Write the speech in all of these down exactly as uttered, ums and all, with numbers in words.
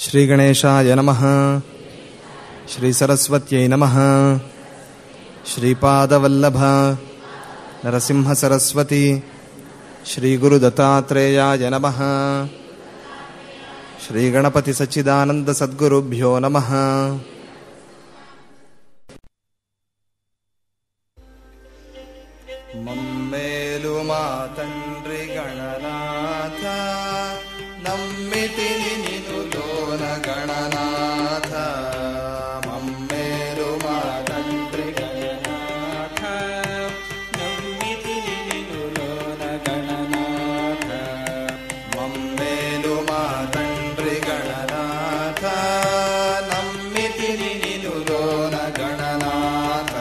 శ్రీ గణేశాయ నమః. శ్రీ సరస్వత్యై నమః. శ్రీపాదవల్లభ నరసింహ సరస్వతి శ్రీ గురు దత్తాత్రేయాయ నమః. శ్రీ గణపతి సచ్చిదానంద సద్గురుభ్యో నమః. మమ్మేలు మా తండ్రి గణనాథ, నమ్మితిని నినులోన గణనాథ. మమ్మేలు మా తండ్రి గణనాథ, నమ్మితిని నినులోన గణనాథ. మమ్మేలు మా తండ్రి గణనాథ, నమ్మితిని నినులోన గణనాథ.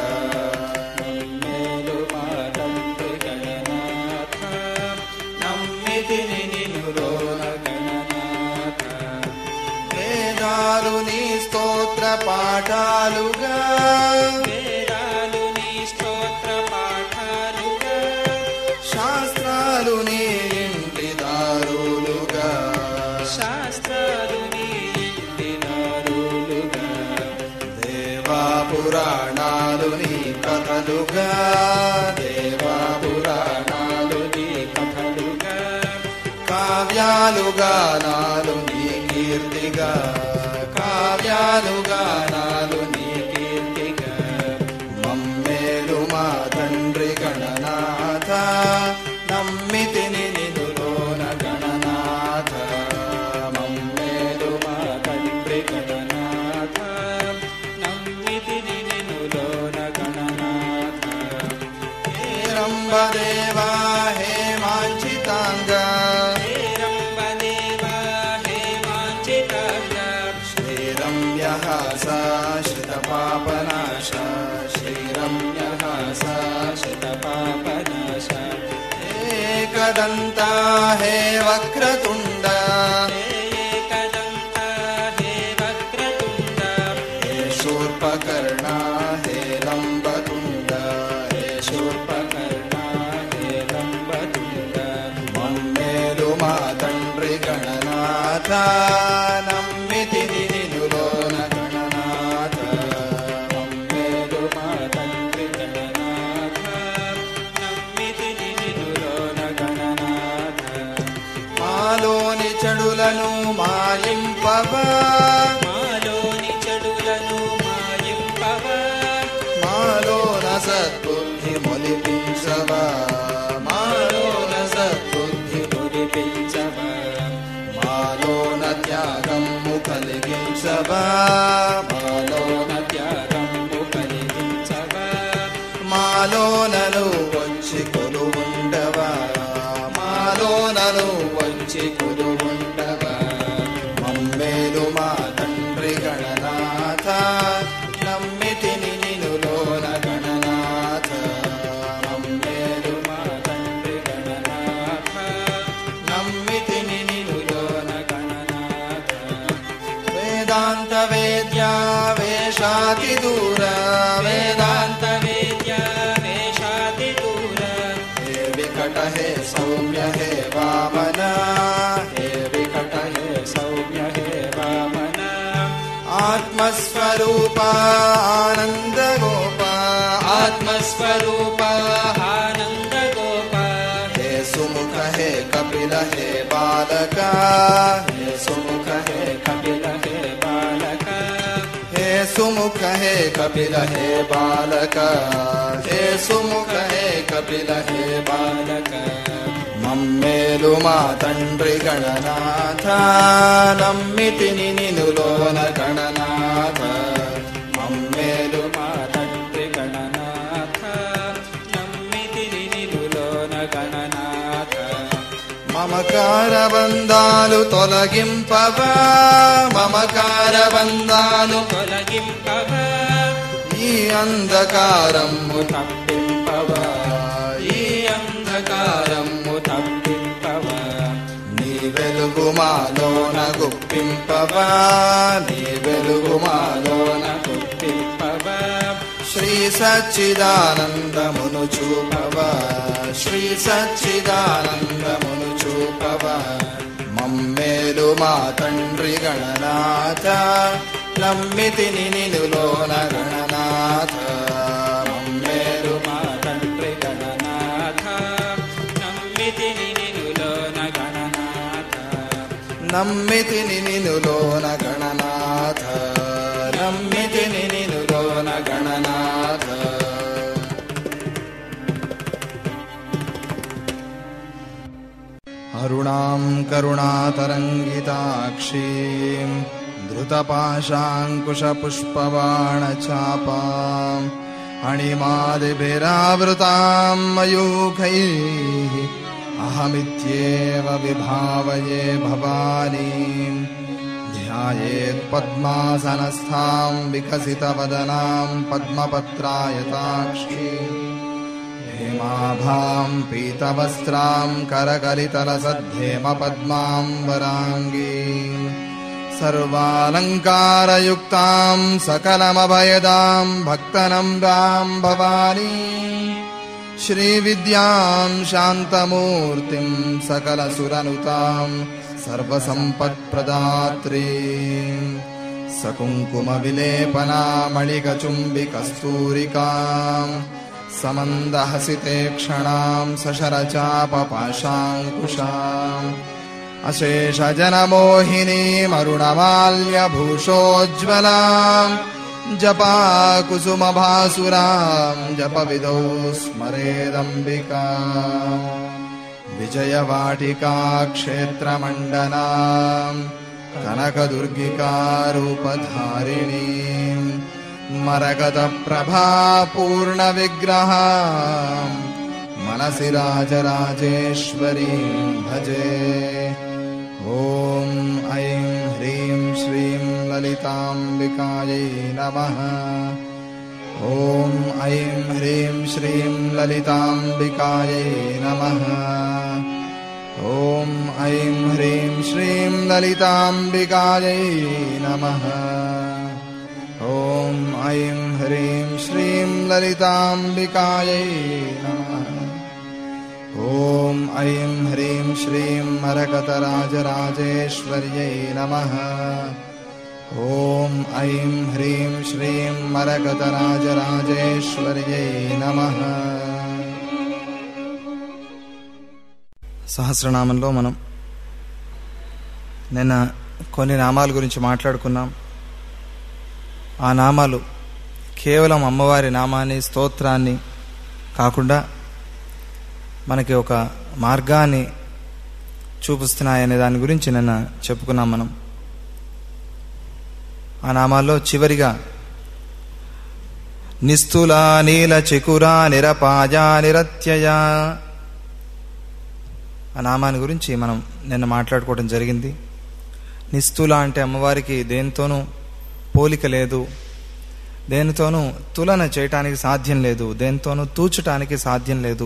వేదాలు నీ స్తోత్ర పాఠాలుగా, వేదాలు నీ స్తోత్ర పాఠాలుగా, శాస్త్రాలు నీ ఇంటి దారులుగా, శాస్త్రాలు నీ ఇంటి దారులుగా, దేవా పురాణాలు నీ కథలుగా, దేవా పురాణాలు నీ కథలుగా, కావ్యాలు గానాలు నీ కీర్తిగా, కావ్యాలు గానాలు నీ కీర్తిగా. మమ్మేలు మా తండ్రి గణనాథ, నమ్మితిని నినులోన గణనాథ. మమ్మేలు మా తండ్రి గణనాథ, నమ్మితిని నినులోన గణనాథ. హే రంభదేవా హే మాంచితాంగా, శ్రీరమ్యహాసాశ్రితపాపనాశ, శ్రీరమ్యహాసాశ్రితపాపనాశ. ఏకదంతా హే వక్రతుండ, ఏకదంతా హే వక్రతుండ, హే శూర్పకర్ణా హే లంబతుండ, హే శూర్పకర్ణా హే లంబతుండ. మమ్మేలు మా తండ్రి గణనాథ, నమ్మితిని నినులోన గణనాథ. మమ్మేలు మా తండ్రి గణనాథ, నమ్మితిని నినులోన గణనాథ. మాలోని చెడులను మాయింపవా, మాలోని చెడులను మాయింపవా, మాలోన సద్బుద్ధి మొలిపించవా, మాలోన సద్బుద్ధి మురిపించవా, మాలోన త్యాగము కలిగించవా, మాలోన త్యాగము కలిగించవా, మాలోనను వచ్చి కొలువుండవా, మాలోనను వచ్చి కొలువుండవా. మమ్మేలు మా తండ్రి గణనాథ, నమ్మితిని నినులోన గణనాథ. మమ్మేలు మా తండ్రి గణనాథ, నమ్మితిని నినులోన గణనాథ. వేదాంత వేద్యా వేషాతి దూర, వేదాంత వేద్య వేషాతి దూర, హే వికట హే సౌమ్య హే వామన, హే వికట హే సౌమ్య హే వామన. ఆత్మస్వరూప ఆనంద గోప, ఆత్మస్వరూప ఆనంద గోప, హే సుముఖ హే కపిల హే బాలక, హే సుముఖ హే కపిల హే బాలక, హే సుముఖ హే కపిల హే బాలక, హే సుముఖ హే కపిల హే బాలక. మమ్మేలు మా తండ్రి గణనాథ, నమ్మితిని నినులోన గణనాథ. మమ్మేలు మా తండ్రి గణనాథ, నమ్మితిని నినులోన గణనాథ. మమకార బంధాలు తొలగింపవా, మమకార బంధాలు తొలగింపవా, ఈ అంధకారము తప్పింపవా, ఈ అంధకారము తప్పింపవా. నీ వెలుగు మాలోన గుప్పింపవా, నీ వెలుగు మాలోన గుప్పింపవా, శ్రీ సచ్చిదానందమును చూపవా, శ్రీ సచ్చిదానందమును చూపవా. మమ్మ మమ్మేలు మా తండ్రి గణనాథ నమ్మితిని నినులోన గణనాథ మమ్మేలు మా తండ్రి గణనాథ నమ్మితిని నినులోన గణనాథ నమ్మితిని నినులోన గణనాథ నమ్మితిని నినులోన గణనాథ అరుణాం కరుణాతరంగితాక్షీం ధృతపాశాంకుశపుష్పబాణచాపాం అణిమాదిభిరావృతాం మయూఖైః అహమిత్యేవ విభావయే భవానీం ధ్యాయేత్ పద్మాసనస్థాం వికసితవదనాం పద్మపత్రాయతాక్షీం హేమాభాం పీతవస్త్రాం కరకలితలసద్ధేమ పద్మాంబరాంగీం సర్వాలంకారయుక్తాం సకలమభయదాం భక్తనమ్రాం భవానీం శ్రీవిద్యాం శాంతమూర్తిం సకలసురనుతాం సర్వసంపత్ప్రదాత్రీం సకుంకుమవిలేపనామళికచుంబికస్తూరికాం సమందహసితే క్షణాం సశరచాపపాశాంకుశాం అశేషజనమోహినీమరుణమాల్యభూషోజ్వలాం జపాకుసుమభాసురాం జపవిదౌ స్మరేదంబికాం విజయవాటికా క్షేత్రమండలాం కనకదుర్గికారూపధారిణీం మరకతప్రభా పూర్ణవిగ్రహాం మనసి రాజరాజేశ్వరీం భజే. ఓం ఐం హ్రీం శ్రీం లలితాంబికాయై నమః. ఓం ఐం హ్రీం శ్రీం లలితాంబికాయై నమః. ఓం ఐం హ్రీం శ్రీం లలితాంబికాయై నమః. ఓం ఐం హ్రీం శ్రీం లలితాంబికాయై నమః. ఓం ఐం హ్రీం శ్రీం మరకతరాజరాజేశ్వర్యై నమః. ఓం ఐం హ్రీం శ్రీం మరకతరాజరాజేశ్వర్యై నమః. సహస్రనామంలో మనం నిన్న కొన్ని నామాల గురించి మాట్లాడుకున్నాం. ఆ నామాలు కేవలం అమ్మవారి నామాన్ని, స్తోత్రాన్ని కాకుండా మనకి ఒక మార్గాన్ని చూపిస్తున్నాయనే దాని గురించి నిన్న చెప్పుకున్నాం మనం. ఆ నామాల్లో చివరిగా నిస్తుల నీల చికురా నిరపాజా నిరత్యయ ఆ నామాన్ని గురించి మనం నిన్న మాట్లాడుకోవడం జరిగింది. నిస్తుల అంటే అమ్మవారికి దేనితోనూ పోలిక లేదు, దేనితోనూ తులన చేయటానికి సాధ్యం లేదు, దేనితోనూ తూచటానికి సాధ్యం లేదు.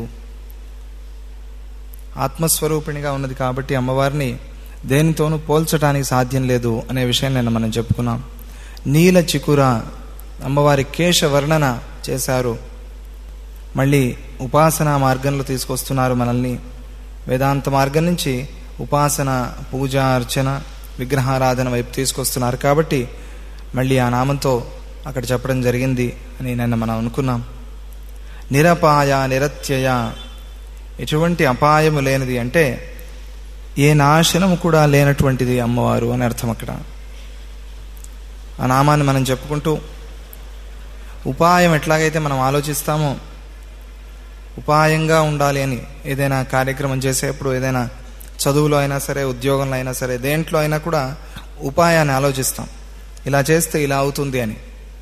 ఆత్మస్వరూపిణిగా ఉన్నది కాబట్టి అమ్మవారిని దేనితోనూ పోల్చటానికి సాధ్యం లేదు అనే విషయం నిన్న మనం చెప్పుకున్నాం. నీల చికుర అమ్మవారి కేశ వర్ణన చేశారు. మళ్ళీ ఉపాసనా మార్గంలో తీసుకొస్తున్నారు మనల్ని. వేదాంత మార్గం నుంచి ఉపాసన, పూజ, అర్చన, విగ్రహారాధన వైపు తీసుకొస్తున్నారు కాబట్టి మళ్ళీ ఆ నామంతో అక్కడ చెప్పడం జరిగింది అని నిన్న మనం అనుకున్నాం. నిరపాయ నిరత్యయ, ఎటువంటి అపాయము లేనిది అంటే ఏ నాశనము కూడా లేనటువంటిది అమ్మవారు అని అర్థం. అక్కడ ఆ నామాన్ని మనం చెప్పుకుంటూ ఉపాయం ఎట్లాగైతే మనం ఆలోచిస్తామో, ఉపాయంగా ఉండాలి అని ఏదైనా కార్యక్రమం చేసేప్పుడు, ఏదైనా చదువులో అయినా సరే, ఉద్యోగంలో అయినా సరే, దేంట్లో అయినా కూడా ఉపాయాన్ని ఆలోచిస్తాం. ఇలా చేస్తే ఇలా అవుతుంది అని.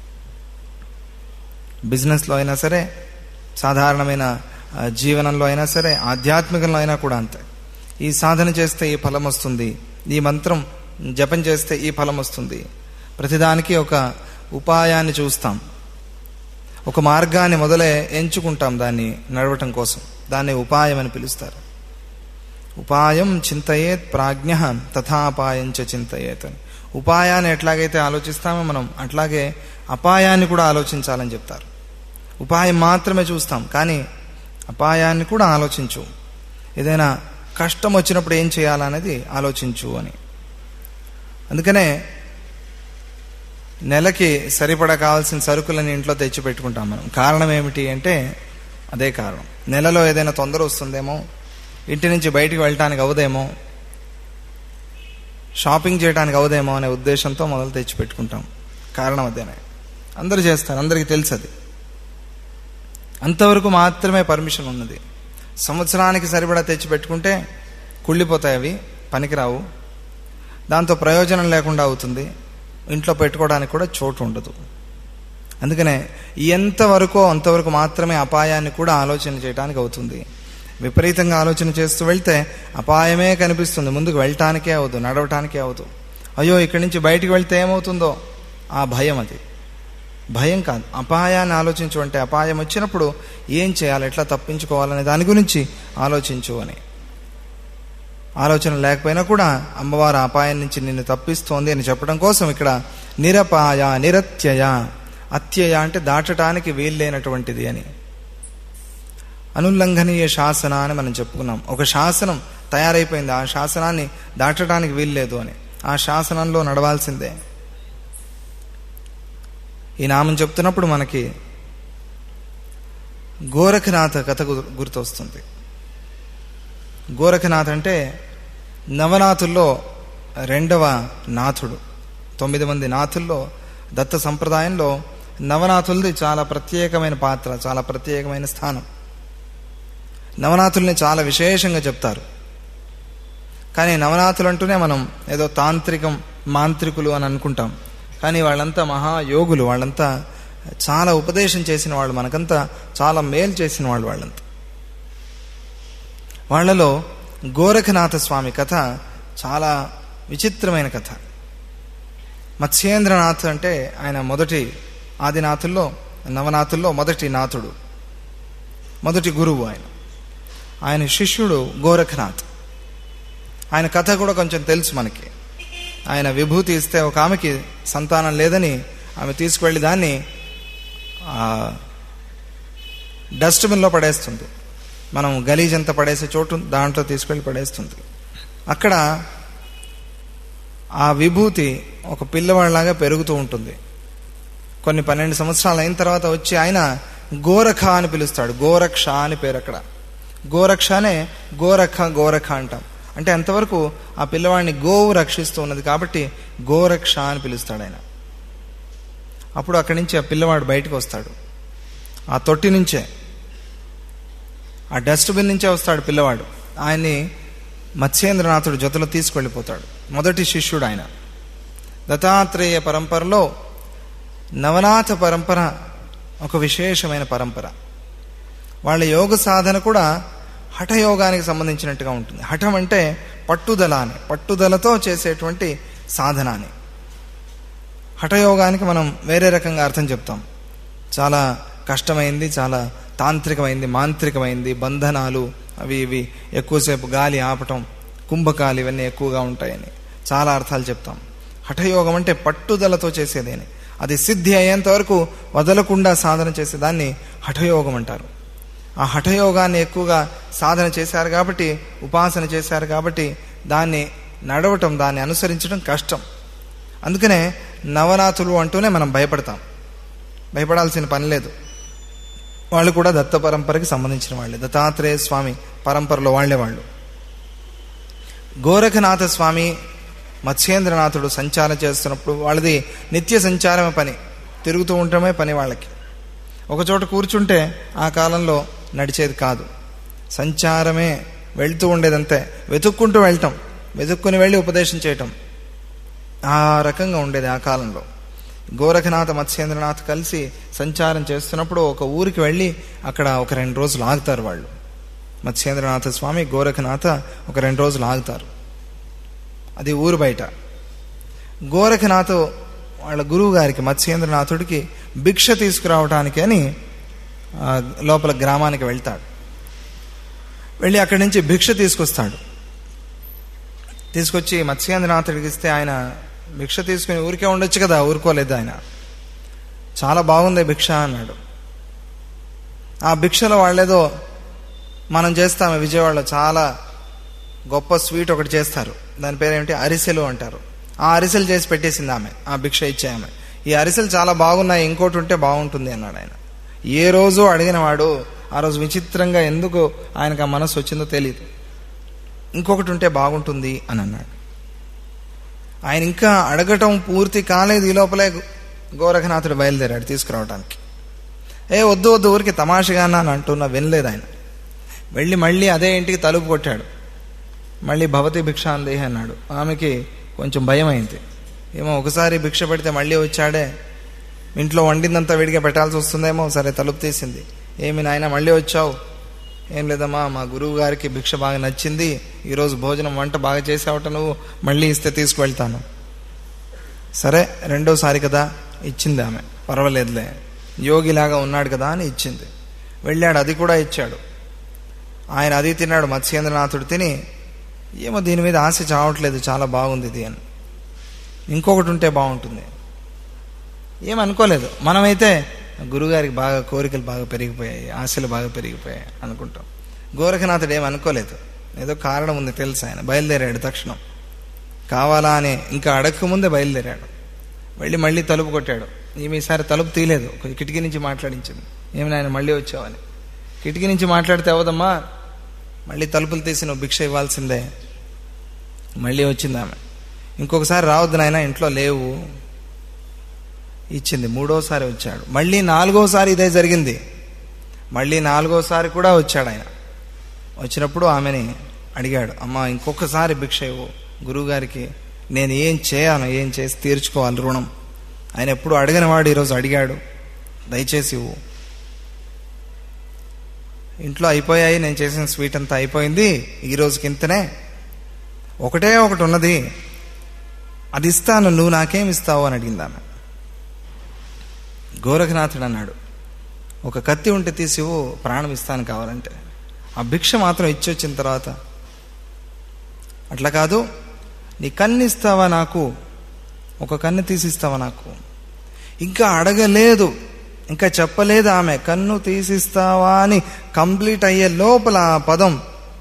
బిజినెస్లో అయినా సరే, సాధారణమైన జీవనంలో అయినా సరే, ఆధ్యాత్మికంలో అయినా కూడా అంతే. ఈ సాధన చేస్తే ఈ ఫలం వస్తుంది, ఈ మంత్రం జపం చేస్తే ఈ ఫలం వస్తుంది. ప్రతిదానికి ఒక ఉపాయాన్ని చూస్తాం, ఒక మార్గాన్ని మొదలే ఎంచుకుంటాం దాన్ని నడవటం కోసం. దాన్ని ఉపాయం అని పిలుస్తారు. ఉపాయం చింతయేత్ ప్రాజ్ఞ తథాపాయం చ చింతయేత్ అని. ఉపాయాన్ని ఎట్లాగైతే ఆలోచిస్తామో మనం అట్లాగే అపాయాన్ని కూడా ఆలోచించాలని చెప్తారు. ఉపాయం మాత్రమే చూస్తాం కానీ అపాయాన్ని కూడా ఆలోచించు. ఏదైనా కష్టం వచ్చినప్పుడు ఏం చేయాలనేది ఆలోచించు అని. అందుకనే నెలకి సరిపడా కావాల్సిన సరుకులని ఇంట్లో తెచ్చి పెట్టుకుంటాం మనం. కారణం ఏమిటి అంటే అదే కారణం. నెలలో ఏదైనా తొందర వస్తుందేమో, ఇంటి నుంచి బయటికి వెళ్ళటానికి అవదేమో, షాపింగ్ చేయడానికి అవదేమో అనే ఉద్దేశంతో మొదలు తెచ్చి పెట్టుకుంటాం. కారణం అదేనే. అందరూ చేస్తారు, అందరికీ తెలుసు అది. అంతవరకు మాత్రమే పర్మిషన్ ఉన్నది. సంవత్సరానికి సరిపడా తెచ్చి పెట్టుకుంటే కుళ్ళిపోతాయి, అవి పనికిరావు, దాంతో ప్రయోజనం లేకుండా అవుతుంది, ఇంట్లో పెట్టుకోవడానికి కూడా చోటు ఉండదు. అందుకనే ఎంతవరకు అంతవరకు మాత్రమే అపాయాన్ని కూడా ఆలోచన చేయడానికి అవుతుంది. విపరీతంగా ఆలోచన చేస్తూ వెళ్తే అపాయమే కనిపిస్తుంది, ముందుకు వెళ్ళటానికే అవదు, నడవటానికే అవదు. అయ్యో ఇక్కడి నుంచి బయటికి వెళ్తే ఏమవుతుందో ఆ భయం, అది భయం కాదు, అపాయాన్ని ఆలోచించు. అంటే అపాయం వచ్చినప్పుడు ఏం చేయాలి, ఎట్లా తప్పించుకోవాలనే దాని గురించి ఆలోచించు అని. ఆలోచన లేకపోయినా కూడా అమ్మవారు అపాయం నుంచి నిన్ను తప్పిస్తోంది అని చెప్పడం కోసం ఇక్కడ నిరపాయ నిరత్యయ, అత్యయ అంటే దాటటానికి వీల్లేనటువంటిది అని. అనుల్లంఘనీయ శాసన అని మనం చెప్పుకున్నాం. ఒక శాసనం తయారైపోయింది, ఆ శాసనాన్ని దాటడానికి వీల్లేదు అని. ఆ శాసనంలో నడవాల్సిందే. ఈ నామం చెప్తున్నప్పుడు మనకి గోరఖనాథ కథ గుర్తొస్తుంది. గోరఖనాథ్ అంటే నవనాథుల్లో రెండవ నాథుడు. తొమ్మిది మంది నాథుల్లో దత్త సంప్రదాయంలో నవనాథులది చాలా ప్రత్యేకమైన పాత్ర, చాలా ప్రత్యేకమైన స్థానం. నవనాథుల్ని చాలా విశేషంగా చెప్తారు. కానీ నవనాథులు అంటూనే మనం ఏదో తాంత్రికం, మాంత్రికులు అని అనుకుంటాం. కానీ వాళ్ళంతా మహాయోగులు, వాళ్ళంతా చాలా ఉపదేశం చేసిన వాళ్ళు, మనకంతా చాలా మేలు చేసిన వాళ్ళు వాళ్ళంతా. వాళ్లలో గోరఖనాథ స్వామి కథ చాలా విచిత్రమైన కథ. మత్స్యేంద్రనాథ్ అంటే ఆయన మొదటి ఆదినాథుల్లో, నవనాథుల్లో మొదటి నాథుడు, మొదటి గురువు ఆయన. ఆయన శిష్యుడు గోరఖనాథ్. ఆయన కథ కూడా కొంచెం తెలుసు మనకి. ఆయన విభూతి ఇస్తే ఒక ఆమెకి సంతానం లేదని ఆమె తీసుకువెళ్ళి దాన్ని డస్ట్బిన్లో పడేస్తుంది. మనం గలీజ్ అంతా పడేసే చోటు దాంట్లో తీసుకెళ్ళి పడేస్తుంది. అక్కడ ఆ విభూతి ఒక పిల్లవాడిలాగా పెరుగుతూ ఉంటుంది. కొన్ని పన్నెండు సంవత్సరాలు అయిన తర్వాత వచ్చి ఆయన గోరఖ అని పిలుస్తాడు. గోరక్ష అని పేరు అక్కడ. గోరక్షనే గోరఖ గోరఖ అంటాం. అంటే అంతవరకు ఆ పిల్లవాడిని గోవు రక్షిస్తూ ఉన్నది కాబట్టి గోరక్ష అని పిలుస్తాడు ఆయన. అప్పుడు అక్కడి నుంచి ఆ పిల్లవాడు బయటకు వస్తాడు. ఆ తొట్టి నుంచే, ఆ డస్ట్బిన్ నుంచే వస్తాడు పిల్లవాడు. ఆయన్ని మత్స్యేంద్రనాథుడు జతలో తీసుకెళ్ళిపోతాడు. మొదటి శిష్యుడు ఆయన. దత్తాత్రేయ పరంపరలో నవనాథ పరంపర ఒక విశేషమైన పరంపర. వాళ్ళ యోగ సాధన కూడా హఠయోగానికి సంబంధించినట్టుగా ఉంటుంది. హఠం అంటే పట్టుదల అని, పట్టుదలతో చేసేటువంటి సాధన అని. హఠయోగానికి మనం వేరే రకంగా అర్థం చెప్తాం. చాలా కష్టమైంది, చాలా తాంత్రికమైంది, మాంత్రికమైంది, బంధనాలు అవి ఇవి, ఎక్కువసేపు గాలి ఆపటం, కుంభకాలు ఇవన్నీ ఎక్కువగా ఉంటాయని చాలా అర్థాలు చెప్తాం. హఠయోగం అంటే పట్టుదలతో చేసేదేని, అది సిద్ధి అయ్యేంత వరకు వదలకుండా సాధన చేసేదాన్ని హఠయోగం అంటారు. ఆ హఠయోగాన్ని ఎక్కువగా సాధన చేశారు కాబట్టి, ఉపాసన చేశారు కాబట్టి దాన్ని నడవటం, దాన్ని అనుసరించడం కష్టం. అందుకనే నవనాథులు అంటూనే మనం భయపడతాం. భయపడాల్సిన పని లేదు. వాళ్ళు కూడా దత్త పరంపరకి సంబంధించిన వాళ్ళే, దత్తాత్రేయ స్వామి పరంపరలో వాళ్లే వాళ్ళు. గోరఖనాథ స్వామి, మత్స్యేంద్రనాథుడు సంచారం చేస్తున్నప్పుడు వాళ్ళది నిత్య సంచారమే పని, తిరుగుతూ ఉండటమే పని వాళ్ళకి. ఒకచోట కూర్చుంటే ఆ కాలంలో నడిచేది కాదు, సంచారమే, వెళ్తూ ఉండేదంతే. వెతుక్కుంటూ వెళ్ళటం, వెతుక్కుని వెళ్ళి ఉపదేశం చేయటం, ఆ రకంగా ఉండేది ఆ కాలంలో. గోరఖనాథ మత్స్యేంద్రనాథ్ కలిసి సంచారం చేస్తున్నప్పుడు ఒక ఊరికి వెళ్ళి అక్కడ ఒక రెండు రోజులు ఆగుతారు వాళ్ళు. మత్స్యేంద్రనాథ స్వామి, గోరఖనాథ ఒక రెండు రోజులు ఆగుతారు. అది ఊరు బయట. గోరఖనాథ్ వాళ్ళ గురువు గారికి, మత్స్యేంద్రనాథుడికి భిక్ష తీసుకురావటానికి అని లోపల గ్రామానికి వెళ్తాడు. వెళ్ళి అక్కడి నుంచి భిక్ష తీసుకొస్తాడు. తీసుకొచ్చి మత్స్యేంద్రనాథుడికి ఇస్తే ఆయన భిక్ష తీసుకుని ఊరికే ఉండొచ్చు కదా, ఊరుకోలేదు ఆయన. చాలా బాగుంది భిక్ష అన్నాడు. ఆ భిక్షలో వాళ్ళేదో మనం చేస్తాము విజయవాడలో చాలా గొప్ప స్వీట్ ఒకటి చేస్తారు, దాని పేరేమిటి, అరిసెలు అంటారు. ఆ అరిసెలు చేసి పెట్టేసింది ఆమె, ఆ భిక్ష ఇచ్చే ఆమె. ఈ అరిసెలు చాలా బాగున్నాయి, ఇంకోటి ఉంటే బాగుంటుంది అన్నాడు ఆయన. ఏ రోజు అడిగిన వాడు ఆ రోజు విచిత్రంగా ఎందుకు ఆయనకు ఆ మనసు వచ్చిందో తెలియదు, ఇంకొకటి ఉంటే బాగుంటుంది అని అన్నాడు. ఆయన ఇంకా అడగటం పూర్తి కాలేదు, ఈ లోపలే గోరఖనాథుడు బయలుదేరాడు తీసుకురావడానికి. ఏ వద్దు వద్దు ఊరికి తమాషగా అని అంటున్నా, వినలేదు ఆయన. వెళ్ళి మళ్ళీ అదే ఇంటికి తలుపు కొట్టాడు. మళ్ళీ భవతి భిక్షాందేహి అన్నాడు. ఆమెకి కొంచెం భయం అయింది. ఏమో ఒకసారి భిక్ష పెడితే మళ్ళీ వచ్చాడే, ఇంట్లో వండిందంతా విడిగా పెట్టాల్సి వస్తుందేమో. సరే తలుపు తీసింది. ఏమి నాయన మళ్ళీ వచ్చావు? ఏం లేదమ్మా, మా గురువు గారికి భిక్ష బాగా నచ్చింది, ఈరోజు భోజనం వంట బాగా చేసావట, నువ్వు మళ్ళీ ఇస్తే తీసుకువెళ్తాను. సరే రెండోసారి కదా ఇచ్చింది ఆమె, పర్వాలేదులే, యోగిలాగా ఉన్నాడు కదా అని ఇచ్చింది. వెళ్ళాడు, అది కూడా ఇచ్చాడు. ఆయన అది తిన్నాడు. మత్స్యేంద్రనాథుడు తిని, ఏమో దీని మీద ఆశ చావట్లేదు, చాలా బాగుంది ఇది అని, ఇంకొకటి ఉంటే బాగుంటుంది. ఏమనుకోలేదు. మనమైతే గురుగారికి బాగా కోరికలు బాగా పెరిగిపోయాయి, ఆశలు బాగా పెరిగిపోయాయి అనుకుంటాం. గోరఖనాథుడు ఏమనుకోలేదు, ఏదో కారణం ఉంది తెలుసు. ఆయన బయలుదేరాడు తక్షణం, కావాలా అని ఇంకా అడగకముందే బయలుదేరాడు. వెళ్ళి మళ్ళీ తలుపు కొట్టాడు. ఈమె ఈసారి తలుపు తీయలేదు, కిటికీ నుంచి మాట్లాడించింది. ఏమి నాయన మళ్ళీ వచ్చావని. కిటికీ నుంచి మాట్లాడితే అవదమ్మా, మళ్ళీ తలుపులు తీసి నువ్వు భిక్ష ఇవ్వాల్సిందే. మళ్ళీ వచ్చింది ఆమె. ఇంకొకసారి రావద్దు నాయన, ఇంట్లో లేవు, ఇచ్చింది. మూడోసారి వచ్చాడు. మళ్ళీ నాలుగోసారి ఇదే జరిగింది. మళ్ళీ నాలుగోసారి కూడా వచ్చాడు ఆయన. వచ్చినప్పుడు ఆమెని అడిగాడు, అమ్మా ఇంకొకసారి భిక్ష ఇవ్వు, గురువుగారికి నేను ఏం చేయాలో ఏం చేసి తీర్చుకోవాలి రుణం. ఆయన ఎప్పుడు అడిగిన వాడు ఈరోజు అడిగాడు, దయచేసి ఇవ్వు. ఇంట్లో అయిపోయాయి, నేను చేసిన స్వీట్ అంతా అయిపోయింది, ఈ రోజుకి ఇంతనే, ఒకటే ఒకటి ఉన్నది, అది ఇస్తాను, నువ్వు నాకేం ఇస్తావు అని అడిగింది ఆమె. గోరఖనాథుడు అన్నాడు, ఒక కత్తి ఉంటే తీసివు, ప్రాణం ఇస్తాను కావాలంటే. ఆ భిక్ష మాత్రం ఇచ్చి వచ్చిన తర్వాత, అట్లా కాదు, నీ కన్ను ఇస్తావా నాకు, ఒక కన్ను తీసిస్తావా నాకు. ఇంకా అడగలేదు, ఇంకా చెప్పలేదు ఆమె, కన్ను తీసిస్తావా అని కంప్లీట్ అయ్యే లోపల ఆ పదం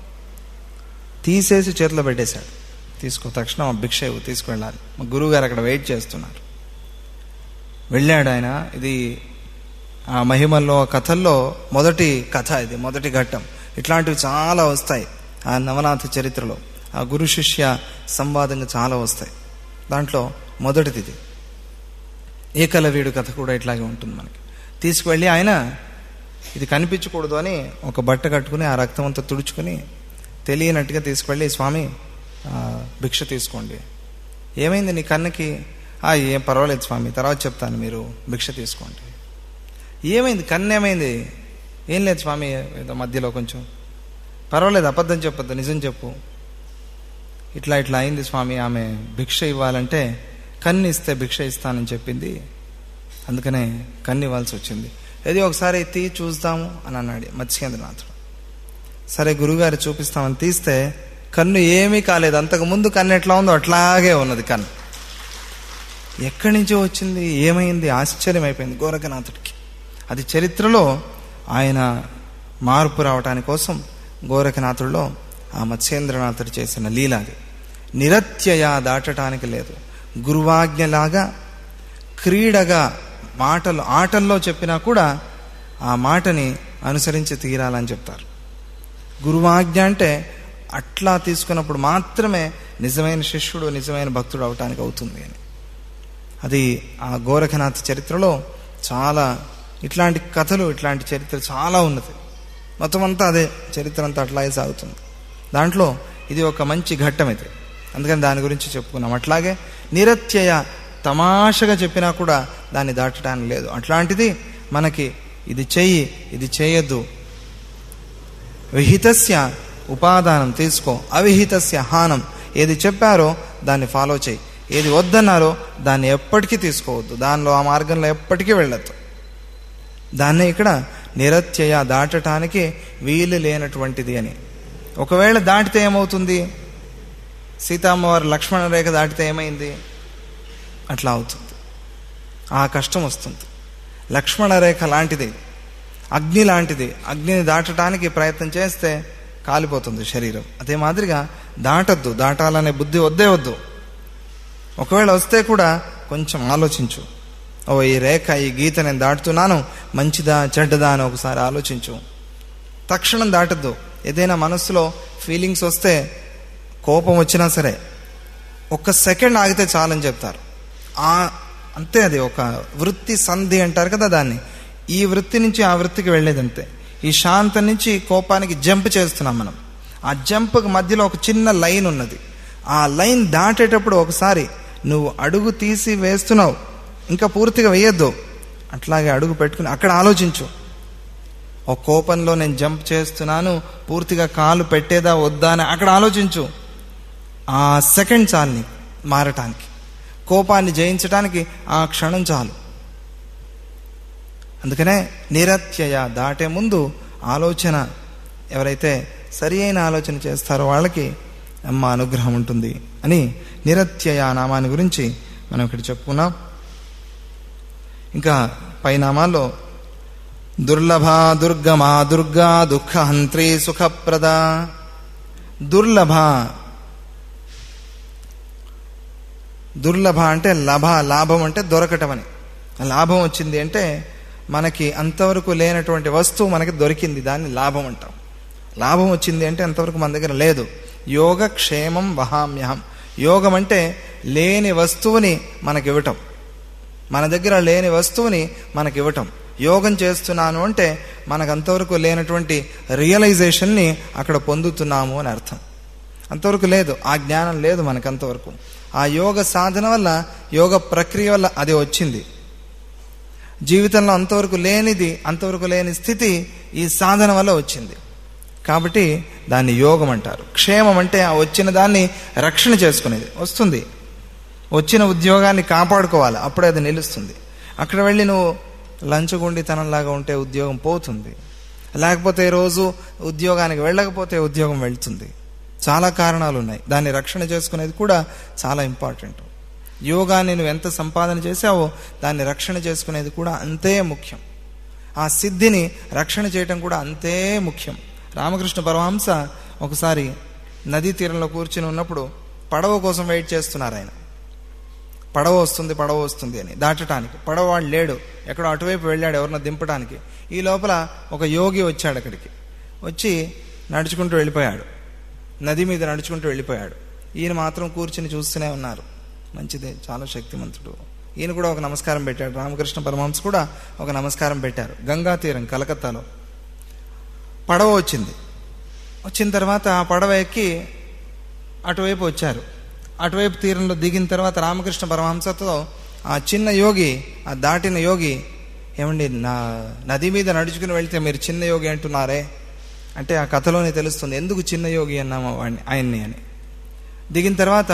తీసేసి చేతిలో పెట్టేశాడు. తీసుకో, తక్షణం ఆ భిక్ష ఇవ్వు, తీసుకువెళ్ళాలి, మా గురువు గారు అక్కడ వెయిట్ చేస్తున్నారు. వెళ్ళాడు ఆయన. ఇది ఆ మహిమల్లో కథల్లో మొదటి కథ, ఇది మొదటి ఘట్టం. ఇట్లాంటివి చాలా వస్తాయి ఆ నవనాథ చరిత్రలో. ఆ గురు శిష్య సంవాదంగా చాలా వస్తాయి. దాంట్లో మొదటిది ఇది. ఏకలవ్యుడు కథ కూడా ఇట్లాగే ఉంటుంది మనకి. తీసుకువెళ్ళి ఆయన ఇది కనిపించకూడదు అని ఒక బట్ట కట్టుకుని ఆ రక్తం అంతా తుడుచుకుని తెలియనట్టుగా తీసుకువెళ్ళి, స్వామి భిక్ష తీసుకోండి. ఏమైంది నీ కన్నుకి? ఏం పర్వాలేదు స్వామి, తర్వాత చెప్తాను, మీరు భిక్ష తీసుకోండి. ఏమైంది కన్ను, ఏమైంది? ఏం లేదు స్వామి, ఏదో మధ్యలో కొంచెం. పర్వాలేదు, అబద్ధం చెప్పొద్దు, నిజం చెప్పు. ఇట్లా ఇట్లా అయింది స్వామి, ఆమె భిక్ష ఇవ్వాలంటే కన్ను ఇస్తే భిక్ష ఇస్తానని చెప్పింది, అందుకనే కన్ను ఇవ్వాల్సి వచ్చింది. ఏది ఒకసారి తీ చూస్తాము అని అన్నాడు మత్స్యేంద్రనాథుడు. సరే గురుగారు చూపిస్తామని తీస్తే కన్ను ఏమీ కాలేదు. అంతకుముందు కన్ను ఎట్లా ఉందో అట్లాగే ఉన్నది కన్ను. ఎక్కడి నుంచో వచ్చింది, ఏమైంది, ఆశ్చర్యం అయిపోయింది గోరఖనాథుడికి. అది చరిత్రలో ఆయన మార్పు రావటాని కోసం గోరఖనాథుడిలో ఆ మత్స్యేంద్రనాథుడు చేసిన లీల అది. నిరత్యయ దాటటానికి లేదు. గురువాజ్ఞలాగా క్రీడగా మాటలు ఆటల్లో చెప్పినా కూడా ఆ మాటని అనుసరించి తీరాలని చెప్తారు. గురువాజ్ఞ అంటే అట్లా తీసుకున్నప్పుడు మాత్రమే నిజమైన శిష్యుడు, నిజమైన భక్తుడు అవటానికి అవుతుంది అని. అది ఆ గోరఖనాథ్ చరిత్రలో చాలా ఇట్లాంటి కథలు, ఇట్లాంటి చరిత్ర చాలా ఉన్నది. మొత్తం అంతా అదే చరిత్ర అంతా అట్లాగే సాగుతుంది. దాంట్లో ఇది ఒక మంచి ఘట్టం ఇది, అందుకని దాని గురించి చెప్పుకున్నాం. అట్లాగే నిరత్యయ తమాషగా చెప్పినా కూడా దాన్ని దాటడానికి లేదు. అట్లాంటిది మనకి ఇది చెయ్యి, ఇది చేయొద్దు, విహితస్య ఉపాదానం తీసుకో, అవిహితస్య హానం, ఏది చెప్పారో దాన్ని ఫాలో చేయి, ఏది వద్దన్నారో దాన్ని ఎప్పటికీ తీసుకోవద్దు, దానిలో ఆ మార్గంలో ఎప్పటికీ వెళ్ళొద్దు. దాన్నే ఇక్కడ నిరత్యయ దాటటానికి వీలు లేనటువంటిది అని. ఒకవేళ దాటితే ఏమవుతుంది? సీతమ్మవారు లక్ష్మణ రేఖ దాటితే ఏమైంది? అట్లా అవుతుంది, ఆ కష్టం వస్తుంది. లక్ష్మణ రేఖ లాంటిది, అగ్ని లాంటిది. అగ్నిని దాటడానికి ప్రయత్నం చేస్తే కాలిపోతుంది శరీరం. అదే మాదిరిగా దాటద్దు, దాటాలనే బుద్ధి వద్దే వద్దు. ఒకవేళ వస్తే కూడా కొంచెం ఆలోచించు. ఓ ఈ రేఖ, ఈ గీత నేను దాటుతున్నాను, మంచిదా చెడ్డదా అని ఒకసారి ఆలోచించు. తక్షణం దాటద్దు. ఏదైనా మనస్సులో ఫీలింగ్స్ వస్తే, కోపం వచ్చినా సరే ఒక్క సెకండ్ ఆగితే చాలని చెప్తారు. ఆ అంతే, అది ఒక వృత్తి సంధి అంటారు కదా దాన్ని. ఈ వృత్తి నుంచి ఆ వృత్తికి వెళ్ళేది అంతే. ఈ శాంతం నుంచి కోపానికి జంప్ చేస్తున్నాం మనం. ఆ జంప్కి మధ్యలో ఒక చిన్న లైన్ ఉన్నది. ఆ లైన్ దాటేటప్పుడు ఒకసారి నువ్వు అడుగు తీసి వేస్తున్నావు, ఇంకా పూర్తిగా వేయొద్దు. అట్లాగే అడుగు పెట్టుకుని అక్కడ ఆలోచించు. ఒక కోపంలో నేను జంప్ చేస్తున్నాను, పూర్తిగా కాలు పెట్టేదా వద్దా అని అక్కడ ఆలోచించు. ఆ సెకండ్ చాలు నీకు మారటానికి, కోపాన్ని జయించడానికి ఆ క్షణం చాలు. అందుకనే నిరత్యయ, దాటే ముందు ఆలోచన, ఎవరైతే సరి అయిన ఆలోచన చేస్తారో వాళ్ళకి అమ్మ అనుగ్రహం ఉంటుంది అని నిరత్యయ నామాన్ని గురించి మనం ఇక్కడ చెప్పుకున్నాం. ఇంకా పై నామాల్లో దుర్లభ, దుర్గమా, దుర్గా, దుఃఖహంత్రి, సుఖప్రద. దుర్లభ, దుర్లభ అంటే లభ, లాభం అంటే దొరకటం అని. లాభం వచ్చింది అంటే మనకి అంతవరకు లేనటువంటి వస్తువు మనకి దొరికింది, దాన్ని లాభం అంటాం. లాభం వచ్చింది అంటే అంతవరకు మన దగ్గర లేదు. యోగ క్షేమం వహామ్యహం. యోగం అంటే లేని వస్తువుని మనకివ్వటం, మన దగ్గర లేని వస్తువుని మనకివ్వటం. యోగం చేస్తున్నాను అంటే మనకు అంతవరకు లేనటువంటి రియలైజేషన్ని అక్కడ పొందుతున్నాము అని అర్థం. అంతవరకు లేదు, ఆ జ్ఞానం లేదు మనకు అంతవరకు. ఆ యోగ సాధన వల్ల, యోగ ప్రక్రియ వల్ల అది వచ్చింది. జీవితంలో అంతవరకు లేనిది, అంతవరకు లేని స్థితి ఈ సాధన వల్ల వచ్చింది. కాబట్టి దాన్ని యోగం అంటారు. క్షేమం అంటే ఆ వచ్చిన దాన్ని రక్షణ చేసుకునేది. వస్తుంది, వచ్చిన ఉద్యోగాన్ని కాపాడుకోవాలి, అప్పుడే అది నిలుస్తుంది. అక్కడ వెళ్ళి నువ్వు లంచగొండితనంలాగా ఉంటే ఉద్యోగం పోతుంది. లేకపోతే రోజు ఉద్యోగానికి వెళ్ళకపోతే ఉద్యోగం వెళ్తుంది. చాలా కారణాలు ఉన్నాయి. దాన్ని రక్షణ చేసుకునేది కూడా చాలా ఇంపార్టెంట్. యోగాన్ని నువ్వు ఎంత సంపాదన చేసావో దాన్ని రక్షణ చేసుకునేది కూడా అంతే ముఖ్యం. ఆ సిద్ధిని రక్షణ చేయటం కూడా అంతే ముఖ్యం. రామకృష్ణ పరమహంస ఒకసారి నదీ తీరంలో కూర్చుని ఉన్నప్పుడు పడవ కోసం వెయిట్ చేస్తున్నారు ఆయన. పడవ వస్తుంది, పడవ వస్తుంది అని దాటడానికి. పడవ వాడు లేడు, ఎక్కడో అటువైపు వెళ్ళాడు ఎవరినో దింపడానికి. ఈ లోపల ఒక యోగి వచ్చాడు అక్కడికి. వచ్చి నడుచుకుంటూ వెళ్ళిపోయాడు, నది మీద నడుచుకుంటూ వెళ్ళిపోయాడు. ఈయన మాత్రం కూర్చుని చూస్తూనే ఉన్నారు. మంచిదే, చాలా శక్తిమంతుడు. ఈయన కూడా ఒక నమస్కారం పెట్టాడు. రామకృష్ణ పరమహంస కూడా ఒక నమస్కారం పెట్టారు. గంగా తీరం కలకత్తాలో పడవ వచ్చింది. వచ్చిన తర్వాత ఆ పడవ ఎక్కి అటువైపు వచ్చారు. అటువైపు తీరంలో దిగిన తర్వాత రామకృష్ణ పరమహంసతో ఆ చిన్న యోగి, ఆ దాటిన యోగి, ఏమండి నా నది మీద నడుచుకుని వెళ్తే మీరు చిన్న యోగి అంటున్నారే అంటే ఆ కథలోనే తెలుస్తుంది ఎందుకు చిన్న యోగి అన్నామో వాడిని, ఆయన్ని అని. దిగిన తర్వాత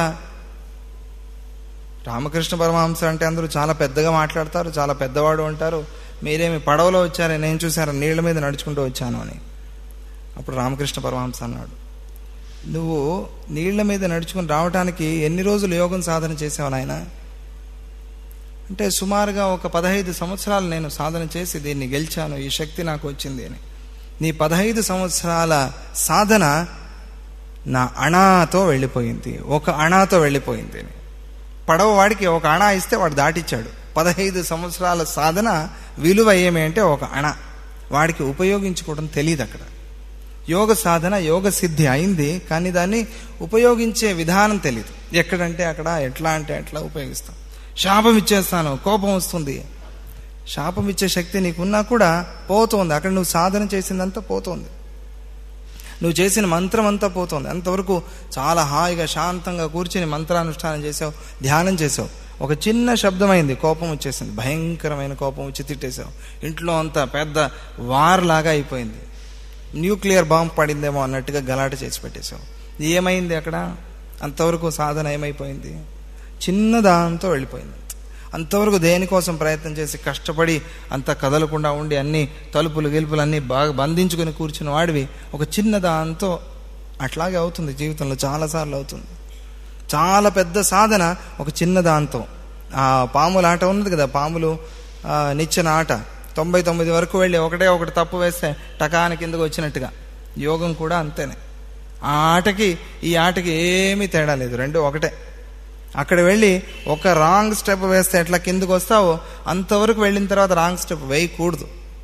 రామకృష్ణ పరమహంస అంటే అందరూ చాలా పెద్దగా మాట్లాడతారు, చాలా పెద్దవాడు అంటారు. మీరేమి పడవలో వచ్చారే, నేను చూసాను నీళ్ల మీద నడుచుకుంటూ వచ్చాను అని. అప్పుడు రామకృష్ణ పరమహంస అన్నాడు, నువ్వు నీళ్ల మీద నడుచుకుని రావడానికి ఎన్ని రోజులు యోగం సాధన చేసావు నాయన అంటే సుమారుగా ఒక పదహైదు సంవత్సరాలు నేను సాధన చేసి దీన్ని గెలిచాను, ఈ శక్తి నాకు వచ్చింది అని. నీ పదహైదు సంవత్సరాల సాధన నా అణాతో వెళ్ళిపోయింది, ఒక అణాతో వెళ్ళిపోయింది అని. పడవ వాడికి ఒక అణ ఇస్తే వాడు దాటిచ్చాడు. పదహైదు సంవత్సరాల సాధన విలువ ఏమి అంటే ఒక అణ. వాడికి ఉపయోగించుకోవడం తెలియదు. అక్కడ యోగ సాధన యోగ సిద్ధి అయింది, కానీ దాన్ని ఉపయోగించే విధానం తెలియదు. ఎక్కడంటే అక్కడ, ఎట్లా అంటే ఎట్లా ఉపయోగిస్తాం. శాపం ఇచ్చేస్తాను, కోపం వస్తుంది. శాపం ఇచ్చే శక్తి నీకున్నా కూడా పోతుంది. అక్కడ నువ్వు సాధన చేసిందంతా పోతుంది, నువ్వు చేసిన మంత్రం అంతా పోతుంది. అంతవరకు చాలా హాయిగా శాంతంగా కూర్చుని మంత్రానుష్ఠానం చేసావు, ధ్యానం చేసావు. ఒక చిన్న శబ్దమైంది, కోపం వచ్చేసింది, భయంకరమైన కోపం వచ్చి తిట్టేసావు. ఇంట్లో అంతా పెద్ద వార్ లాగా అయిపోయింది, న్యూక్లియర్ బాంబ్ పడిందేమో అన్నట్టుగా గలాట చేసి పెట్టేశావు. ఏమైంది అక్కడ? అంతవరకు సాధన ఏమైపోయింది? చిన్న దాంతో వెళ్ళిపోయింది. అంతవరకు దేనికోసం ప్రయత్నం చేసి కష్టపడి అంత కదలకుండా ఉండి అన్ని తలుపులు గిలుపులు అన్నీ బాగా బంధించుకొని కూర్చున్న వాడివి ఒక చిన్న దాంతో అట్లాగే అవుతుంది. జీవితంలో చాలాసార్లు అవుతుంది. చాలా పెద్ద సాధన ఒక చిన్న దాంతో. ఆ పాముల ఆట ఉన్నది కదా, పాములు నిచ్చెన ఆట. తొంభై తొమ్మిది వరకు వెళ్ళి ఒకటే ఒకటి తప్పు వేస్తే టకాని కిందకు వచ్చినట్టుగా యోగం కూడా అంతేనే. ఆ ఆటకి ఈ ఆటకి ఏమీ తేడా లేదు, రెండు ఒకటే. అక్కడ వెళ్ళి ఒక రాంగ్ స్టెప్ వేస్తే ఎట్లా కిందకు వస్తావో అంతవరకు వెళ్ళిన తర్వాత రాంగ్ స్టెప్ వేయకూడదు.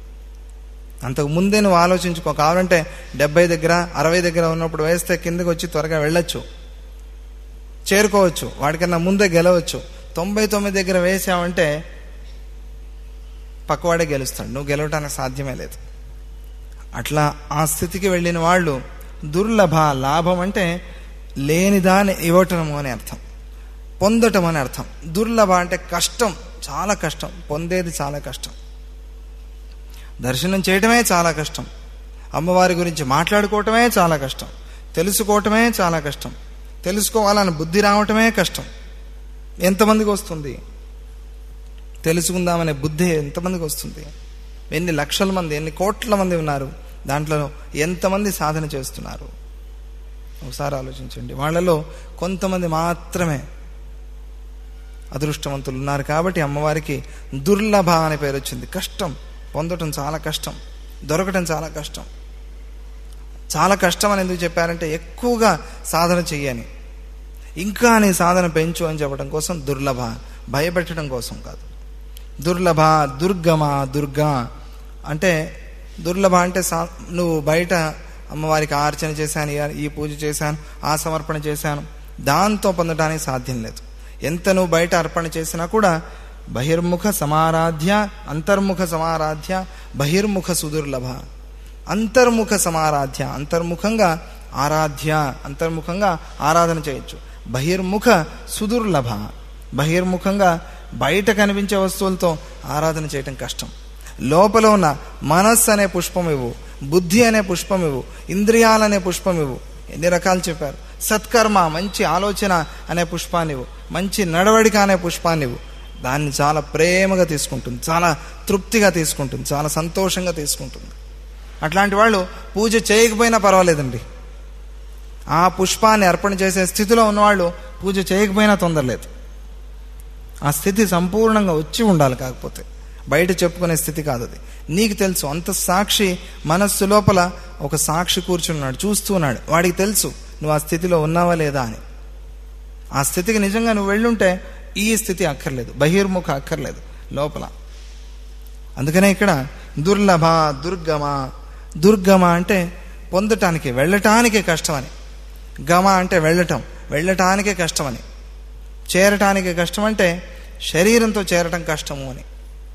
అంతకు ముందే నువ్వు ఆలోచించుకో. కావాలంటే డెబ్బై దగ్గర అరవై దగ్గర ఉన్నప్పుడు వేస్తే కిందకు వచ్చి త్వరగా వెళ్ళొచ్చు, చేరుకోవచ్చు, వాడికన్నా ముందే గెలవచ్చు. తొంభై తొమ్మిది దగ్గర వేసావంటే పక్కవాడే గెలుస్తాడు, నువ్వు గెలవటానికి సాధ్యమే లేదు. అట్లా ఆ స్థితికి వెళ్ళిన వాళ్ళు దుర్లభ. లాభం అంటే లేనిదాన్ని ఇవ్వటము అని అర్థం, పొందటం అని అర్థం. దుర్లభ అంటే కష్టం, చాలా కష్టం, పొందేది చాలా కష్టం. దర్శనం చేయటమే చాలా కష్టం, అమ్మవారి గురించి మాట్లాడుకోవటమే చాలా కష్టం, తెలుసుకోవటమే చాలా కష్టం, తెలుసుకోవాలని బుద్ధి రావటమే కష్టం. ఎంతమందికి వస్తుంది? తెలుసుకుందామనే బుద్ధి ఎంతమందికి వస్తుంది? ఎన్ని లక్షల మంది, ఎన్ని కోట్ల మంది ఉన్నారు, దాంట్లో ఎంతమంది సాధన చేస్తున్నారు? ఒకసారి ఆలోచించండి. వాళ్ళలో కొంతమంది మాత్రమే అదృష్టవంతులు ఉన్నారు. కాబట్టి అమ్మవారికి దుర్లభ అనే పేరు వచ్చింది. కష్టం, పొందటం చాలా కష్టం, దొరకటం చాలా కష్టం. చాలా కష్టం అని ఎందుకు చెప్పారంటే ఎక్కువగా సాధన చెయ్యని, ఇంకా నీ సాధన పెంచు అని చెప్పడం కోసం దుర్లభ, భయపెట్టడం కోసం కాదు. దుర్లభ, దుర్గమ. దుర్గా అంటే దుర్లభ అంటే సా నువ్వు బయట అమ్మవారికి ఆర్చన చేశాను, ఈ పూజ చేశాను, ఆ సమర్పణ చేశాను, దాంతో పొందడానికి సాధ్యం లేదు. ఎంత నువ్వు బయట అర్పణ చేసినా కూడా బహిర్ముఖ సమారాధ్య, అంతర్ముఖ సమారాధ్య, బహిర్ముఖ సుదుర్లభ. అంతర్ముఖ సమారాధ్య, అంతర్ముఖంగా ఆరాధ్య, అంతర్ముఖంగా ఆరాధన చేయొచ్చు. బహిర్ముఖ సుదుర్లభ, బహిర్ముఖంగా బయట కనిపించే వస్తువులతో ఆరాధన చేయటం కష్టం. లోపల ఉన్న మనస్సు అనే పుష్పం ఇవ్వు, బుద్ధి అనే పుష్పం ఇవ్వు, ఇంద్రియాలనే పుష్పం ఇవ్వు. ఎన్ని రకాలు చెప్పారు. సత్కర్మ, మంచి ఆలోచన అనే పుష్పాన్ని ఇవ్వు, మంచి నడవడిక అనే పుష్పాన్ని ఇవ్వు. దాన్ని చాలా ప్రేమగా తీసుకుంటుంది, చాలా తృప్తిగా తీసుకుంటుంది, చాలా సంతోషంగా తీసుకుంటుంది. అట్లాంటి వాళ్ళు పూజ చేయకపోయినా పర్వాలేదండి. ఆ పుష్పాన్ని అర్పణ చేసే స్థితిలో ఉన్నవాళ్ళు పూజ చేయకపోయినా తొందరలేదు. ఆ స్థితి సంపూర్ణంగా వచ్చి ఉండాలి. కాకపోతే బయట చెప్పుకునే స్థితి కాదు అది. నీకు తెలుసు, అంత సాక్షి మనస్సు లోపల ఒక సాక్షి కూర్చున్నాడు, చూస్తున్నాడు. వాడికి తెలుసు నువ్వు ఆ స్థితిలో ఉన్నావా లేదా అని. ఆ స్థితికి నిజంగా నువ్వు వెళ్ళుంటే ఈ స్థితి అక్కర్లేదు, బహిర్ముఖ అక్కర్లేదు, లోపల. అందుకనే ఇక్కడ దుర్లభ, దుర్గమ. దుర్గమ అంటే పొందటానికి, వెళ్ళటానికే కష్టమని. గమ అంటే వెళ్ళటం, వెళ్ళటానికే కష్టమని. చేరటానికే కష్టం అంటే శరీరంతో చేరటం కష్టము అని.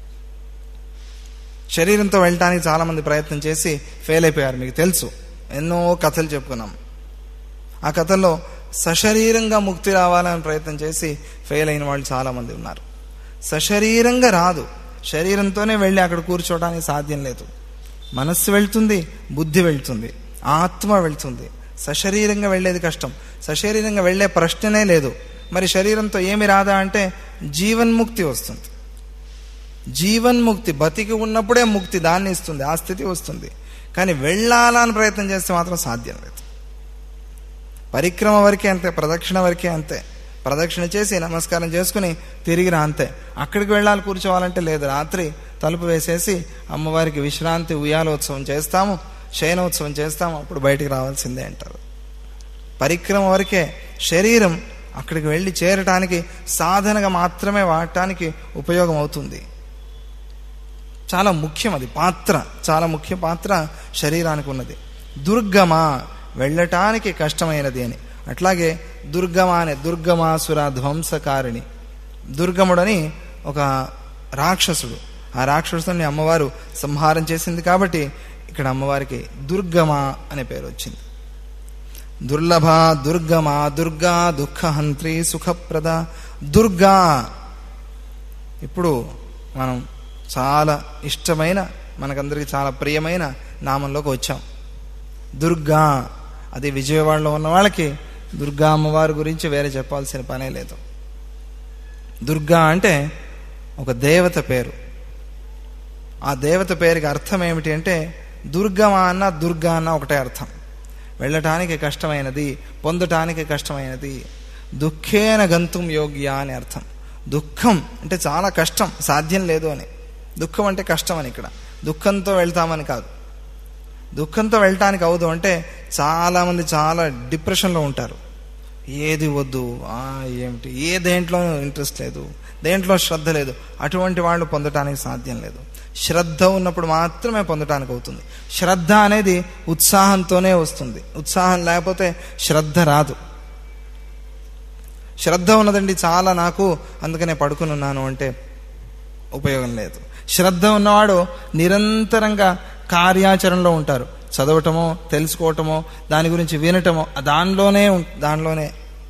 శరీరంతో వెళ్ళటానికి చాలామంది ప్రయత్నం చేసి ఫెయిల్ అయిపోయారు, మీకు తెలుసు. ఎన్నో కథలు చెప్పుకున్నాం. ఆ కథల్లో సశరీరంగా ముక్తి రావాలని ప్రయత్నం చేసి ఫెయిల్ అయిన వాళ్ళు చాలామంది ఉన్నారు. సశరీరంగా రాదు, శరీరంతోనే వెళ్ళి అక్కడ కూర్చోవడానికి సాధ్యం లేదు. మనస్సు వెళ్తుంది, బుద్ధి వెళ్తుంది, ఆత్మ వెళ్తుంది. సశరీరంగా వెళ్ళేది కష్టం. సశరీరంగా వెళ్ళే ప్రశ్ననే లేదు. మరి శరీరంతో ఏమి రాదా అంటే జీవన్ముక్తి వస్తుంది. జీవన్ముక్తి, బతికి ఉన్నప్పుడే ముక్తి దాన్ని ఇస్తుంది, ఆ స్థితి వస్తుంది. కానీ వెళ్ళాలని ప్రయత్నం చేస్తే మాత్రం సాధ్యం లేదు. పరిక్రమ వరకే అంతే, ప్రదక్షిణ వరకే అంతే. ప్రదక్షిణ చేసి నమస్కారం చేసుకుని తిరిగి రా అంతే. అక్కడికి వెళ్ళాలి కూర్చోవాలంటే లేదు. రాత్రి తలుపు వేసేసి అమ్మవారికి విశ్రాంతి ఉయ్యాలోత్సవం చేస్తాము, శయనోత్సవం చేస్తాము, అప్పుడు బయటికి రావాల్సిందే అంటారు. పరిక్రమ వరకే. శరీరం అక్కడికి వెళ్ళి చేరటానికి సాధనగా మాత్రమే వాడటానికి ఉపయోగం అవుతుంది. చాలా ముఖ్యం అది, పాత్ర చాలా ముఖ్య పాత్ర శరీరానికి ఉన్నది. దుర్గమ, వెళ్ళటానికి కష్టమైనది అని. అట్లాగే దుర్గమ అనే దుర్గమాసుర ధ్వంసకారిణి. దుర్గముడని ఒక రాక్షసుడు, ఆ రాక్షసుని అమ్మవారు సంహారం చేసింది కాబట్టి ఇక్కడ అమ్మవారికి దుర్గమ అనే పేరు వచ్చింది. దుర్లభ, దుర్గమ, దుర్గా, దుఃఖహంత్రి, సుఖప్రద. దుర్గా, ఇప్పుడు మనం చాలా ఇష్టమైన, మనకందరికీ చాలా ప్రియమైన నామంలోకి వచ్చాం. దుర్గా, అది విజయవాడలో ఉన్న వాళ్ళకి దుర్గా అమ్మవారి గురించి వేరే చెప్పాల్సిన పనే లేదు. దుర్గా అంటే ఒక దేవత పేరు. ఆ దేవత పేరుకి అర్థం ఏమిటి అంటే దుర్గమ అన్న దుర్గా అన్న ఒకటే అర్థం. వెళ్ళటానికి కష్టమైనది, పొందటానికి కష్టమైనది. దుఃఖేన గంతుం యోగ్య అని అర్థం. దుఃఖం అంటే చాలా కష్టం, సాధ్యం లేదు అని. దుఃఖం అంటే కష్టం అని. ఇక్కడ దుఃఖంతో వెళ్తామని కాదు. దుఃఖంతో వెళ్ళటానికి అవదు అంటే చాలామంది చాలా డిప్రెషన్లో ఉంటారు. ఏది వద్దు, ఏమిటి, ఏ దేంట్లో ఇంట్రెస్ట్ లేదు, దేంట్లో శ్రద్ధ లేదు, అటువంటి వాళ్ళు పొందటానికి సాధ్యం లేదు. శ్రద్ధ ఉన్నప్పుడు మాత్రమే పొందటానికి అవుతుంది. శ్రద్ధ అనేది ఉత్సాహంతోనే వస్తుంది. ఉత్సాహం లేకపోతే శ్రద్ధ రాదు. శ్రద్ధ ఉన్నదండి చాలా నాకు, అందుకనే పడుకుని ఉన్నాను అంటే ఉపయోగం లేదు. శ్రద్ధ ఉన్నవాడు నిరంతరంగా కార్యాచరణలో ఉంటారు. చదవటమో తెలుసుకోవటమో దాని గురించి వినటమో దానిలోనే దానిలోనే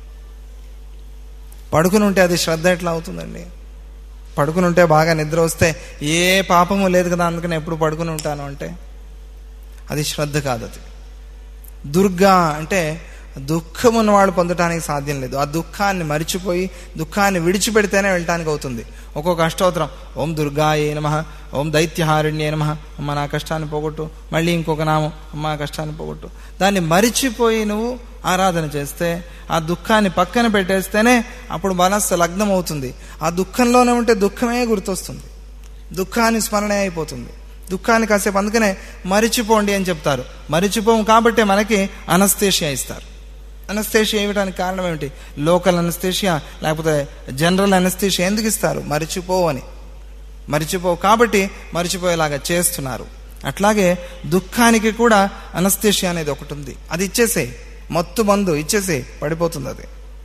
పడుకుని ఉంటే అది శ్రద్ధ ఎట్లా అవుతుందండి? పడుకుని ఉంటే బాగా నిద్ర వస్తే ఏ పాపము లేదు కదా, అందుకని ఎప్పుడు పడుకుని ఉంటాను అంటే అది శ్రద్ధ కాదు. అది దుర్గా అంటే దుఃఖం ఉన్నవాడు పొందటానికి సాధ్యం లేదు. ఆ దుఃఖాన్ని మరిచిపోయి దుఃఖాన్ని విడిచిపెడితేనే వెళ్ళటానికి అవుతుంది. ఒక్కొక్క అష్టోత్తరం ఓం దుర్గాయే నమః, ఓం దైత్యహారిణ్యే నమః, అమ్మ నా కష్టాన్ని పోగొట్టు, మళ్ళీ ఇంకొక నామం అమ్మ కష్టాన్ని పోగొట్టు. దాన్ని మరిచిపోయి నువ్వు ఆరాధన చేస్తే, ఆ దుఃఖాన్ని పక్కన పెట్టేస్తేనే అప్పుడు మనస్సు లగ్నం అవుతుంది. ఆ దుఃఖంలోనే ఉంటే దుఃఖమే గుర్తొస్తుంది, దుఃఖాన్ని స్మరణే అయిపోతుంది. దుఃఖాన్ని కాసేపు అందుకనే మరిచిపోండి అని చెప్తారు. మరిచిపోం కాబట్టి మనకి అనస్థేషియా ఇస్తారు. అనస్థేషియా ఇవ్వడానికి కారణం ఏమిటి? లోకల్ అనస్థేషియా లేకపోతే జనరల్ అనస్థేషియా ఎందుకు ఇస్తారు? మరిచిపోవు అని. మరిచిపోవు కాబట్టి మరిచిపోయేలాగా చేస్తున్నారు. అట్లాగే దుఃఖానికి కూడా అనస్థేషియా అనేది ఒకటి ఉంది. అది ఇచ్చేసే, మత్తు మందు ఇచ్చేసే, పడిపోతుంది అది.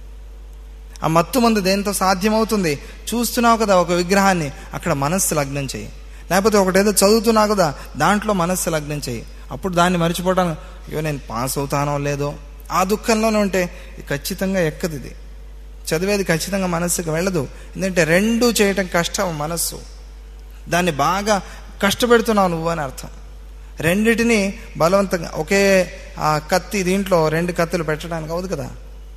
ఆ మత్తు మందు దేంతో సాధ్యమవుతుంది? చూస్తున్నావు కదా ఒక విగ్రహాన్ని, అక్కడ మనస్సు లగ్నం చేయి. లేకపోతే ఒకటేదో చదువుతున్నావు కదా, దాంట్లో మనస్సు లగ్నం చేయి. అప్పుడు దాన్ని మర్చిపోవడానికి అయ్యో నేను పాస్ అవుతానో లేదో ఆ దుఃఖంలోనే ఉంటే ఖచ్చితంగా ఎక్కదు. ఇది చదివేది ఖచ్చితంగా మనస్సుకి వెళ్ళదు. ఎందుకంటే రెండూ చేయటం కష్టం మనస్సు. దాన్ని బాగా కష్టపెడుతున్నావు నువ్వు అని అర్థం. రెండిటిని బలవంతంగా ఒకే ఆ కత్తి దీంట్లో రెండు కత్తులు పెట్టడానికి అవదు కదా.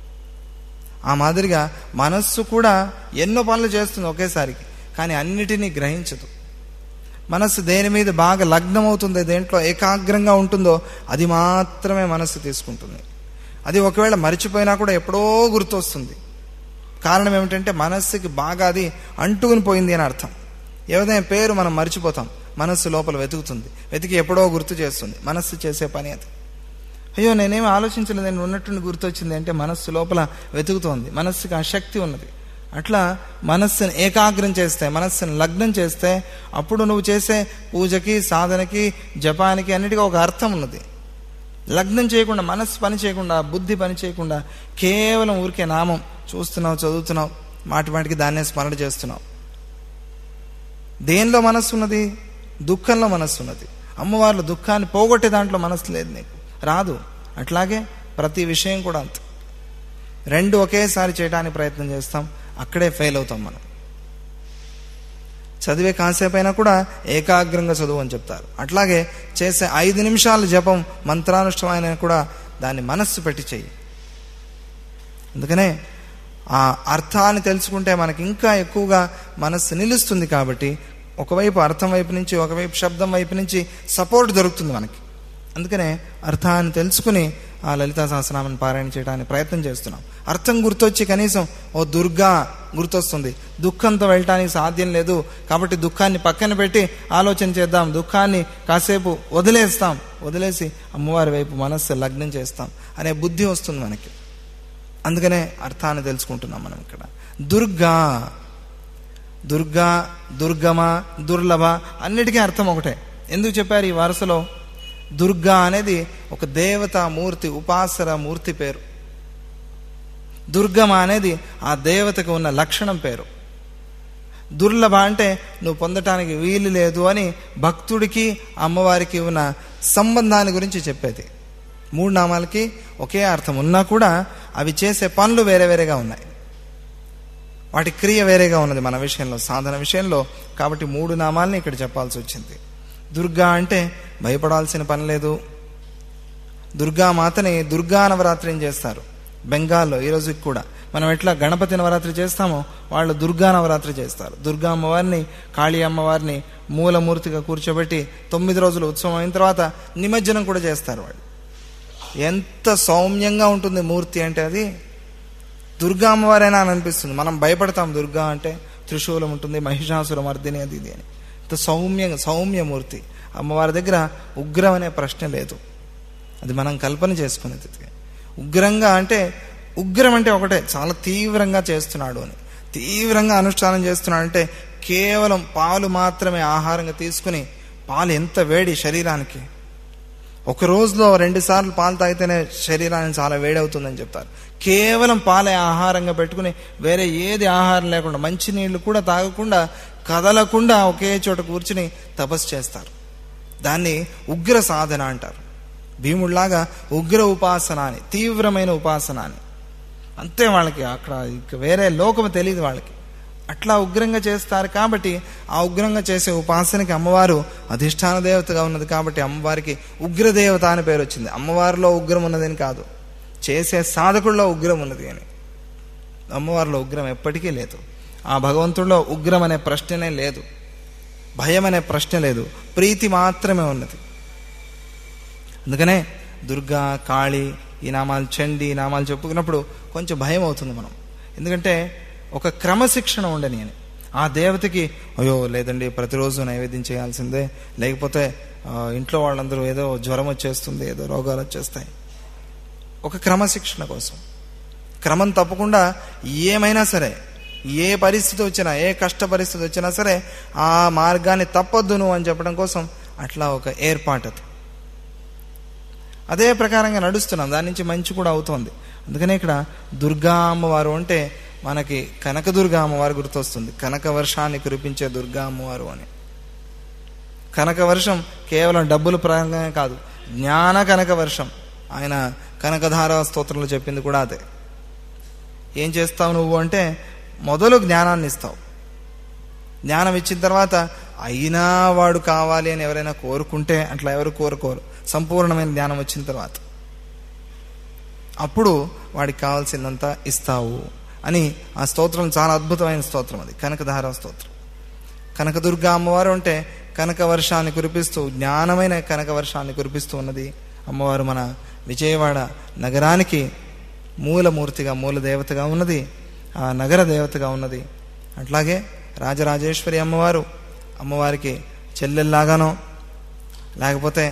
ఆ మాదిరిగా మనస్సు కూడా ఎన్నో పనులు చేస్తుంది ఒకేసారికి, కానీ అన్నిటినీ గ్రహించదు. మనస్సు దేని మీద బాగా లగ్నం అవుతుందో, దేంట్లో ఏకాగ్రంగా ఉంటుందో అది మాత్రమే మనస్సు తీసుకుంటుంది. అది ఒకవేళ మరిచిపోయినా కూడా ఎప్పుడో గుర్తొస్తుంది. కారణం ఏమిటంటే మనస్సుకి బాగా అది అంటుకుని పోయింది అని అర్థం. ఏదైనా పేరు మనం మర్చిపోతాం, మనస్సు లోపల వెతుకుతుంది, వెతికి ఎప్పుడో గుర్తు చేస్తుంది. మనస్సు చేసే పని అది. అయ్యో నేనేమి ఆలోచించలేదు, నేను ఉన్నట్టుండి గుర్తొచ్చింది అంటే మనస్సు లోపల వెతుకుతోంది. మనస్సుకి ఆ శక్తి ఉన్నది. అట్లా మనస్సుని ఏకాగ్రం చేస్తే, మనస్సుని లగ్నం చేస్తే అప్పుడు నువ్వు చేసే పూజకి, సాధనకి, జపానికి అన్నిటికీ ఒక అర్థం ఉన్నది. లగ్నం చేయకుండా, మనస్సు పని చేయకుండా, బుద్ధి పని చేయకుండా కేవలం ఊరికే నామం చూస్తున్నావు, చదువుతున్నావు, మాటి మాటికి దాన్నే స్మరణ చేస్తున్నావు. దేనిలో మనస్సు ఉన్నది? దుఃఖంలో మనస్సు ఉన్నది. అమ్మవార్లు దుఃఖాన్ని పోగొట్టే దాంట్లో మనస్సు లేదు, నీకు రాదు. అట్లాగే ప్రతి విషయం కూడా అంత. రెండు ఒకేసారి చేయడానికి ప్రయత్నం చేస్తాం, అక్కడే ఫెయిల్ అవుతాం మనం. చదివే కాసేపు అయినా కూడా ఏకాగ్రంగా చదువు అని చెప్తారు. అట్లాగే చేసే ఐదు నిమిషాలు జపం మంత్రానుష్ఠమైన కూడా దాన్ని మనస్సు పెట్టి చెయ్యి. అందుకనే ఆ అర్థాన్ని తెలుసుకుంటే మనకి ఇంకా ఎక్కువగా మనస్సు నిలుస్తుంది. కాబట్టి ఒకవైపు అర్థం వైపు నుంచి, ఒకవైపు శబ్దం వైపు నుంచి సపోర్ట్ దొరుకుతుంది మనకి. అందుకనే అర్థాన్ని తెలుసుకుని ఆ లలితా సహస్రనామాన్ని పారాయణ చేయడానికి ప్రయత్నం చేస్తున్నాం. అర్థం గుర్తొచ్చి కనీసం ఓ దుర్గా గుర్తొస్తుంది. దుఃఖంతో వెళ్ళటానికి సాధ్యం లేదు కాబట్టి దుఃఖాన్ని పక్కన పెట్టి ఆలోచన చేద్దాం, దుఃఖాన్ని కాసేపు వదిలేస్తాం, వదిలేసి అమ్మవారి వైపు మనస్సు లగ్నం చేస్తాం అనే బుద్ధి వస్తుంది మనకి. అందుకనే అర్థాన్ని తెలుసుకుంటున్నాం మనం ఇక్కడ. దుర్గా, దుర్గా, దుర్గమ, దుర్లభ అన్నిటికీ అర్థం ఒకటే. ఎందుకు చెప్పారు ఈ వరుసలో? దుర్గా అనేది ఒక దేవతా మూర్తి, ఉపాసన మూర్తి పేరు. దుర్గమ అనేది ఆ దేవతకు ఉన్న లక్షణం పేరు. దుర్లభ అంటే నువ్వు పొందటానికి వీలు లేదు అని భక్తుడికి అమ్మవారికి ఉన్న సంబంధాన్ని గురించి చెప్పేది. మూడు నామాలకి ఒకే అర్థం ఉన్నా కూడా అవి చేసే పనులు వేరే వేరేగా ఉన్నాయి, వాటి క్రియ వేరేగా ఉన్నది మన విషయంలో, సాధన విషయంలో. కాబట్టి మూడు నామాలని ఇక్కడ చెప్పాల్సి వచ్చింది. దుర్గా అంటే భయపడాల్సిన పని లేదు. దుర్గామాతని దుర్గా నవరాత్రి చేస్తారు బెంగాల్లో ఈ రోజుకి కూడా. మనం ఎట్లా గణపతి నవరాత్రి చేస్తామో వాళ్ళు దుర్గా నవరాత్రి చేస్తారు. దుర్గా అమ్మవారిని, కాళీ అమ్మవారిని మూలమూర్తిగా కూర్చోబెట్టి తొమ్మిది రోజులు ఉత్సవం అయిన తర్వాత నిమజ్జనం కూడా చేస్తారు వాళ్ళు. ఎంత సౌమ్యంగా ఉంటుంది మూర్తి అంటే అది దుర్గా అమ్మవారైనా అని అనిపిస్తుంది. మనం భయపడతాం దుర్గా అంటే, త్రిశూలం ఉంటుంది, మహిషాసుర మర్దిని అది ఇది అని. అంత సౌమ్య సౌమ్యమూర్తి. అమ్మవారి దగ్గర ఉగ్రం అనే ప్రశ్న లేదు. అది మనం కల్పన చేసుకునేది. ఉగ్రంగా అంటే ఉగ్రం అంటే ఒకటే, చాలా తీవ్రంగా చేస్తున్నాడు అని. తీవ్రంగా అనుష్ఠానం చేస్తున్నాడు అంటే కేవలం పాలు మాత్రమే ఆహారంగా తీసుకుని, పాలు ఎంత వేడి శరీరానికి, ఒక రోజులో రెండు సార్లు పాలు తాగితేనే శరీరానికి చాలా వేడి అవుతుందని చెప్తారు. కేవలం పాలే ఆహారంగా పెట్టుకుని వేరే ఏది ఆహారం లేకుండా, మంచినీళ్ళు కూడా తాగకుండా, కదలకుండా ఒకే చోట కూర్చుని తపస్సు చేస్తారు. దాన్ని ఉగ్ర సాధన అంటారు. భీముడిలాగా ఉగ్ర ఉపాసన అని, తీవ్రమైన ఉపాసన అని. అంతే, వాళ్ళకి అక్కడ ఇక వేరే లోకం తెలియదు వాళ్ళకి. అట్లా ఉగ్రంగా చేస్తారు. కాబట్టి ఆ ఉగ్రంగా చేసే ఉపాసనకి అమ్మవారు అధిష్టాన దేవతగా ఉన్నది. కాబట్టి అమ్మవారికి ఉగ్రదేవత అని పేరు వచ్చింది. అమ్మవారిలో ఉగ్రం ఉన్నదని కాదు, చేసే సాధకుల్లో ఉగ్రం ఉన్నది అని. అమ్మవారిలో ఉగ్రం ఎప్పటికీ లేదు. ఆ భగవంతుడిలో ఉగ్రం అనే ప్రశ్ననే లేదు, భయం అనే ప్రశ్న లేదు, ప్రీతి మాత్రమే ఉన్నది. అందుకనే దుర్గా, కాళీ ఈ నామాలు, చండి ఈ నామాలు చెప్పుకున్నప్పుడు కొంచెం భయం అవుతుంది మనం. ఎందుకంటే ఒక క్రమశిక్షణ ఉండని అని. ఆ దేవతకి అయ్యో లేదండి ప్రతిరోజు నైవేద్యం చేయాల్సిందే, లేకపోతే ఇంట్లో వాళ్ళందరూ ఏదో జ్వరం వచ్చేస్తుంది, ఏదో రోగాలు వచ్చేస్తాయి. ఒక క్రమశిక్షణ కోసం, క్రమం తప్పకుండా ఏమైనా సరే, ఏ పరిస్థితి వచ్చినా, ఏ కష్ట పరిస్థితి వచ్చినా సరే ఆ మార్గాన్ని తప్పొద్దు నువ్వు అని చెప్పడం కోసం అట్లా ఒక ఏర్పాటు. అది అదే ప్రకారంగా నడుస్తున్నాం, దాని నుంచి మంచి కూడా అవుతోంది. అందుకనే ఇక్కడ దుర్గా అమ్మవారు అంటే మనకి కనకదుర్గా అమ్మవారు గుర్తొస్తుంది. కనక వర్షాన్ని కురిపించే దుర్గా అమ్మవారు అని. కనక వర్షం కేవలం డబ్బుల పరంగా కాదు, జ్ఞాన కనక వర్షం. ఆయన కనకధార స్తోత్రంలో చెప్పింది కూడా అదే. ఏం చేస్తావు నువ్వు అంటే మొదలు జ్ఞానాన్ని ఇస్తావు. జ్ఞానం ఇచ్చిన తర్వాత అయినా వాడు కావాలి అని ఎవరైనా కోరుకుంటే, అట్లా ఎవరు కోరుకోరు. సంపూర్ణమైన జ్ఞానం వచ్చిన తర్వాత అప్పుడు వాడికి కావాల్సిందంతా ఇస్తావు అని ఆ స్తోత్రం చాలా అద్భుతమైన స్తోత్రం. అది కనకధార స్తోత్రం. కనకదుర్గా అమ్మవారు అంటే కనక వర్షాన్ని కురిపిస్తూ, జ్ఞానమైన కనక వర్షాన్ని కురిపిస్తూ ఉన్నది అమ్మవారు. మన విజయవాడ నగరానికి మూలమూర్తిగా, మూల దేవతగా ఉన్నది, ఆ నగర దేవతగా ఉన్నది. అట్లాగే రాజరాజేశ్వరి అమ్మవారు అమ్మవారికి చెల్లెల్లాగానో, లేకపోతే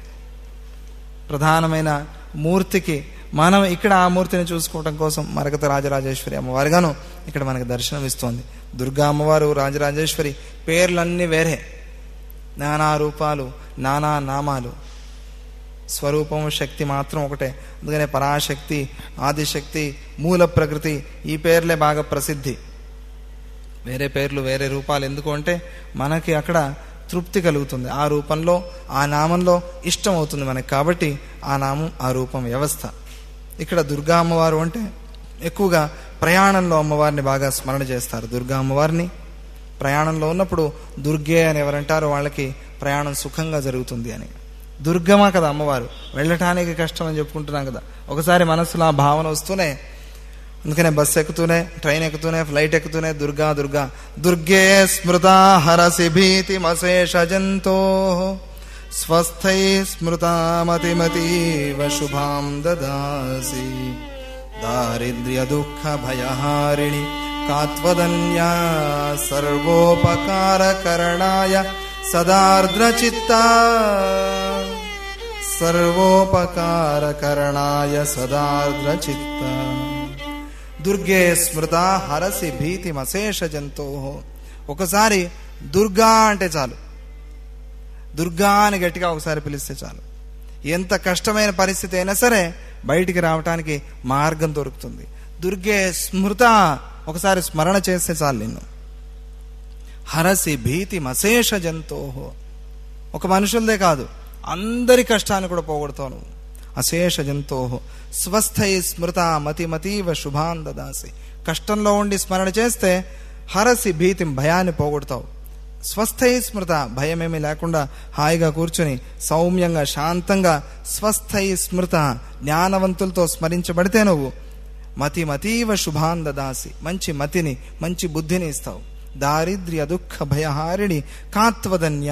ప్రధానమైన మూర్తికి మనం ఇక్కడ ఆ మూర్తిని చూసుకోవటం కోసం మరకత రాజరాజేశ్వరి అమ్మవారిగాను ఇక్కడ మనకు దర్శనం ఇస్తోంది. దుర్గా అమ్మవారు, రాజరాజేశ్వరి పేర్లన్నీ వేరే, నానా రూపాలు, నానా నామాలు, స్వరూపము శక్తి మాత్రం ఒకటే. అందుకనే పరాశక్తి, ఆదిశక్తి, మూల ప్రకృతి ఈ పేర్లే బాగా ప్రసిద్ధి. వేరే పేర్లు, వేరే రూపాలు ఎందుకు అంటే మనకి అక్కడ తృప్తి కలుగుతుంది. ఆ రూపంలో, ఆ నామంలో ఇష్టం అవుతుంది మనకి. కాబట్టి ఆ నామం, ఆ రూపం వ్యవస్థ. ఇక్కడ దుర్గా అమ్మవారు అంటే ఎక్కువగా ప్రయాణంలో అమ్మవారిని బాగా స్మరణ చేస్తారు. దుర్గా అమ్మవారిని ప్రయాణంలో ఉన్నప్పుడు దుర్గే అని ఎవరంటారో వాళ్ళకి ప్రయాణం సుఖంగా జరుగుతుంది అని. దుర్గమా కదా అమ్మవారు, వెళ్ళటానికి కష్టం అని చెప్పుకుంటున్నాం కదా. ఒకసారి మనసులో ఆ భావన వస్తూనే, అందుకనే బస్సు ఎక్కుతూనే, ట్రైన్ ఎక్కుతూనే, ఫ్లైట్ ఎక్కుతూనే దుర్గా దుర్గా దుర్గే స్మృతా హరసి భీతిమశేష జంతో స్వస్థై స్మృతా మతిమతీవ శుభాం దదాసి దారిద్ర్య దుఃఖ భయహారిణి కాత్వదన్యా సర్వోపకారకరణాయ సదార్ద్రచిత్తా సర్వోపకారకరణాయ సదార్ద్రచిత్తా దుర్గే స్మృతా హరసి భీతిమశేష జంతో. ఒకసారి దుర్గా అంటే చాలు, దుర్గా అని గట్టిగా ఒకసారి పిలిస్తే చాలు, ఎంత కష్టమైన పరిస్థితి అయినా సరే బయటికి రావటానికి మార్గం దొరుకుతుంది. దుర్గే స్మృత, ఒకసారి స్మరణ చేస్తే చాలు నిన్ను. హరసి భీతిమశేష జంతో, ఒక మనుషులదే కాదు అందరి కష్టాన్ని కూడా పోగొడతావు నువ్వు. అశేష జంతో స్వస్థై స్మృత మతిమతీవ శుభాన్ దదాసి. కష్టంలో ఉండి స్మరణ చేస్తే హరసి భీతిం, భయాన్ని పోగొడతావు. స్వస్థై స్మృత, భయమేమీ లేకుండా హాయిగా కూర్చుని సౌమ్యంగా శాంతంగా స్వస్థై స్మృత, జ్ఞానవంతులతో స్మరించబడితే నువ్వు మతిమతీవ శుభాన్ దదాసి, మంచి మతిని, మంచి బుద్ధిని ఇస్తావు. దారిద్ర్య దుఃఖ భయహారిణి కాత్వదన్య,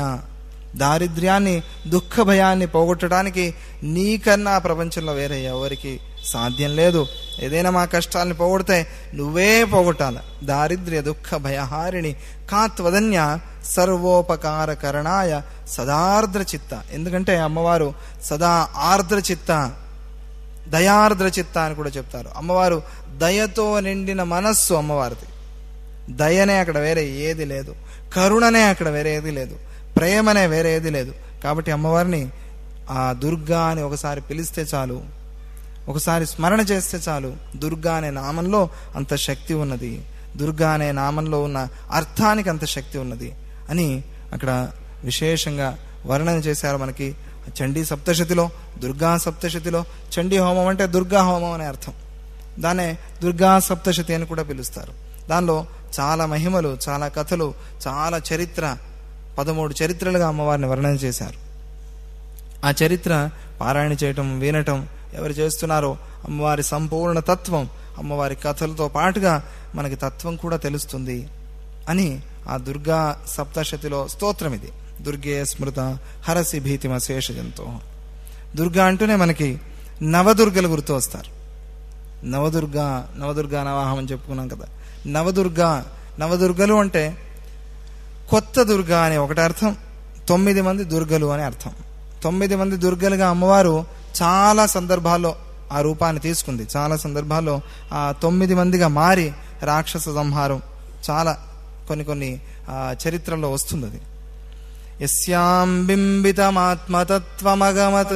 దారిద్ర్యాన్ని, దుఃఖ భయాన్ని పోగొట్టడానికి నీకన్నా ప్రపంచంలో వేరే ఎవరికి సాధ్యం లేదు. ఏదైనా మా కష్టాలని పోగొడితే నువ్వే పోగొట్టాల. దారిద్ర్య దుఃఖ భయహారిణి కాత్వదన్య సర్వోపకార కరణాయ సదార్ద్ర చిత్త. ఎందుకంటే అమ్మవారు సదా ఆర్ద్ర చిత్త, దయార్ద్ర చిత్త అని కూడా చెప్తారు. అమ్మవారు దయతో నిండిన మనస్సు అమ్మవారిది. దయనే అక్కడ వేరే ఏది లేదు, కరుణనే అక్కడ వేరే ఏది లేదు, ప్రేమనే వేరే ఏది లేదు. కాబట్టి అమ్మవారిని ఆ దుర్గా అని ఒకసారి పిలిస్తే చాలు, ఒకసారి స్మరణ చేస్తే చాలు. దుర్గా అనే నామంలో అంత శక్తి ఉన్నది, దుర్గా అనే నామంలో ఉన్న అర్థానికి అంత శక్తి ఉన్నది అని అక్కడ విశేషంగా వర్ణన చేశారు మనకి చండీ సప్తశతిలో. దుర్గా సప్తశతిలో చండీ హోమం అంటే దుర్గా హోమం అనే అర్థం. దాన్నే దుర్గా సప్తశతి అని కూడా పిలుస్తారు. దానిలో చాలా మహిమలు, చాలా కథలు, చాలా చరిత్ర, పదమూడు చరిత్రలుగా అమ్మవారిని వర్ణన చేశారు. ఆ చరిత్ర పారాయణ చేయటం, వినటం ఎవరు చేస్తున్నారో అమ్మవారి సంపూర్ణ తత్వం, అమ్మవారి కథలతో పాటుగా మనకి తత్వం కూడా తెలుస్తుంది అని ఆ దుర్గా సప్తశతిలో స్తోత్రం ఇది. దుర్గే స్మృత హరసి భీతిమ శేషజంతో. దుర్గా అంటూనే మనకి నవదుర్గలు గుర్తు వస్తారు. నవదుర్గా నవదుర్గా నవాహం అని చెప్పుకున్నాం కదా. నవదుర్గా నవదుర్గలు అంటే కొత్త దుర్గా అని ఒకటి అర్థం, తొమ్మిది మంది దుర్గలు అని అర్థం. తొమ్మిది మంది దుర్గలుగా అమ్మవారు చాలా సందర్భాల్లో ఆ రూపాన్ని తీసుకుంది. చాలా సందర్భాల్లో ఆ తొమ్మిది మందిగా మారి రాక్షస సంహారం చాలా కొన్ని కొన్ని చరిత్రలో వస్తుంది. అది యస్యాం బింబితమాత్మతత్వమగమత్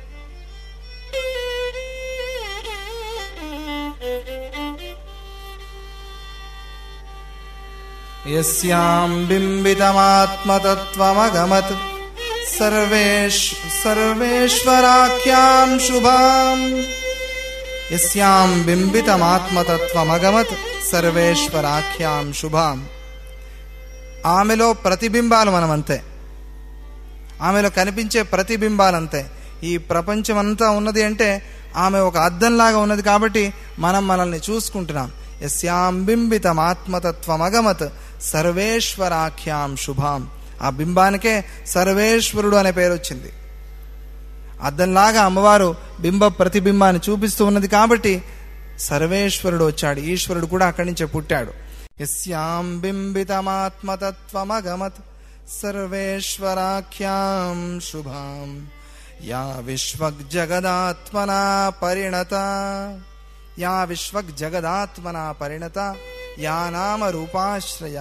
యస్యాం బింబితమాత్మతత్వమగమత్ సర్వేష్ సర్వేశ్వరాఖ్యాం శుభాం. యస్యాం బింబితమాత్మతత్వమగమత్ సర్వేశ్వరాఖ్యాం శుభాం. ఆమెలో ప్రతిబింబాలు మనమంతే, ఆమెలో కనిపించే ప్రతిబింబాలంతే. ఈ ప్రపంచమంతా ఉన్నది అంటే ఆమె ఒక అద్దంలాగా ఉన్నది కాబట్టి మనం మనల్ని చూసుకుంటున్నాం. యస్యాం బింబితమాత్మతత్వమగమత్ సర్వేశ్వరాఖ్యాం శుభాం. ఆ బింబానికే సర్వేశ్వరుడు అనే పేరు వచ్చింది. అద్దంలాగా అమ్మవారు బింబ ప్రతిబింబాన్ని చూపిస్తూ ఉన్నది కాబట్టి సర్వేశ్వరుడు వచ్చాడు. ఈశ్వరుడు కూడా అక్కడి నుంచే పుట్టాడు. యస్యాం బింబితమాత్మతత్వమగమత్ సర్వేశ్వరాఖ్యాం శుభాం. యా విశ్వగ్జగదాత్మనా పరిణత యా విశ్వగ్జగదాత్మనా పరిణత యా నామ రూపాశ్రయ.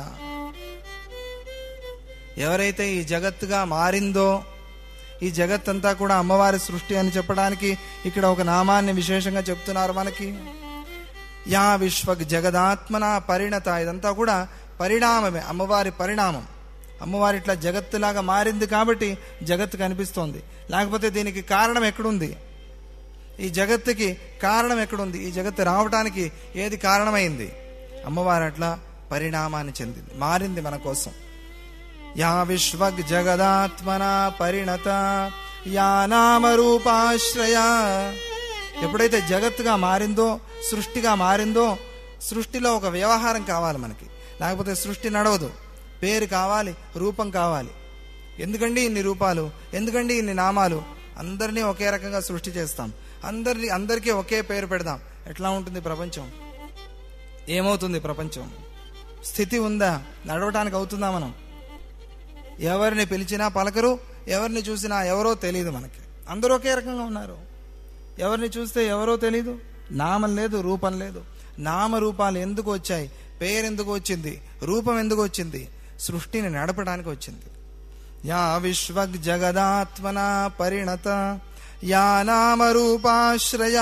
ఎవరైతే ఈ జగత్తుగా మారిందో, ఈ జగత్తంతా కూడా అమ్మవారి సృష్టి అని చెప్పడానికి ఇక్కడ ఒక నామాన్ని విశేషంగా చెప్తున్నారు మనకి. యా విశ్వగ్ జగదాత్మన పరిణత. ఇదంతా కూడా పరిణామమే, అమ్మవారి పరిణామం. అమ్మవారి ఇట్లా జగత్తులాగా మారింది కాబట్టి జగత్తు కనిపిస్తోంది. లేకపోతే దీనికి కారణం ఎక్కడుంది? ఈ జగత్తుకి కారణం ఎక్కడుంది? ఈ జగత్తు రావటానికి ఏది కారణమైంది? అమ్మవారు అట్లా పరిణామాన్ని చెందింది, మారింది మన కోసం. యా విశ్వగ్ జగదాత్మనా పరిణత యా నామ రూపాశ్రయ. ఎప్పుడైతే జగత్తుగా మారిందో, సృష్టిగా మారిందో, సృష్టిలో ఒక వ్యవహారం కావాలి మనకి, లేకపోతే సృష్టి నడవదు. పేరు కావాలి, రూపం కావాలి. ఎందుకండి ఇన్ని రూపాలు, ఎందుకండి ఇన్ని నామాలు? అందరినీ ఒకే రకంగా సృష్టి చేస్తాం, అందరినీ అందరికీ ఒకే పేరు పెడదాం. ఎట్లా ఉంటుంది ప్రపంచం? ఏమవుతుంది ప్రపంచం? స్థితి ఉందా? నడవటానికి అవుతుందా? మనం ఎవరిని పిలిచినా పలకరు, ఎవరిని చూసినా ఎవరో తెలియదు మనకి. అందరూ ఒకే రకంగా ఉన్నారు. ఎవరిని చూస్తే ఎవరో తెలీదు. నామం లేదు, రూపం లేదు. నామరూపాలు ఎందుకు వచ్చాయి? పేరు ఎందుకు వచ్చింది? రూపం ఎందుకు వచ్చింది? సృష్టిని నడపడానికి వచ్చింది. యా విశ్వగ్ జగదాత్మన పరిణత యా నామ రూపాశ్రయ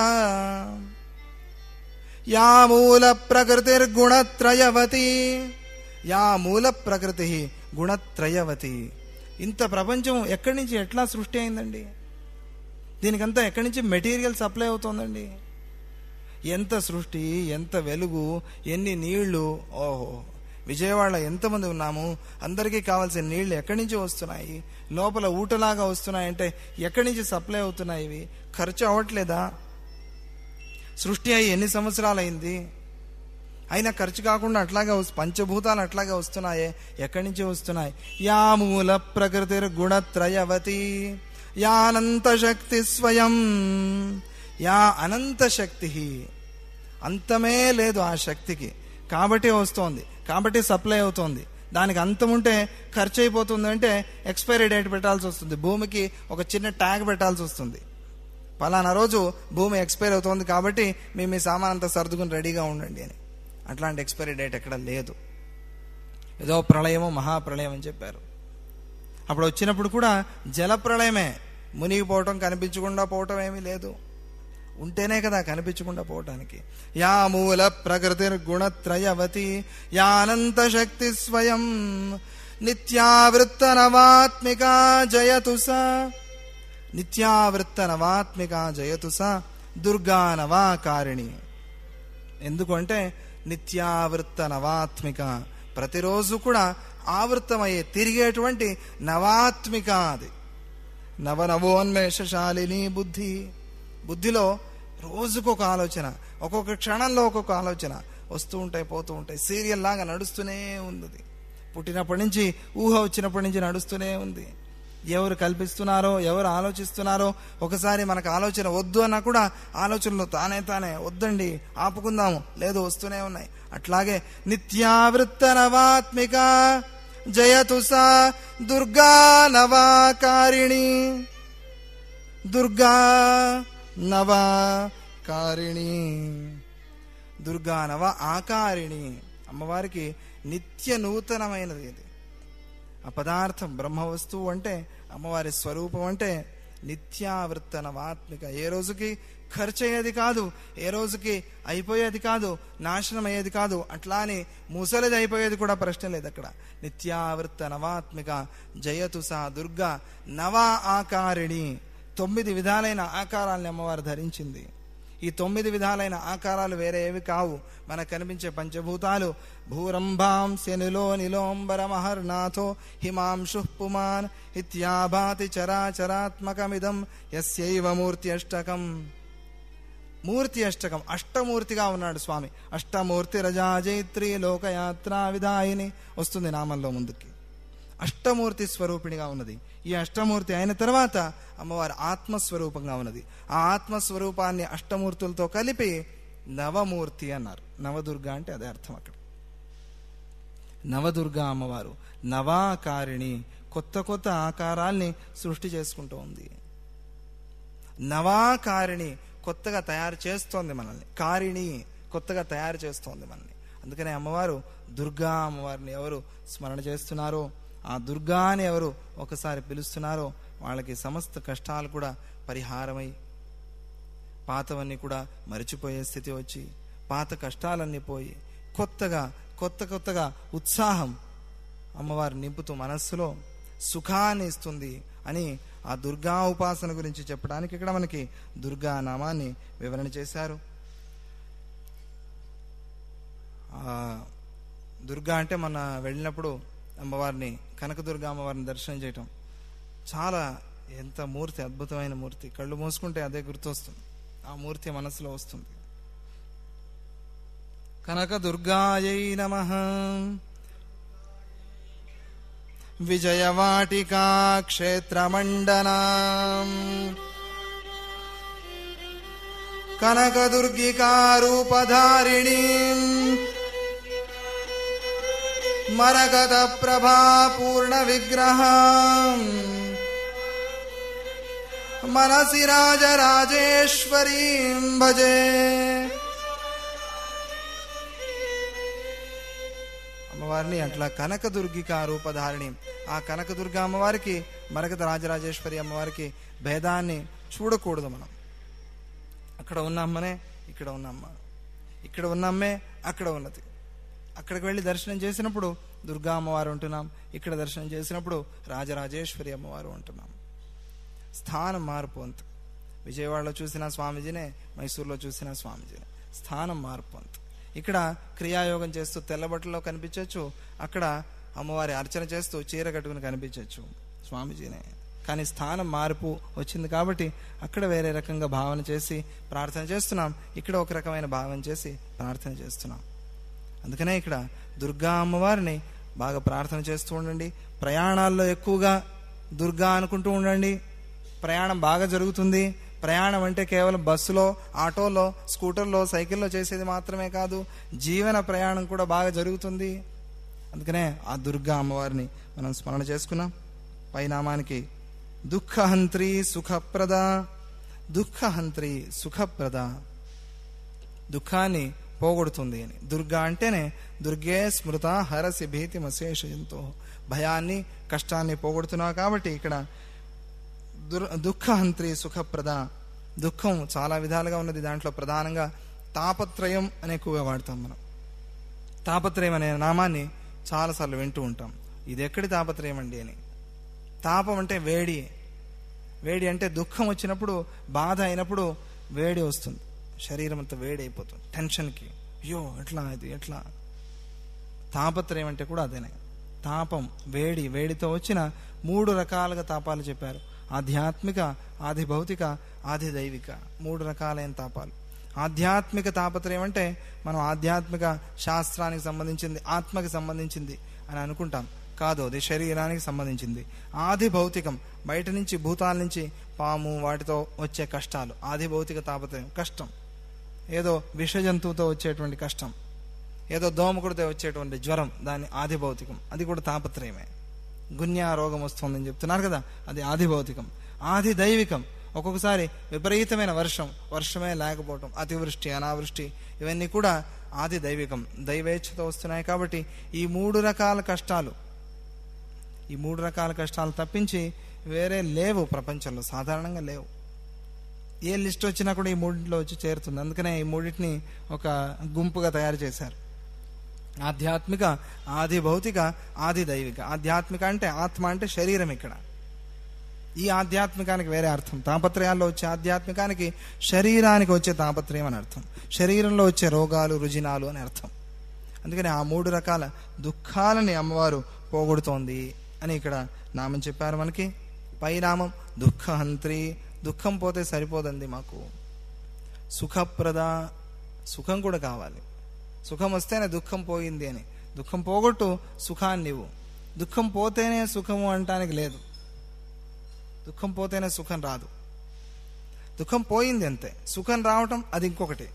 యా మూల ప్రకృతిర్గుణత్రయవతి యా మూల ప్రకృతి గుణత్రయవతి. ఇంత ప్రపంచం ఎక్కడి నుంచి ఎట్లా సృష్టి అయిందండి? దీనికంతా ఎక్కడి నుంచి మెటీరియల్ సప్లై అవుతోందండి? ఎంత సృష్టి, ఎంత వెలుగు, ఎన్ని నీళ్లు! ఓహో, విజయవాడలో ఎంతమంది ఉన్నాము, అందరికీ కావాల్సిన నీళ్లు ఎక్కడి నుంచి వస్తున్నాయి? లోపల ఊటలాగా వస్తున్నాయంటే ఎక్కడి నుంచి సప్లై అవుతున్నాయి? ఇవి ఖర్చు అవ్వట్లేదా? సృష్టి అయ్యి ఎన్ని సంవత్సరాలు అయింది, అయినా ఖర్చు కాకుండా అట్లాగే పంచభూతాలు అట్లాగే వస్తున్నాయే, ఎక్కడి నుంచి వస్తున్నాయి? యా మూల ప్రకృతిర్ గుణత్రయవతి యానంత శక్తి స్వయం యా అనంత శక్తి, అంతమే లేదు ఆ శక్తికి, కాబట్టి వస్తోంది, కాబట్టి సప్లై అవుతోంది. దానికి అంతం ఉంటే ఖర్చు అయిపోతుంది అంటే ఎక్స్పైరీ డేట్ పెట్టాల్సి వస్తుంది, భూమికి ఒక చిన్న ట్యాగ్ పెట్టాల్సి వస్తుంది. పలానా రోజు భూమి ఎక్స్పైర్ అవుతోంది కాబట్టి మీ మీ సామాన్ అంతా సర్దుకుని రెడీగా ఉండండి అని. అట్లాంటి ఎక్స్పైరీ డేట్ ఎక్కడ లేదు. ఏదో ప్రళయమో మహాప్రళయం అని చెప్పారు. అప్పుడు వచ్చినప్పుడు కూడా జల ప్రళయమే, మునిగిపోవటం కనిపించకుండా పోవటం ఏమీ లేదు. ఉంటేనే కదా కనిపించకుండా పోవటానికి. యా మూల ప్రకృతిర్గుణత్రయవతి యానంత శక్తి స్వయం నిత్యావృత్త నవాత్మిక జయతు సా. నిత్యావృత్త నవాత్మిక జయతు సా దుర్గా నవాకారిణి. ఎందుకంటే నిత్యావృత్త నవాత్మిక, ప్రతిరోజు కూడా ఆవృత్తమయ్యే తిరిగేటువంటి నవాత్మిక అది. నవనవోన్మేషశాలిని బుద్ధి. బుద్ధిలో రోజుకొక ఆలోచన, ఒక్కొక్క క్షణంలో ఒక్కొక్క ఆలోచన వస్తూ ఉంటాయి, పోతూ ఉంటాయి. సీరియల్ లాగా నడుస్తూనే ఉంది. పుట్టినప్పటి నుంచి ఊహ వచ్చినప్పటి నుంచి నడుస్తూనే ఉంది. ఎవరు కల్పిస్తున్నారో, ఎవరు ఆలోచిస్తున్నారో, ఒకసారి మనకు ఆలోచన వద్దు అన్నా కూడా ఆలోచనలు తానే తానే వద్దండి ఆపుకుందాము, లేదు వస్తూనే ఉన్నాయి. అట్లాగే నిత్యావృత్త నవాత్మిక జయతు సా దుర్గా నవాకారిణి. దుర్గా నవాకారిణి, దుర్గా నవ ఆకారిణి. అమ్మవారికి నిత్య నూతనమైనది ఇది. ఆ పదార్థం బ్రహ్మ వస్తువు అంటే, అమ్మవారి స్వరూపం అంటే నిత్యావృత్త నవాత్మిక. ఏ రోజుకి ఖర్చు అయ్యేది కాదు, ఏ రోజుకి అయిపోయేది కాదు, నాశనం అయ్యేది కాదు, అట్లా అని ముసలిది అయిపోయేది కూడా ప్రశ్న లేదు అక్కడ. నిత్యావృత్త నవాత్మిక జయతు సా దుర్గా నవా ఆకారిణి. తొమ్మిది విధాలైన ఆకారాలని అమ్మవారు ధరించింది. ఈ తొమ్మిది విధాలైన ఆకారాలు వేరే ఏవి కావు. మనకు కనిపించే పంచభూతాలు భూరంభాం శనిలో నిలోంబర మహర్నాథో హిమాంశు పుమాన్ ఇత్యాభాతి చరాచరాత్మకమిదం యస్యైవ మూర్తి అష్టకం. మూర్తి అష్టకం, అష్టమూర్తిగా ఉన్నాడు స్వామి. అష్టమూర్తి రజాజైత్రి లోకయాత్రా విధాయిని వస్తుంది నామంలో ముందుకి. అష్టమూర్తి స్వరూపిణిగా ఉన్నది. ఈ అష్టమూర్తి అయిన తర్వాత అమ్మవారు ఆత్మస్వరూపంగా ఉన్నది. ఆ ఆత్మస్వరూపాన్ని అష్టమూర్తులతో కలిపి నవమూర్తి అన్నారు. నవదుర్గ అంటే అదే అర్థం అక్కడ. నవదుర్గా అమ్మవారు నవాకారిణి, కొత్త కొత్త ఆకారాల్ని సృష్టి చేసుకుంటూ ఉంది. నవాకారిణి, కొత్తగా తయారు చేస్తోంది మనల్ని. కారిణి, కొత్తగా తయారు చేస్తోంది మనల్ని. అందుకనే అమ్మవారు దుర్గా అమ్మవారిని ఎవరు స్మరణ చేస్తున్నారో, ఆ దుర్గాని ఎవరు ఒకసారి పిలుస్తున్నారో వాళ్ళకి సమస్త కష్టాలు కూడా పరిహారమై, పాతవన్నీ కూడా మరిచిపోయే స్థితి వచ్చి, పాత కష్టాలన్నీ పోయి కొత్తగా కొత్త కొత్తగా ఉత్సాహం అమ్మవారు నింపుతూ మనస్సులో సుఖాన్ని ఇస్తుంది అని ఆ దుర్గా ఉపాసన గురించి చెప్పడానికి ఇక్కడ మనకి దుర్గా నామాన్ని వివరణ చేశారు. దుర్గా అంటే మన వెళ్ళినప్పుడు అమ్మవారిని, కనకదుర్గ అమ్మవారిని దర్శనం చేయటం చాలా, ఎంత మూర్తి, అద్భుతమైన మూర్తి. కళ్ళు మూసుకుంటే అదే గుర్తొస్తుంది, ఆ మూర్తి మనసులో వస్తుంది. కనకదుర్గాయై నమః. విజయవాటికా క్షేత్రమండనం కనకదుర్గికా రూపధారిణీ మరకత ప్రభా పూర్ణ విగ్రహం మనసి రాజరాజేశ్వరీం భజే. అమ్మవారిని అట్లా కనకదుర్గికా రూపధారిణి. ఆ కనకదుర్గ అమ్మవారికి, మరకత రాజరాజేశ్వరి అమ్మవారికి భేదాన్ని చూడకూడదు మనం. అక్కడ ఉన్న అమ్మనే ఇక్కడ ఉన్న అమ్మ, ఇక్కడ ఉన్న అమ్మే అక్కడ ఉన్నది. అక్కడికి వెళ్ళి దర్శనం చేసినప్పుడు దుర్గా అమ్మవారు ఉంటున్నాం, ఇక్కడ దర్శనం చేసినప్పుడు రాజరాజేశ్వరి అమ్మవారు ఉంటున్నాం. స్థానం మార్పు అంత. విజయవాడలో చూసిన స్వామీజీనే, మైసూర్లో చూసిన స్వామీజీనే. స్థానం మార్పు అంత. ఇక్కడ క్రియాయోగం చేస్తూ తెల్లబట్టలో కనిపించవచ్చు, అక్కడ అమ్మవారి అర్చన చేస్తూ చీర కట్టుకుని కనిపించవచ్చు స్వామీజీనే. కానీ స్థానం మార్పు వచ్చింది కాబట్టి అక్కడ వేరే రకంగా భావన చేసి ప్రార్థన చేస్తున్నాం, ఇక్కడ ఒక రకమైన భావన చేసి ప్రార్థన చేస్తున్నాం. అందుకనే ఇక్కడ దుర్గా అమ్మవారిని బాగా ప్రార్థన చేస్తూ ఉండండి. ప్రయాణాల్లో ఎక్కువగా దుర్గా అనుకుంటూ ఉండండి. ప్రయాణం బాగా జరుగుతుంది, ప్రయాణం అంటే కేవలం బస్సులో, ఆటోలో, స్కూటర్లో, సైకిల్లో చేసేది మాత్రమే కాదు, జీవన ప్రయాణం కూడా బాగా జరుగుతుంది. అందుకనే ఆ దుర్గా అమ్మవారిని మనం స్మరణ చేసుకున్నాం. పైనామానికి దుఃఖహంత్రి సుఖప్రద, దుఃఖహంత్రి సుఖప్రద, దుఃఖాన్ని పోగొడుతుంది అని. దుర్గా అంటేనే దుర్గే స్మృత హరసి భీతి మశేషయంతో, భయాన్ని కష్టాన్ని పోగొడుతున్నావు కాబట్టి ఇక్కడ దుర్ దుఃఖహంత్రి సుఖప్రద. దుఃఖం చాలా విధాలుగా ఉన్నది, దాంట్లో ప్రధానంగా తాపత్రయం అని ఎక్కువగా వాడతాం మనం. తాపత్రయం అనే నామాన్ని చాలాసార్లు వింటూ ఉంటాం. ఇది ఎక్కడి తాపత్రయం అండి అని. తాపం అంటే వేడి, వేడి అంటే దుఃఖం వచ్చినప్పుడు, బాధ అయినప్పుడు వేడి వస్తుంది, శరీరం అంతా వేడి అయిపోతుంది టెన్షన్కి. అయ్యో ఎట్లా ఇది ఎట్లా. తాపత్రయం అంటే కూడా అదేనే, తాపం, వేడి. వేడితో వచ్చిన మూడు రకాలుగా తాపాలు చెప్పారు. ఆధ్యాత్మిక, ఆది భౌతిక, ఆది దైవిక, మూడు రకాలైన తాపాలు. ఆధ్యాత్మిక తాపత్రయం అంటే మనం ఆధ్యాత్మిక శాస్త్రానికి సంబంధించింది, ఆత్మకి సంబంధించింది అని అనుకుంటాం. కాదు, అది శరీరానికి సంబంధించింది. ఆది భౌతికం, బయట నుంచి భూతాల నుంచి పాము వాటితో వచ్చే కష్టాలు. ఆది భౌతిక తాపత్రయం కష్టం, ఏదో విష జంతువుతో వచ్చేటువంటి కష్టం, ఏదో దోమకుడితో వచ్చేటువంటి జ్వరం, దాన్ని ఆది భౌతికం, అది కూడా తాపత్రయమే. గున్యా రోగం వస్తుందని చెప్తున్నారు కదా, అది ఆది భౌతికం. ఆది దైవికం, ఒక్కొక్కసారి విపరీతమైన వర్షం, వర్షమే లేకపోవటం, అతివృష్టి, అనావృష్టి, ఇవన్నీ కూడా ఆది దైవికం, దైవేచ్ఛతో వస్తున్నాయి. కాబట్టి ఈ మూడు రకాల కష్టాలు, ఈ మూడు రకాల కష్టాలు తప్పించి వేరే లేవు ప్రపంచంలో, సాధారణంగా లేవు. ఏ లిస్ట్ వచ్చినా కూడా ఈ మూడింటిలో వచ్చి చేరుతుంది. అందుకనే ఈ మూడింటిని ఒక గుంపుగా తయారు చేశారు. ఆధ్యాత్మిక, ఆది భౌతిక, ఆది దైవిక. ఆధ్యాత్మిక అంటే ఆత్మ అంటే శరీరం. ఇక్కడ ఈ ఆధ్యాత్మికానికి వేరే అర్థం. తాపత్రయాల్లో వచ్చే ఆధ్యాత్మికానికి శరీరానికి వచ్చే తాపత్రయం అని అర్థం, శరీరంలో వచ్చే రోగాలు, రుజినాలు అని అర్థం. అందుకని ఆ మూడు రకాల దుఃఖాలని అమ్మవారు పోగొడుతోంది అని ఇక్కడ నామం చెప్పారు మనకి. పైనామం దుఃఖహంత్రి, దుఃఖం పోతే సరిపోదండి మాకు. సుఖప్రద, సుఖం కూడా కావాలి. సుఖం వస్తేనే దుఃఖం పోయింది అని. దుఃఖం పోగొట్టు, సుఖాన్ని ఇవ్వు. దుఃఖం పోతేనే సుఖము అంటానికి లేదు, దుఃఖం పోతేనే సుఖం రాదు. దుఃఖం పోయింది అంతే, సుఖం రావటం అది ఇంకొకటి.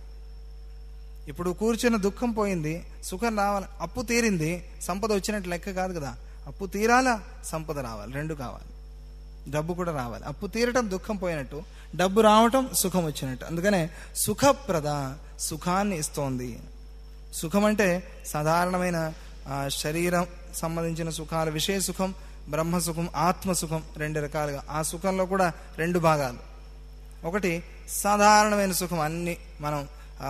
ఇప్పుడు కూర్చున్న దుఃఖం పోయింది, సుఖం రావాలి. అప్పు తీరింది, సంపద వచ్చినట్టు లెక్క కాదు కదా. అప్పు తీరాలా, సంపద రావాలి, రెండు కావాలి. డబ్బు కూడా రావాలి. అప్పు తీరటం దుఃఖం పోయినట్టు, డబ్బు రావటం సుఖం వచ్చినట్టు. అందుకనే సుఖప్రద, సుఖాన్ని ఇస్తోంది. సుఖం అంటే సాధారణమైన శరీరం సంబంధించిన సుఖాలు, విషయ సుఖం, బ్రహ్మ సుఖం, ఆత్మ సుఖం, రెండు రకాలుగా. ఆ సుఖంలో కూడా రెండు భాగాలు. ఒకటి సాధారణమైన సుఖం, అన్ని మనం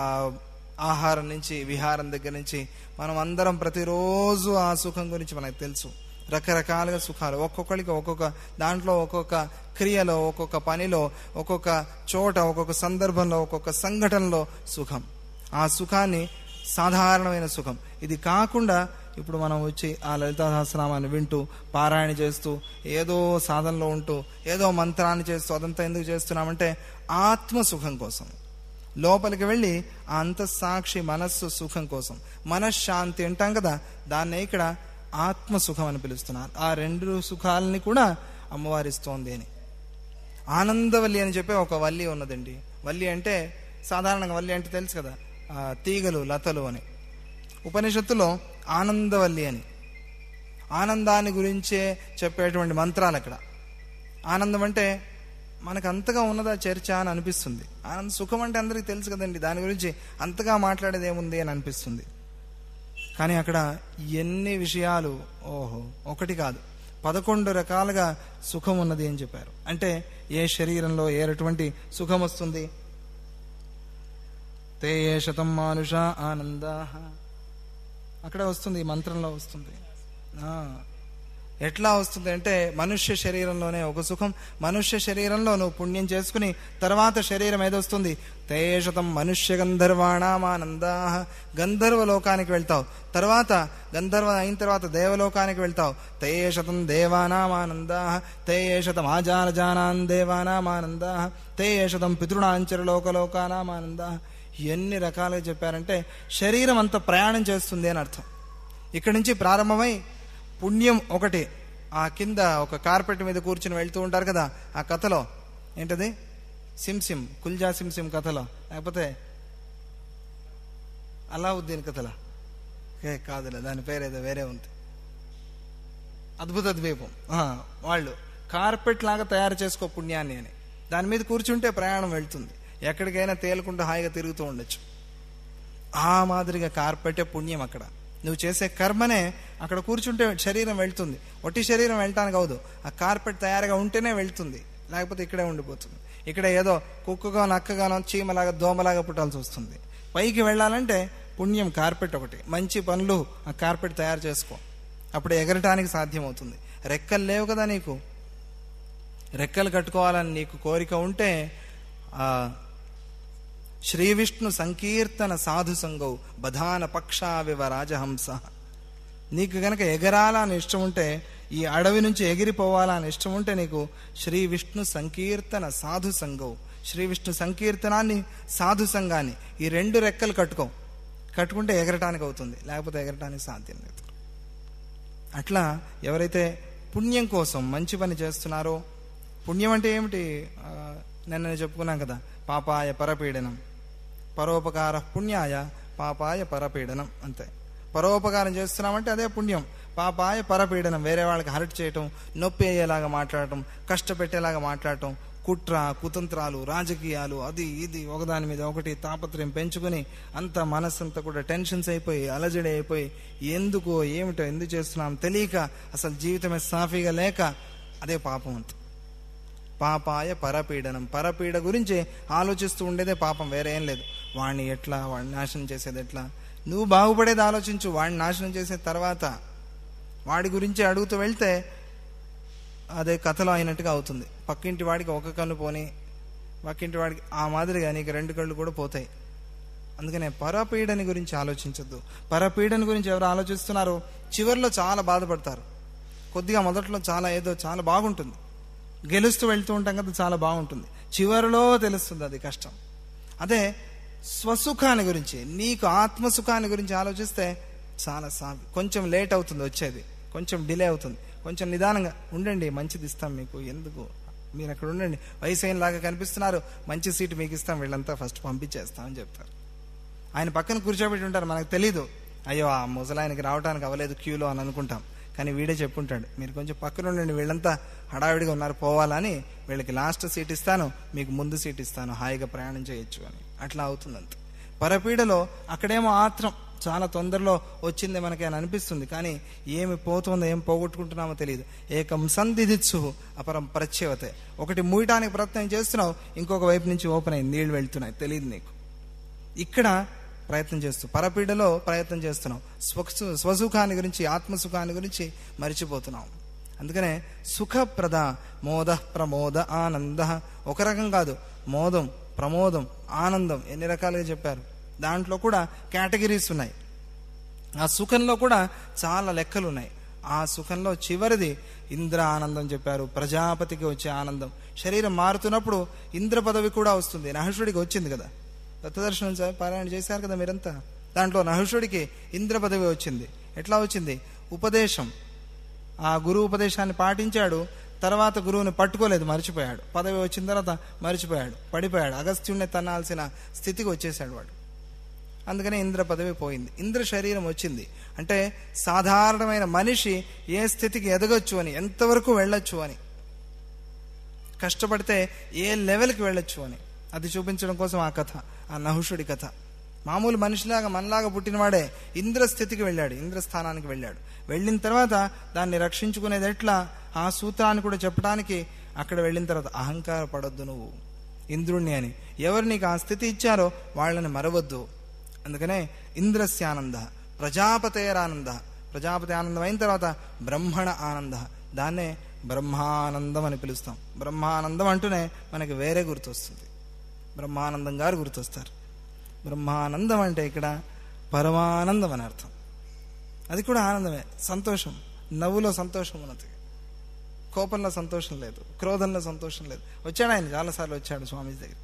ఆహారం నుంచి విహారం దగ్గర నుంచి మనం అందరం ప్రతిరోజు ఆ సుఖం గురించి మనకు తెలుసు. రకరకాలుగా సుఖాలు, ఒక్కొక్కరికి ఒక్కొక్క దాంట్లో, ఒక్కొక్క క్రియలో, ఒక్కొక్క పనిలో, ఒక్కొక్క చోట, ఒక్కొక్క సందర్భంలో, ఒక్కొక్క సంఘటనలో సుఖం. ఆ సుఖాన్ని సాధారణమైన సుఖం. ఇది కాకుండా ఇప్పుడు మనం వచ్చి ఆ లలితా సహస్రనామాన్ని వింటూ, పారాయణ చేస్తూ, ఏదో సాధనలో ఉంటూ, ఏదో మంత్రాన్ని చేస్తూ, అదంతా ఎందుకు చేస్తున్నామంటే ఆత్మ సుఖం కోసం. లోపలికి వెళ్ళి ఆ అంతఃసాక్షి మనస్సు సుఖం కోసం, మనశ్శాంతి అంటాం కదా, దాన్నే ఇక్కడ ఆత్మ సుఖం అని పిలుస్తున్నారు. ఆ రెండు సుఖాలని కూడా అమ్మవారిస్తోంది అని. ఆనందవల్లి అని చెప్పి ఒక వల్లి ఉన్నదండి. వల్లి అంటే సాధారణంగా వల్లి అంటే తెలుసు కదా, తీగలు, లతలు అని. ఉపనిషత్తులో ఆనందవల్లి అని, ఆనందాన్ని గురించే చెప్పేటువంటి మంత్రాలు అక్కడ. ఆనందం అంటే మనకు అంతగా ఉన్నదా చర్చ అని అనిపిస్తుంది. ఆనంద సుఖం అంటే అందరికీ తెలుసు కదండి, దాని గురించి అంతగా మాట్లాడేది ఏముంది అని అనిపిస్తుంది. కానీ అక్కడ ఎన్ని విషయాలు, ఓహో ఒకటి కాదు పదకొండు రకాలుగా సుఖం ఉన్నది అని చెప్పారు. అంటే ఏ శరీరంలో ఏటువంటి సుఖం వస్తుంది. తే ఏ శతం మానుష ఆనందా, అక్కడ వస్తుంది, ఈ మంత్రంలో వస్తుంది. ఎట్లా వస్తుంది అంటే మనుష్య శరీరంలోనే ఒక సుఖం. మనుష్య శరీరంలో నువ్వు పుణ్యం చేసుకుని తర్వాత శరీరం ఏదొస్తుంది, తేషతం మనుష్య గంధర్వాణామానందా, గంధర్వ లోకానికి వెళ్తావు. తర్వాత గంధర్వ అయిన తర్వాత దేవలోకానికి వెళ్తావు. తేషతం దేవానామానందా, తేషతం ఆజానజానాన్ దేవానామానందా, తేషతం పితృణాంచర లోకలోకానామానందా. ఎన్ని రకాలుగా చెప్పారంటే శరీరం అంత ప్రయాణం చేస్తుంది అని అర్థం. ఇక్కడి నుంచి ప్రారంభమై పుణ్యం ఒకటి, ఆ కింద ఒక కార్పెట్ మీద కూర్చుని వెళ్తూ ఉంటారు కదా, ఆ కథలో ఏంటది, సిమ్సిమ్, కుల్జా సిమ్సిమ్ కథలో, లేకపోతే అలావుద్దీన్ కథలా, ఏ కాదులే దాని పేరేదో వేరే ఉంది, అద్భుత ద్వీపం, వాళ్ళు కార్పెట్ లాగా తయారు చేసుకో పుణ్యాన్ని అని, దాని మీద కూర్చుంటే ప్రయాణం వెళ్తుంది, ఎక్కడికైనా తేలుకుంటూ హాయిగా తిరుగుతూ ఉండొచ్చు. ఆ మాదిరిగా కార్పెటే పుణ్యం. అక్కడ నువ్వు చేసే కర్మనే అక్కడ కూర్చుంటే శరీరం వెళ్తుంది. ఒట్టి శరీరం వెళ్ళటానికి అవదు, ఆ కార్పెట్ తయారుగా ఉంటేనే వెళ్తుంది, లేకపోతే ఇక్కడే ఉండిపోతుంది. ఇక్కడ ఏదో కుక్కగా నక్కగానో చీమలాగా దోమలాగా పుట్టాల్సి వస్తుంది. పైకి వెళ్ళాలంటే పుణ్యం కార్పెట్ ఒకటి, మంచి పనులు ఆ కార్పెట్ తయారు చేసుకో, అప్పుడు ఎగరటానికి సాధ్యమవుతుంది. రెక్కలు లేవు కదా నీకు, రెక్కలు కట్టుకోవాలని నీకు కోరిక ఉంటే ఆ శ్రీ విష్ణు సంకీర్తన సాధు సంగౌ బధాన పక్షావివ రాజహంస. నీకు గనక ఎగరాలని ఇష్టం ఉంటే, ఈ అడవి నుంచి ఎగిరిపోవాలా అని ఇష్టం ఉంటే, నీకు శ్రీ విష్ణు సంకీర్తన సాధు సంగౌ, శ్రీ విష్ణు సంకీర్తనాన్ని సాధు సంఘాన్ని ఈ రెండు రెక్కలు కట్టుకో, కట్టుకుంటే ఎగరటానికి అవుతుంది, లేకపోతే ఎగరటానికి సాధ్యం లేదు. అట్లా ఎవరైతే పుణ్యం కోసం మంచి పని చేస్తున్నారో, పుణ్యం అంటే ఏమిటి, నిన్న చెప్పుకున్నాం కదా, పాపాయ పరపీడనం, పరోపకార పుణ్యాయ పాపాయ పరపీడనం, అంతే. పరోపకారం చేస్తున్నామంటే అదే పుణ్యం. పాపాయ పరపీడనం, వేరే వాళ్ళకి హర్ట్ చేయటం, నొప్పి అయ్యేలాగా మాట్లాడటం, కష్టపెట్టేలాగా మాట్లాడటం, కుట్ర కుతంత్రాలు, రాజకీయాలు, అది ఇది ఒకదాని మీద ఒకటి తాపత్రయం పెంచుకుని అంత మనస్సంతా కూడా టెన్షన్స్ అయిపోయి అలజడి అయిపోయి ఎందుకో ఏమిటో ఎందుకు చేస్తున్నాం తెలియక అసలు జీవితమే సాఫీగా లేక అదే పాపం అంత. పాపాయ పరపీడనం, పరపీడ గురించి ఆలోచిస్తూ ఉండేదే పాపం, వేరే ఏం లేదు. వాడిని ఎట్లా, వాడిని నాశనం చేసేది ఎట్లా, నువ్వు బాగుపడేది ఆలోచించు, వాడిని నాశనం చేసే తర్వాత వాడి గురించి అడుగుతూ వెళ్తే అదే కథలో అయినట్టుగా అవుతుంది. పక్కింటి వాడికి ఒక కన్ను పోని, పక్కింటి వాడికి ఆ మాదిరిగా నీకు రెండు కళ్ళు కూడా పోతాయి. అందుకనే పరపీడని గురించి ఆలోచించద్దు. పరపీడని గురించి ఎవరు ఆలోచిస్తున్నారో చివరిలో చాలా బాధపడతారు. కొద్దిగా మొదట్లో చాలా ఏదో చాలా బాగుంటుంది, గెలుస్తూ వెళ్తూ ఉంటాం కదా, చాలా బాగుంటుంది, చివరిలో తెలుస్తుంది అది కష్టం. అదే స్వసుఖాన్ని గురించి, నీకు ఆత్మసుఖాన్ని గురించి ఆలోచిస్తే చాలా సాగు, కొంచెం లేట్ అవుతుంది వచ్చేది, కొంచెం డిలే అవుతుంది, కొంచెం నిదానంగా ఉండండి, మంచిది ఇస్తాం మీకు, ఎందుకు మీరు అక్కడ ఉండండి, వయసు అయినలాగా కనిపిస్తున్నారు, మంచి సీటు మీకు ఇస్తాం, వీళ్ళంతా ఫస్ట్ పంపించేస్తామని చెప్తారు. ఆయన పక్కన కూర్చోబెట్టి ఉంటారు, మనకు తెలీదు, అయ్యో ఆ ముసలాయనకి రావడానికి అవ్వలేదు క్యూలో అని అనుకుంటాం, కానీ వీడే చెప్పుంటాడు, మీరు కొంచెం పక్కన ఉండండి, వీళ్ళంతా హడావిడిగా ఉన్నారు పోవాలని, వీళ్ళకి లాస్ట్ సీట్ ఇస్తాను, మీకు ముందు సీట్ ఇస్తాను, హాయిగా ప్రయాణం చేయొచ్చు అని. అట్లా అవుతుందంత. పరపీడలో అక్కడేమో ఆత్రం చాలా తొందరలో వచ్చింది మనకి అని అనిపిస్తుంది, కానీ ఏమి పోతుందో ఏం పోగొట్టుకుంటున్నామో తెలియదు. ఏకం సంధిదిత్సు అపరం ప్రత్యవతే, ఒకటి మూయటానికి ప్రయత్నం చేస్తున్నావు, ఇంకొక వైపు నుంచి ఓపెన్ అయ్యి నీళ్లు వెళ్తున్నాయి, తెలియదు నీకు. ఇక్కడ ప్రయత్నం చేస్తూ పరపీడలో ప్రయత్నం చేస్తున్నావు, స్వ స్వసుఖాన్ని గురించి ఆత్మసుఖాన్ని గురించి మరిచిపోతున్నావు. అందుకనే సుఖప్రద మోద ప్రమోద ఆనంద, ఒక రకం కాదు, మోదం ప్రమోదం ఆనందం ఎన్ని రకాలుగా చెప్పారు. దాంట్లో కూడా కేటగిరీస్ ఉన్నాయి. ఆ సుఖంలో కూడా చాలా లెక్కలు ఉన్నాయి. ఆ సుఖంలో చివరిది ఇంద్ర ఆనందం చెప్పారు, ప్రజాపతికి వచ్చే ఆనందం. శరీరం మారుతున్నప్పుడు ఇంద్ర పదవి కూడా వస్తుంది. నహుషుడికి వచ్చింది కదా, దత్తదర్శనం పారాయణ చేశారు కదా మీరంతా, దాంట్లో నహుషుడికి ఇంద్ర పదవి వచ్చింది. ఎట్లా వచ్చింది? ఉపదేశం, ఆ గురువు ఉపదేశాన్ని పాటించాడు, తర్వాత గురువుని పట్టుకోలేదు, మర్చిపోయాడు. పదవి వచ్చిన తర్వాత మర్చిపోయాడు, పడిపోయాడు, అగస్త్యుణ్ణి తన్నాల్సిన స్థితికి వచ్చేసాడు వాడు. అందుకనే ఇంద్ర పదవి పోయింది, ఇంద్ర శరీరం వచ్చింది. అంటే సాధారణమైన మనిషి ఏ స్థితికి ఎదగొచ్చు అని, ఎంతవరకు వెళ్ళొచ్చు అని, కష్టపడితే ఏ లెవెల్కి వెళ్ళొచ్చు అని అది చూపించడం కోసం ఆ కథ, ఆ నహుషుడి కథ. మామూలు మనిషిలాగా మనలాగా పుట్టినవాడే ఇంద్ర స్థితికి వెళ్ళాడు, ఇంద్రస్థానానికి వెళ్ళాడు. వెళ్ళిన తర్వాత దాన్ని రక్షించుకునేది ఎట్లా, ఆ సూత్రాన్ని కూడా చెప్పడానికి అక్కడ వెళ్ళిన తర్వాత అహంకార పడొద్దు నువ్వు ఇంద్రుణ్ణి అని. ఎవరు నీకు ఆ స్థితి ఇచ్చారో వాళ్ళని మరవద్దు. అందుకనే ఇంద్రస్యానంద, ప్రజాపతేరానంద, ప్రజాపతి ఆనందం అయిన తర్వాత బ్రహ్మణ ఆనంద, దాన్నే బ్రహ్మానందం అని పిలుస్తాం. బ్రహ్మానందం అంటూనే మనకి వేరే గుర్తొస్తుంది, బ్రహ్మానందం గారు గుర్తొస్తారు. బ్రహ్మానందం అంటే ఇక్కడ పరమానందం అని అర్థం. అది కూడా ఆనందమే, సంతోషం, నవ్వులో సంతోషం ఉన్నది, కోపంలో సంతోషం లేదు, క్రోధంలో సంతోషం లేదు. వచ్చాడు ఆయన, చాలాసార్లు వచ్చాడు స్వామి దగ్గరికి.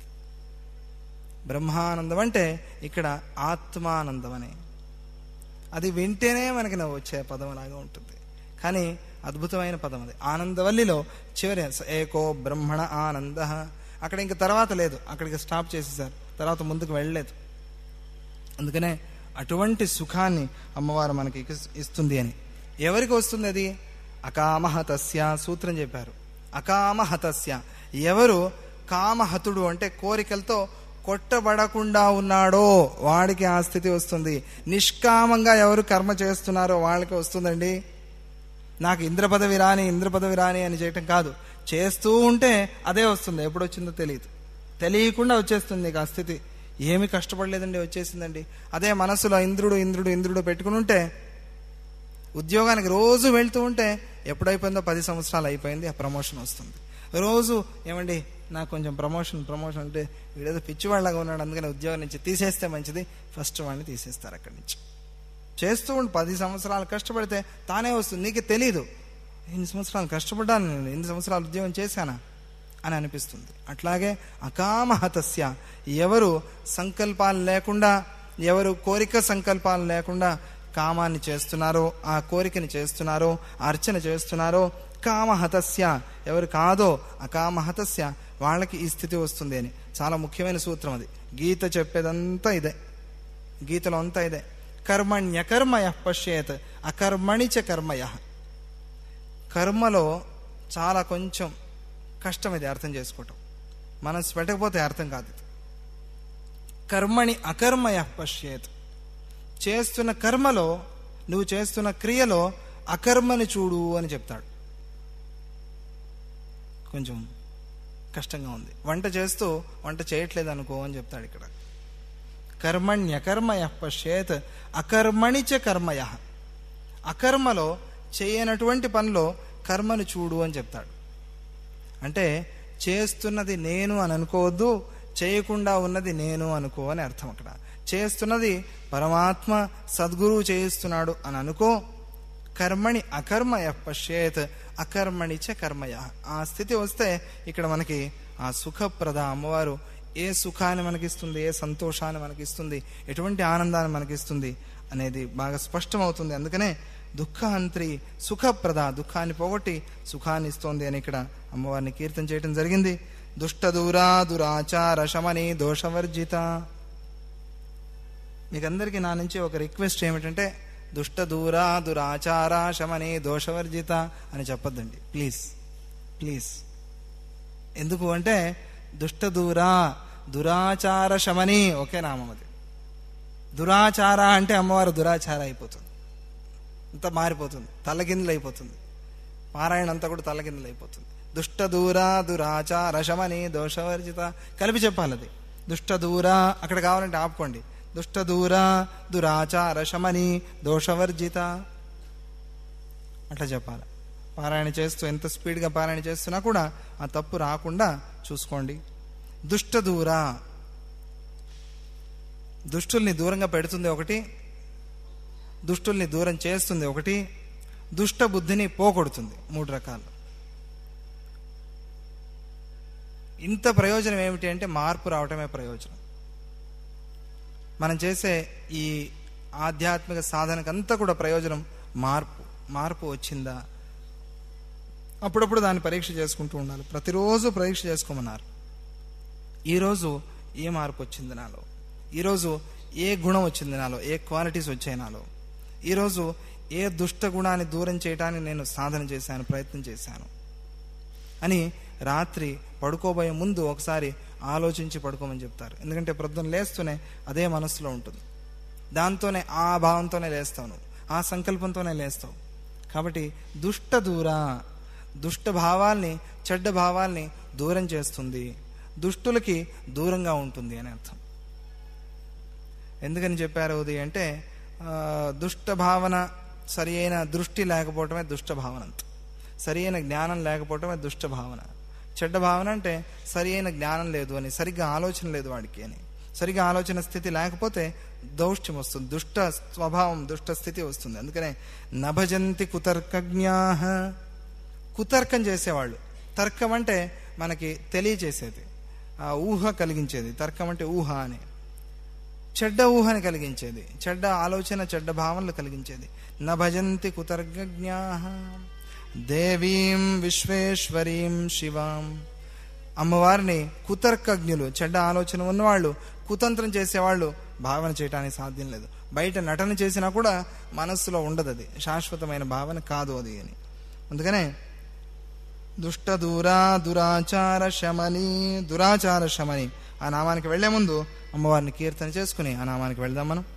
బ్రహ్మానందం అంటే ఇక్కడ ఆత్మానందం అని, అది వింటేనే మనకి నవ్వు వచ్చే పదం లాగా ఉంటుంది, కానీ అద్భుతమైన పదం అది. ఆనందవల్లిలో చివరి ఏకో బ్రహ్మణ ఆనంద అక్కడ ఇంక తర్వాత లేదు, అక్కడికి స్టాప్ చేసేసారు, తర్వాత ముందుకు వెళ్ళలేదు. అందుకనే అటువంటి సుఖాన్ని అమ్మవారు మనకి ఇస్తుంది అని. ఎవరికి వస్తుంది అది? అకామహతస్య సూత్రం చెప్పారు. అకామహతస్య, ఎవరు కామహతుడు అంటే కోరికలతో కొట్టబడకుండా ఉన్నాడో వాడికి ఆ స్థితి వస్తుంది. నిష్కామంగా ఎవరు కర్మ చేస్తున్నారో వాళ్ళకి వస్తుందండి. నాకు ఇంద్ర పదవి రాని ఇంద్ర పదవి రాని అని చేయటం కాదు, చేస్తూ ఉంటే అదే వస్తుంది. ఎప్పుడు వచ్చిందో తెలియదు, తెలియకుండా వచ్చేస్తుంది నీకు ఆ స్థితి. ఏమి కష్టపడలేదండి, వచ్చేసిందండి. అదే మనసులో ఇంద్రుడు ఇంద్రుడు ఇంద్రుడు పెట్టుకుని ఉంటే, ఉద్యోగానికి రోజు వెళ్తూ ఉంటే ఎప్పుడైపోయిందో పది సంవత్సరాలు అయిపోయింది, ఆ ప్రమోషన్ వస్తుంది. రోజు ఏమండి నాకు కొంచెం ప్రమోషన్ ప్రమోషన్ అంటే వీడేదో పిచ్చివాళ్ళగా ఉన్నాడు, అందుకని ఉద్యోగం నుంచి తీసేస్తే మంచిది, ఫస్ట్ వాడిని తీసేస్తారు అక్కడి నుంచి. చేస్తూ ఉండి పది సంవత్సరాలు కష్టపడితే తానే వస్తుంది, నీకు తెలీదు. ఎన్ని సంవత్సరాలు కష్టపడ్డాను నేను, ఎన్ని సంవత్సరాలు ఉద్యోగం చేశానా అని అనిపిస్తుంది. అట్లాగే అకామహతస్య, ఎవరు సంకల్పాలు లేకుండా, ఎవరు కోరిక సంకల్పాలు లేకుండా కామాన్ని చేస్తున్నారో, ఆ కోరికని చేస్తున్నారో, అర్చన చేస్తున్నారో, కామహతస్య, ఎవరు కాదో అకామహతస్య వాళ్ళకి ఈ స్థితి వస్తుంది అని. చాలా ముఖ్యమైన సూత్రం అది. గీత చెప్పేదంతా ఇదే, గీతలో అంతా ఇదే. కర్మణ్యకర్మయ పశ్యేత్ అకర్మణి చ కర్మయ. కర్మలో చాలా కొంచెం కష్టం ఇది అర్థం చేసుకోవటం, మనసు పెట్టకపోతే అర్థం కాదు. కర్మణి అకర్మయ పశ్యేత్, చేస్తున్న కర్మలో, నువ్వు చేస్తున్న క్రియలో అకర్మని చూడు అని చెప్తాడు. కొంచెం కష్టంగా ఉంది. వంట చేస్తూ వంట చేయట్లేదు అనుకో అని చెప్తాడు ఇక్కడ. కర్మణ్యకర్మయ పశ్యేత్ అకర్మణి చ కర్మయ, అకర్మలో చేయనటువంటి పనిలో కర్మను చూడు అని చెప్తాడు. అంటే చేస్తున్నది నేను అని అనుకోవద్దు, చేయకుండా ఉన్నది నేను అనుకో అని అర్థం. అక్కడ చేస్తున్నది పరమాత్మ సద్గురువు చేయిస్తున్నాడు అని అనుకో. కర్మణి అకర్మయ పశ్యేత్ అకర్మణి చ కర్మయ. ఆ స్థితి వస్తే ఇక్కడ మనకి ఆ సుఖప్రద అమ్మవారు ఏ సుఖాన్ని మనకిస్తుంది, ఏ సంతోషాన్ని మనకిస్తుంది, ఎటువంటి ఆనందాన్ని మనకిస్తుంది అనేది బాగా స్పష్టమవుతుంది. అందుకనే దుఃఖహంత్రి సుఖప్రద, దుఃఖాన్ని పోగొట్టి సుఖాన్ని ఇస్తోంది అని ఇక్కడ అమ్మవారిని కీర్తన చేయటం జరిగింది. దుష్ట దూరా దురాచార శమని దోషవర్జిత. మీకందరికీ నా నుంచి ఒక రిక్వెస్ట్ ఏమిటంటే, దుష్ట దూరా దురాచార శమని దోషవర్జిత అని చెప్పొద్దండి ప్లీజ్ ప్లీజ్. ఎందుకు అంటే దుష్ట దూరా దురాచార శమని ఒకే నామం అది. దురాచార అంటే అమ్మవారు దురాచార అయిపోతుంది, అంతా మారిపోతుంది, తల్లకిందులు అయిపోతుంది, పారాయణ అంతా కూడా తల్లకిందులు అయిపోతుంది. దుష్ట దూరా దురాచార శమని దోషవర్జిత కలిపి చెప్పాలి అది. దుష్ట దూరా అక్కడ కావాలంటే ఆపుకోండి. దుష్ట దూరా దురాచార శమని దోషవర్జిత అట్లా చెప్పాలి. పారాయణ చేస్తూ ఎంత స్పీడ్గా పారాయణ చేస్తున్నా కూడా ఆ తప్పు రాకుండా చూసుకోండి. దుష్ట దూరా, దుష్టుల్ని దూరంగా పెడుతుంది ఒకటి, దుష్టుల్ని దూరం చేస్తుంది ఒకటి, దుష్ట బుద్ధిని పోగొడుతుంది. మూడు రకాలు. ఇంత ప్రయోజనం ఏమిటి అంటే మార్పు రావటమే ప్రయోజనం. మనం చేసే ఈ ఆధ్యాత్మిక సాధనకంతా కూడా ప్రయోజనం మార్పు. మార్పు వచ్చిందా, అప్పుడప్పుడు దాన్ని పరీక్ష చేసుకుంటూ ఉండాలి. ప్రతిరోజు పరీక్ష చేసుకోమన్నారు. ఈరోజు ఏ మార్పు వచ్చింది నాలో, ఈరోజు ఏ గుణం వచ్చింది నాలో, ఏ క్వాలిటీస్ వచ్చాయి నాలో, ఈరోజు ఏ దుష్ట గుణాన్ని దూరం చేయడానికి నేను సాధన చేశాను, ప్రయత్నం చేశాను అని రాత్రి పడుకోబోయే ముందు ఒకసారి ఆలోచించి పడుకోమని చెప్తారు. ఎందుకంటే ప్రొద్దున లేస్తూనే అదే మనసులో ఉంటుంది, దాంతోనే ఆ భావంతోనే లేస్తావు, ఆ సంకల్పంతోనే లేస్తావు. కాబట్టి దుష్ట దూరా, దుష్ట భావాల్ని చెడ్డ భావాల్ని దూరం చేస్తుంది, దుష్టులకి దూరంగా ఉంటుంది అని అర్థం. ఎందుకని చెప్పారు అది అంటే, దుష్ట భావన సరి అయిన దృష్టి లేకపోవటమే దుష్ట భావన అంత, సరి అయిన జ్ఞానం లేకపోవటమే దుష్ట భావన. చెడ్డ భావన అంటే సరి అయిన జ్ఞానం లేదు అని, సరిగ్గా ఆలోచన లేదు వాడికి అని. సరిగ్గా ఆలోచన స్థితి లేకపోతే దౌష్ట్యం వస్తుంది, దుష్ట స్వభావం దుష్ట స్థితి వస్తుంది. అందుకనే నభజంతి కుతర్కజ్ఞాః, కుతర్కం చేసేవాళ్ళు. తర్కం అంటే మనకి తెలియచేసేది, ఆ ఊహ కలిగించేది. తర్కం అంటే ఊహ అని, చెడ్డ ఊహని కలిగించేది, చెడ్డ ఆలోచన చెడ్డ భావనలు కలిగించేది. నభజంతి కుతర్కజ్ఞాః దేవీం విశ్వేశ్వరీం శివాం అమ్మవారిని కుతర్కజ్ఞులు, చెడ్డ ఆలోచన ఉన్నవాళ్ళు, కుతంత్రం చేసేవాళ్ళు భావన చేయడానికి సాధ్యం లేదు. బయట నటన చేసినా కూడా మనస్సులో ఉండదు, అది శాశ్వతమైన భావన కాదు అది అని. అందుకనే దుష్ట దూరా దురాచార శమని, దురాచార శమని ఆ నామానికి వెళ్లే ముందు అమ్మవారిని కీర్తన చేసుకుని ఆ నామానికి వెళ్దాం మనం.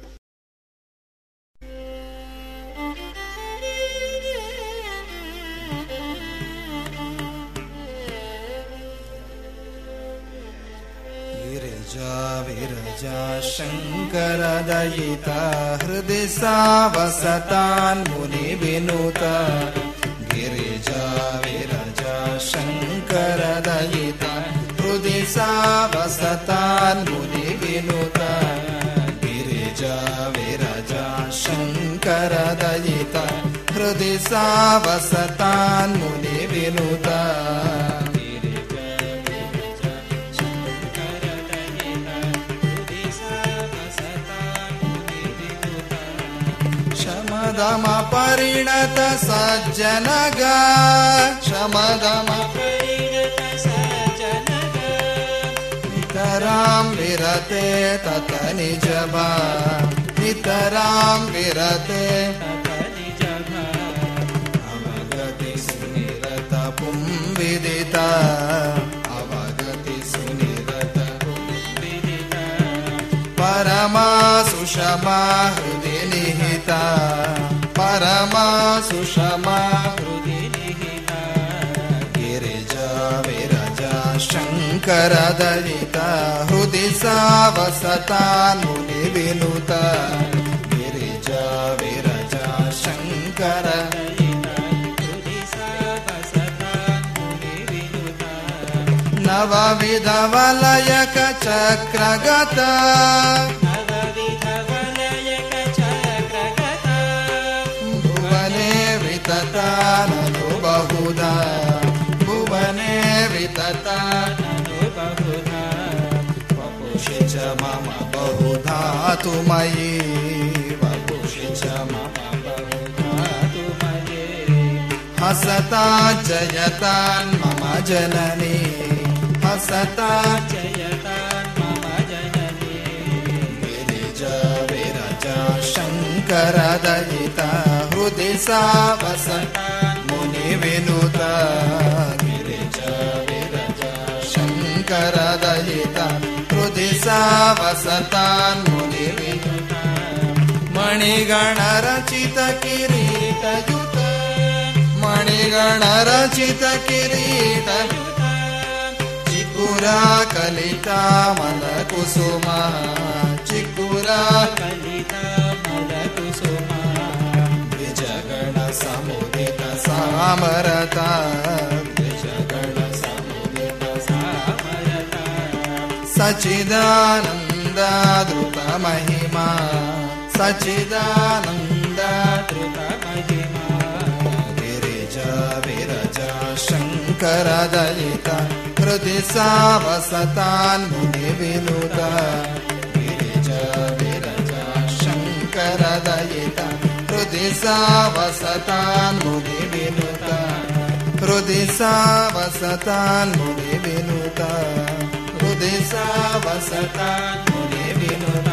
గిరిజా విరజా శంకర దయిత హృది సావసతాన్ ముని వినుత. గిరిజా విరజా శంకర దయిత హృది సావసతాన్ ముని వినుత. గిరిజా విరజా శంకర దయిత హృది సావసతాన్ ముని వినుత. శమదమ పరిణత సజ్జనగా, శమదమ పరిణత సజ్జనగా నితరాం విరతే తత నిజభా, నితరాం విరతే తత నిజభా. అవగతి సునిరత పుంవిదిత, అవగతి సునిరత పుంవిదిత. పరమా సుషమా హృది నిహిత, పరమా సుషమా హృది నిహిత. గిరిజా విరజా శంకర దయిత హృది సావసతాన్ ముని వినుత. గిరిజా విరజా శంకర దయిత హృది సావసతాన్ ముని వినుత. నవవిధ వలయక చక్రగత, నను బహుధా, భువనే వితతా నను బహుధా. వపుషి చ మమ బహుధా తుమయీ, వపుషి చ మమ బహుధా తుమయీ. హసతా జయతాన్ మమ జననీ, హసతా జయతాన్ మమ జననీ. గిరిజా విరజా శంకర దయిత హృది సావసతాన్ ముని వినుత. గిరిజా విరజా శంకర దయిత హృది సావసతాన్ ముని వినుత. మణిగణ రచిత కిరీటయుత, మణిగణ రచిత కిరీటయుత. చికురా కలితా మల కుసుమ, చికురా కలితా మల కుసుమ. ద్విజగణ సముదిత సామరత, ద్విజగణ సముదిత సామరత. సచిదానంద ధృత మహిమా, సచిదానంద ధృత మహిమా. గిరిజా విరజా శంకర దయిత హృది సావసతాన్ ముని వినుత. గిరిజా విరజా శంకర దయిత హృది సావసతాన్ ముని వినుత. హృది సావసతాన్ ముని వినుత, హృది సావసతాన్ ముని వినుత.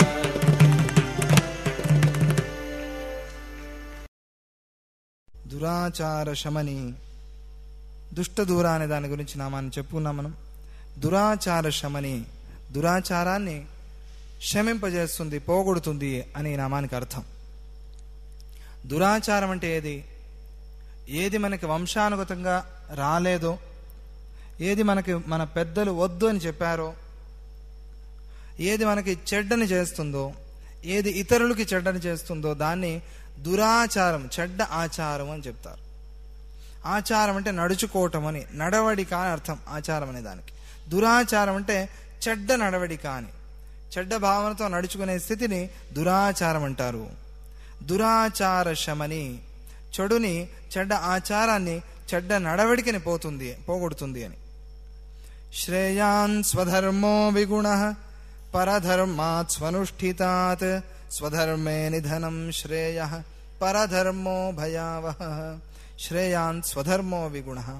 దురాచార శమని, దుష్ట దూర అనే దాని గురించి నామాన్ని చెప్పుకున్నాం మనం. దురాచార శమని, దురాచారాన్ని శమింపజేస్తుంది, పోగొడుతుంది అని నామానికి అర్థం. దురాచారం అంటే ఏది? ఏది మనకి వంశానుగతంగా రాలేదో, ఏది మనకి మన పెద్దలు వద్దు అని చెప్పారో, ఏది మనకి చెడ్డని చేస్తుందో, ఏది ఇతరులకి చెడ్డని చేస్తుందో దాన్ని దురాచారం, చెడ్డ ఆచారం అని చెప్తారు. ఆచారం అంటే నడుచుకోవటం అని, నడవడిక అని అర్థం ఆచారం అనే దానికి. దురాచారం అంటే చెడ్డ నడవడిక అని, చెడ్డ భావనతో నడుచుకునే స్థితిని దురాచారం అంటారు. దురాచార శమని, చెడుని, చెడ్డ ఆచారాన్ని, చెడ్డ నడవడికని పోతుంది, పోగొడుతుంది అని. శ్రేయాన్ స్వధర్మో విగుణః పరధర్మాత్ స్వనుష్ఠితాత్ స్వధర్మే నిధనం శ్రేయః పరధర్మో భయావహః. శ్రేయాన్ స్వధర్మో విగుణః,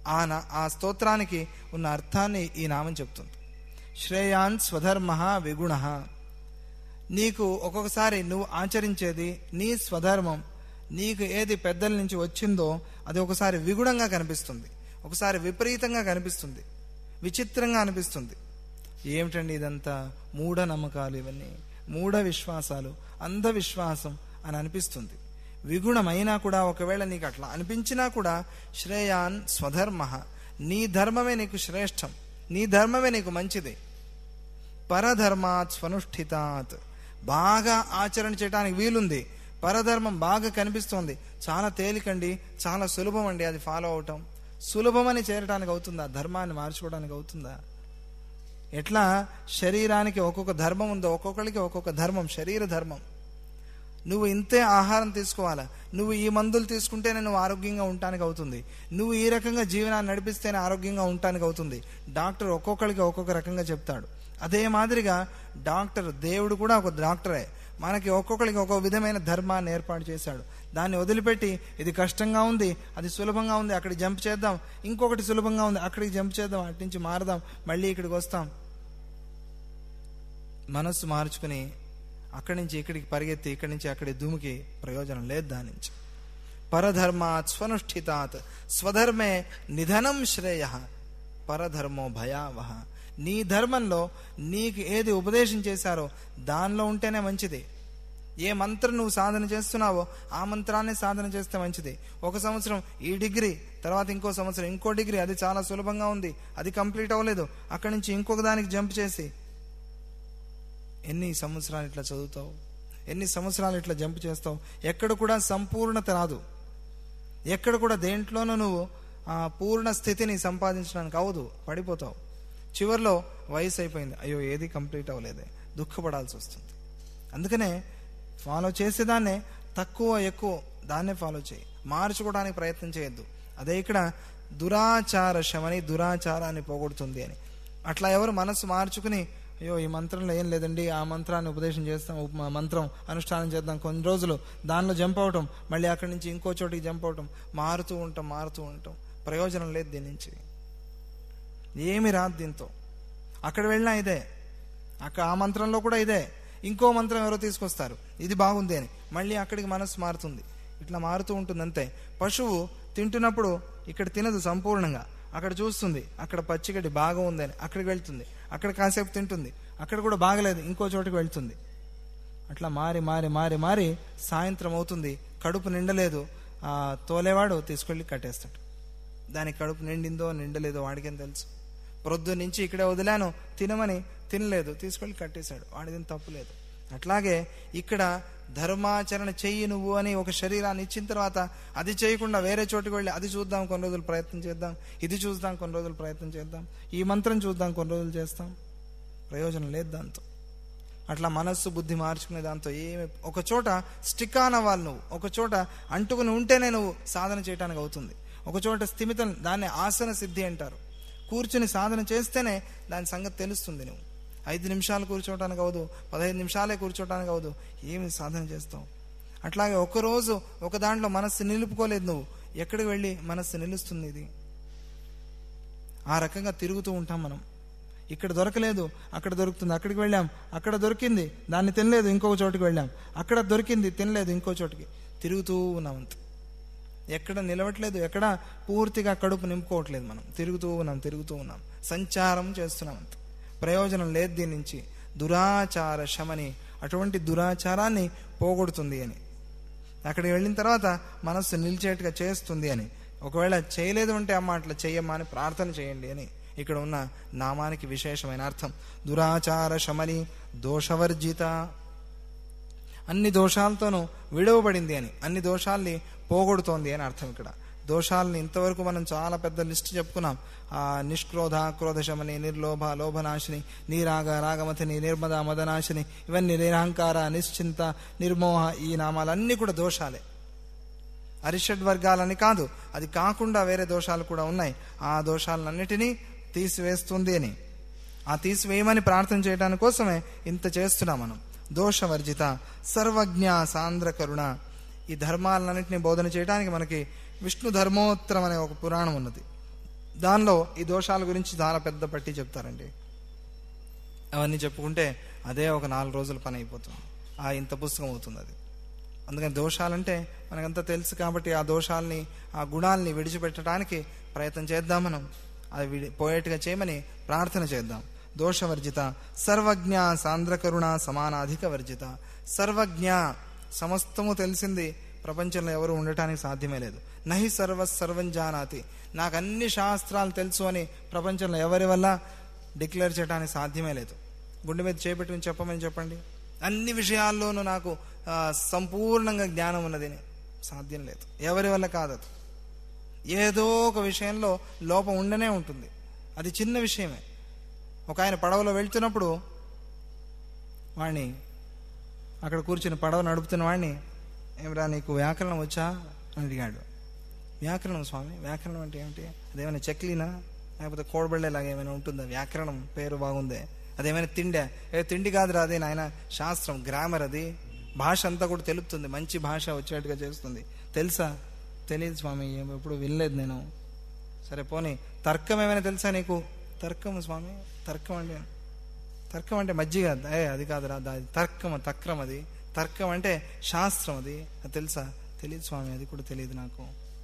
ఆ నా ఆ స్తోత్రానికి ఉన్న అర్థాన్ని ఈ నామం చెప్తుంది. శ్రేయాన్ స్వధర్మ విగుణ. నీకు ఒక్కొక్కసారి నువ్వు ఆచరించేది నీ స్వధర్మం, నీకు ఏది పెద్దల నుంచి వచ్చిందో అది ఒకసారి విగుణంగా కనిపిస్తుంది, ఒకసారి విపరీతంగా కనిపిస్తుంది, విచిత్రంగా అనిపిస్తుంది. ఏమిటండి ఇదంతా? మూఢ నమ్మకాలు, ఇవన్నీ మూఢ విశ్వాసాలు, అంధవిశ్వాసం అని అనిపిస్తుంది. విగుణమైనా కూడా ఒకవేళ నీకు అట్లా అనిపించినా కూడా శ్రేయాన్ స్వధర్మ, నీ ధర్మమే నీకు శ్రేష్టం, నీ ధర్మమే నీకు మంచిది. పరధర్మాత్ స్వనుష్ఠితాత్, బాగా ఆచరణ చేయడానికి వీలుంది, పరధర్మం బాగా కనిపిస్తోంది, చాలా తేలికండి, చాలా సులభం అండి అది ఫాలో అవటం. సులభమని చేరడానికి అవుతుందా? ధర్మాన్ని మార్చుకోవడానికి అవుతుందా? ఎట్లా శరీరానికి ఒక్కొక్క ధర్మం ఉందో, ఒక్కొక్కరికి ఒక్కొక్క ధర్మం, శరీర ధర్మం. నువ్వు ఇంతే ఆహారం తీసుకోవాలా, నువ్వు ఈ మందులు తీసుకుంటేనే నువ్వు ఆరోగ్యంగా ఉండటానికి అవుతుంది, నువ్వు ఈ రకంగా జీవనాన్ని నడిపిస్తేనే ఆరోగ్యంగా ఉండటానికి అవుతుంది. డాక్టర్ ఒక్కొక్కరికి ఒక్కొక్క రకంగా చెప్తాడు. అదే మాదిరిగా డాక్టర్, దేవుడు కూడా ఒక డాక్టరే, మనకి ఒక్కొక్కరికి ఒక్కొక్క విధమైన ధర్మాన్ని ఏర్పాటు చేశాడు. దాన్ని వదిలిపెట్టి ఇది కష్టంగా ఉంది, అది సులభంగా ఉంది, అక్కడికి జంప్ చేద్దాం, ఇంకొకటి సులభంగా ఉంది అక్కడికి జంప్ చేద్దాం, అటు నుంచి మారదాం, మళ్ళీ ఇక్కడికి వస్తాం. మనస్సు మార్చుకుని అక్కడి నుంచి ఇక్కడికి పరిగెత్తి ఇక్కడి నుంచి అక్కడికి దుమికి ప్రయోజనం లేదు దాని నుంచి. పరధర్మాత్ స్వనుష్ఠితాత్, స్వధర్మే నిధనం శ్రేయ, పరధర్మో భయావహ. నీ ధర్మంలో నీకు ఏది ఉపదేశం చేశారో దానిలో ఉంటేనే మంచిది. ఏ మంత్రం నువ్వు సాధన చేస్తున్నావో ఆ మంత్రాన్ని సాధన చేస్తే మంచిది. ఒక సంవత్సరం ఈ డిగ్రీ, తర్వాత ఇంకో సంవత్సరం ఇంకో డిగ్రీ, అది చాలా సులభంగా ఉంది, అది కంప్లీట్ అవ్వలేదు, అక్కడి నుంచి ఇంకొక దానికి జంప్ చేసి ఎన్ని సంవత్సరాలు ఇట్లా చదువుతావు, ఎన్ని సంవత్సరాలు ఇట్లా జంప్ చేస్తావు? ఎక్కడ కూడా సంపూర్ణత రాదు, ఎక్కడ కూడా దేంట్లోనూ నువ్వు ఆ పూర్ణ స్థితిని సంపాదించడానికి అవదు, పడిపోతావు. చివరిలో వయసు అయిపోయింది, అయ్యో ఏది కంప్లీట్ అవ్వలేదే, దుఃఖపడాల్సి వస్తుంది. అందుకనే ఫాలో చేసేదాన్నే తక్కువ ఎక్కువ దాన్నే ఫాలో చేయి, మార్చుకోవడానికి ప్రయత్నం చేయొద్దు. అదే ఇక్కడ దురాచార శమని, దురాచారాన్ని పోగొడుతుంది అని. అట్లా ఎవరు మనస్సు మార్చుకుని అయ్యో ఈ మంత్రంలో ఏం లేదండి, ఆ మంత్రాన్ని ఉపదేశం చేస్తాం, మంత్రం అనుష్ఠానం చేద్దాం, కొన్ని రోజులు దానిలో జంప్ అవటం, మళ్ళీ అక్కడి నుంచి ఇంకో చోటికి జంప్ అవటం, మారుతూ ఉంటాం మారుతూ ఉంటాం ప్రయోజనం లేదు దీని నుంచి, ఏమి రాదు దీంతో. అక్కడ వెళ్ళినా ఇదే, అక్కడ ఆ మంత్రంలో కూడా ఇదే, ఇంకో మంత్రం ఎవరో తీసుకొస్తారు ఇది బాగుంది అని, మళ్ళీ అక్కడికి మనస్సు మారుతుంది, ఇట్లా మారుతూ ఉంటుంది అంతే. పశువు తింటున్నప్పుడు ఇక్కడ తినదు సంపూర్ణంగా, అక్కడ చూస్తుంది అక్కడ పచ్చిగడ్డి బాగా ఉందని అక్కడికి వెళ్తుంది, అక్కడ కాసేపు తింటుంది, అక్కడ కూడా బాగలేదు ఇంకో చోటుకి వెళ్తుంది. అట్లా మారి మారి మారి మారి సాయంత్రం అవుతుంది, కడుపు నిండలేదు, ఆ తోలేవాడు తీసుకెళ్ళి కట్టేస్తాడు. దానికి కడుపు నిండిందో నిండలేదో వాడికేం తెలుసు. ప్రొద్దు నుంచి ఇక్కడే వదిలాను తినమని, తినలేదు, తీసుకెళ్ళి కట్టేశాడు, వాడిదేం తప్పు లేదు. అట్లాగే ఇక్కడ ధర్మాచరణ చెయ్యి నువ్వు అని ఒక శరీరాన్ని ఇచ్చిన తర్వాత అది చేయకుండా వేరే చోటుకు వెళ్ళి అది చూద్దాం కొన్ని రోజులు ప్రయత్నం చేద్దాం, ఇది చూద్దాం కొన్ని రోజులు ప్రయత్నం చేద్దాం, ఈ మంత్రం చూద్దాం కొన్ని రోజులు చేస్తాం, ప్రయోజనం లేదు దాంతో. అట్లా మనస్సు బుద్ధి మార్చుకునే దాంతో ఏమి, ఒక చోట స్టిక్ ఆన్ అవ్వాలి నువ్వు, ఒక చోట అంటుకుని ఉంటేనే నువ్వు సాధన చేయడానికి అవుతుంది. ఒక చోట స్థిమితం, దాన్ని ఆసన సిద్ధి అంటారు. కూర్చుని సాధన చేస్తేనే దాని సంగతి తెలుస్తుంది. నువ్వు ఐదు నిమిషాలు కూర్చోవటానికి అవదు, పదహైదు నిమిషాలే కూర్చోవటానికి అవదు, ఏమి సాధన చేస్తావు? అట్లాగే ఒకరోజు ఒక దాంట్లో మనస్సు నిలుపుకోలేదు నువ్వు, ఎక్కడికి వెళ్ళి మనస్సు నిలుస్తుంది? ఇది ఆ రకంగా తిరుగుతూ ఉంటాం మనం. ఇక్కడ దొరకలేదు అక్కడ దొరుకుతుంది, అక్కడికి వెళ్ళాం అక్కడ దొరికింది దాన్ని తినలేదు, ఇంకొక చోటుకి వెళ్ళాం, అక్కడ దొరికింది తినలేదు, ఇంకో చోటుకి తిరుగుతూ ఉన్నాం. అంత ఎక్కడ నిలవట్లేదు, ఎక్కడ పూర్తిగా కడుపు నింపుకోవట్లేదు, మనం తిరుగుతూ ఉన్నాం తిరుగుతూ ఉన్నాం సంచారం చేస్తున్నాం. అంత ప్రయోజనం లేదు దీని నుంచి. దురాచార శమని, అటువంటి దురాచారాన్ని పోగొడుతుంది అని. అక్కడికి వెళ్ళిన తర్వాత మనస్సు నిలిచేట్టుగా చేస్తుంది అని. ఒకవేళ చేయలేదు అంటే అమ్మ అట్లా చెయ్యమ్మా అని ప్రార్థన చేయండి అని ఇక్కడ ఉన్న నామానికి విశేషమైన అర్థం. దురాచార శమని దోషవర్జిత, అన్ని దోషాలతోనూ విడవబడింది అని, అన్ని దోషాల్ని పోగొడుతోంది అని అర్థం. ఇక్కడ దోషాలని ఇంతవరకు మనం చాలా పెద్ద లిస్ట్ చెప్పుకున్నాం. ఆ నిష్క్రోధ క్రోధశమని, నిర్లోభ లోభనాశిని, నీరాగ రాగమతిని, నిర్మద మదనాశిని, ఇవన్నీ నిరహంకార నిశ్చింత నిర్మోహ, ఈ నామాలన్నీ కూడా దోషాలే. అరిషడ్ వర్గాలని కాదు, అది కాకుండా వేరే దోషాలు కూడా ఉన్నాయి. ఆ దోషాలన్నిటినీ తీసివేస్తుంది అని, ఆ తీసివేయమని ప్రార్థన చేయడానికి కోసమే ఇంత చేస్తున్నాం మనం. దోషవర్జిత సర్వజ్ఞ సాంద్ర కరుణ, ఈ ధర్మాలన్నింటినీ బోధన చేయడానికి మనకి విష్ణు ధర్మోత్తరం అనే ఒక పురాణం ఉన్నది. దానిలో ఈ దోషాల గురించి చాలా పెద్ద పట్టి చెప్తారండి. అవన్నీ చెప్పుకుంటే అదే ఒక నాలుగు రోజుల పని అయిపోతుంది, ఆ ఇంత పుస్తకం అవుతుంది అది. అందుకని దోషాలంటే మనకంతా తెలుసు కాబట్టి ఆ దోషాలని, ఆ గుణాలని విడిచిపెట్టడానికి ప్రయత్నం చేద్దాం. మనం అది విడి పోయేట్టుగా చేయమని ప్రార్థన చేద్దాం. దోషవర్జిత, సర్వజ్ఞ, సాంద్రకరుణ, సమానాధిక వర్జిత. సర్వజ్ఞ, సమస్తము తెలిసింది, ప్రపంచంలో ఎవరు ఉండటానికి సాధ్యమే లేదు. నహి సర్వ సర్వం జానాతి, నాకు అన్ని శాస్త్రాలు తెలుసు అని ప్రపంచంలో ఎవరి వల్ల డిక్లేర్ చేయడానికి సాధ్యమే లేదు. గుండె మీద చేపెట్టుకుని చెప్పమని చెప్పండి, అన్ని విషయాల్లోనూ నాకు సంపూర్ణంగా జ్ఞానం ఉన్నది, సాధ్యం లేదు, ఎవరి వల్ల కాదదు. ఏదో ఒక విషయంలో లోపం ఉండనే ఉంటుంది, అది చిన్న విషయమే. ఒక ఆయన పడవలో వెళ్తున్నప్పుడు వాణ్ణి, అక్కడ కూర్చుని పడవ నడుపుతున్న వాడిని, ఏమిరా నీకు వ్యాకరణం వచ్చా అని అడిగాడు. వ్యాకరణం స్వామి, వ్యాకరణం అంటే ఏమిటి? అదేమైనా చెక్లీనా లేకపోతే కోడబళ్ళేలాగా ఏమైనా ఉంటుందా? వ్యాకరణం పేరు బాగుందే, అదేమైనా తిండే? ఏ తిండి కాదురా, అదే నాయన శాస్త్రం, గ్రామర్, అది భాష అంతా కూడా తెలుపుతుంది, మంచి భాష వచ్చేట్టుగా చేస్తుంది. తెలుసా? తెలియదు స్వామి, ఎప్పుడు వినలేదు నేను. సరే పోనీ తర్కం ఏమైనా తెలుసా నీకు? తర్కం స్వామి, తర్కం అంటే తర్కం అంటే మజ్జిగ, ఏ అది కాదురా, అది తర్కం, తక్రం, అది తర్కం అంటే శాస్త్రం, అది అది తెలుసా? తెలియదు స్వామి, అది కూడా తెలియదు నాకు.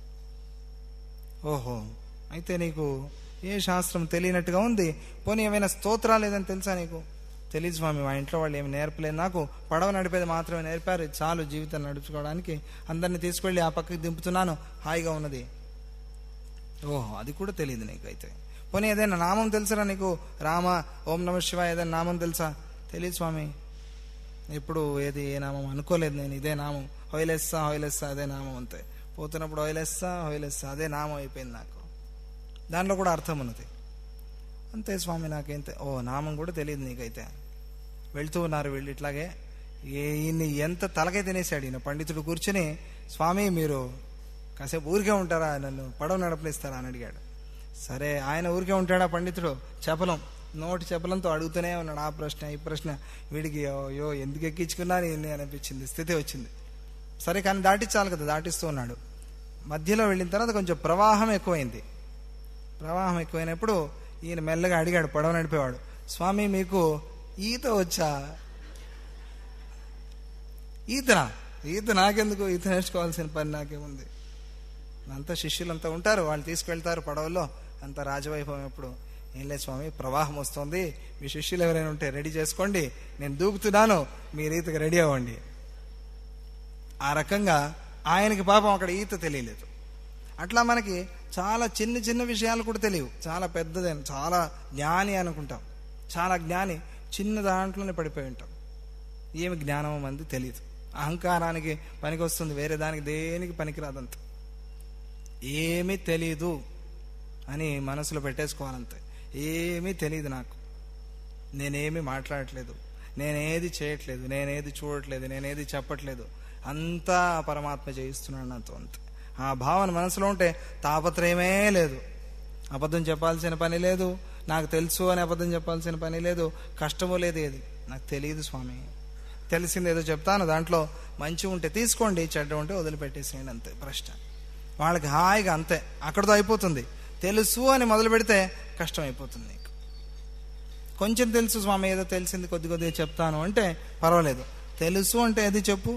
ఓహో, అయితే నీకు ఏ శాస్త్రం తెలియనట్టుగా ఉంది. పోనీ ఏమైనా స్తోత్రాలు ఏదని తెలుసా నీకు? తెలియదు స్వామి, మా ఇంట్లో వాళ్ళు ఏమి నేర్పలేదు, నాకు పడవ నడిపేది మాత్రమే నేర్పారు, చాలు జీవితం నడుచుకోవడానికి, అందరినీ తీసుకెళ్ళి ఆ పక్కకి దింపుతున్నాను, హాయిగా ఉన్నది. ఓహో, అది కూడా తెలియదు నీకు. అయితే పోనీ ఏదైనా నామం తెలుసరా నీకు? రామ, ఓం నమ శివాయ, ఏదైనా నామం తెలుసా? తెలియదు స్వామి, ఎప్పుడు ఏది ఏ నామం అనుకోలేదు నేను, ఇదే నామం, హొయలెస్సా హొయలెస్సా అదే నామం, అంతే. పోతున్నప్పుడు హొయలెస్సా హొయలెస్సా అదే నామం అయిపోయింది నాకు, దాంట్లో కూడా అర్థం ఉన్నది. అంతే స్వామి, నాకేంతే. ఓ, నామం కూడా తెలియదు నీకైతే. వెళ్తూ ఉన్నారు వీళ్ళు ఇట్లాగే, ఈయన్ని ఎంత తలకై తినేశాడు ఈయన. పండితుడు కూర్చుని, స్వామి మీరు కాసేపు ఊరికే ఉంటారా, నన్ను పడవ నడపనిస్తారా అని అడిగాడు. సరే, ఆయన ఊరికే ఉంటాడా పండితుడు? చపలం, నోటి చపలంతో అడుగుతూనే ఉన్నాడు, ఆ ప్రశ్న ఈ ప్రశ్న. వీడికి అయ్యో ఎందుకు ఎక్కించుకున్నా అని అనిపించింది, స్థితి వచ్చింది. సరే కానీ దాటించాలి కదా, దాటిస్తూ ఉన్నాడు. మధ్యలో వెళ్ళిన తర్వాత కొంచెం ప్రవాహం ఎక్కువైంది. ప్రవాహం ఎక్కువైనప్పుడు ఈయన మెల్లగా అడిగాడు, పడవ నడిపేవాడు, స్వామి మీకు ఈత వచ్చా? ఈతనా? ఈత నాకెందుకు, ఈత నేర్చుకోవాల్సిన పని నాకేముంది. అంతా శిష్యులంతా ఉంటారు, వాళ్ళు తీసుకెళ్తారు పడవలో, అంత రాజవైభవం. ఎప్పుడు ఏం లేదు స్వామి, ప్రవాహం వస్తుంది, మీ శిష్యులు ఎవరైనా ఉంటే రెడీ చేసుకోండి, నేను దూకుతున్నాను, మీరు ఈతకు రెడీ అవ్వండి. ఆ రకంగా ఆయనకి పాపం అక్కడ ఈత తెలియలేదు. అట్లా మనకి చాలా చిన్న చిన్న విషయాలు కూడా తెలియవు, చాలా పెద్దదే, చాలా జ్ఞాని అనుకుంటాం, చాలా జ్ఞాని, చిన్న దాంట్లోనే పడిపోయి ఉంటాం. ఏమి జ్ఞానం మంది తెలియదు. అహంకారానికి పనికి వస్తుంది, వేరే దానికి దేనికి పనికిరాదంత. ఏమీ తెలీదు అని మనసులో పెట్టేసుకోవాలంతే. ఏమీ తెలియదు నాకు, నేనేమి మాట్లాడట్లేదు, నేనేది చేయట్లేదు, నేనేది చూడట్లేదు, నేనేది చెప్పట్లేదు, అంతా పరమాత్మ చేయిస్తున్నాడు నాతో, అంతే. ఆ భావన మనసులో ఉంటే తాపత్రయమే లేదు, అబద్ధం చెప్పాల్సిన పని లేదు, నాకు తెలుసు అని అబద్ధం చెప్పాల్సిన పని లేదు, కష్టమో లేదు, ఏది నాకు తెలియదు స్వామి, తెలిసింది ఏదో చెప్తాను, దాంట్లో మంచి ఉంటే తీసుకోండి, చెడ్డ ఉంటే వదిలిపెట్టేసేయండి, అంతే ప్రశ్న. వాళ్ళకి హాయిగా అంతే, అక్కడితో అయిపోతుంది. తెలుసు అని మొదలు పెడితే కష్టం అయిపోతుంది నీకు. కొంచెం తెలుసు స్వామి, ఏదో తెలిసింది కొద్ది కొద్దిగా చెప్తాను అంటే పర్వాలేదు. తెలుసు అంటే ఏది చెప్పు,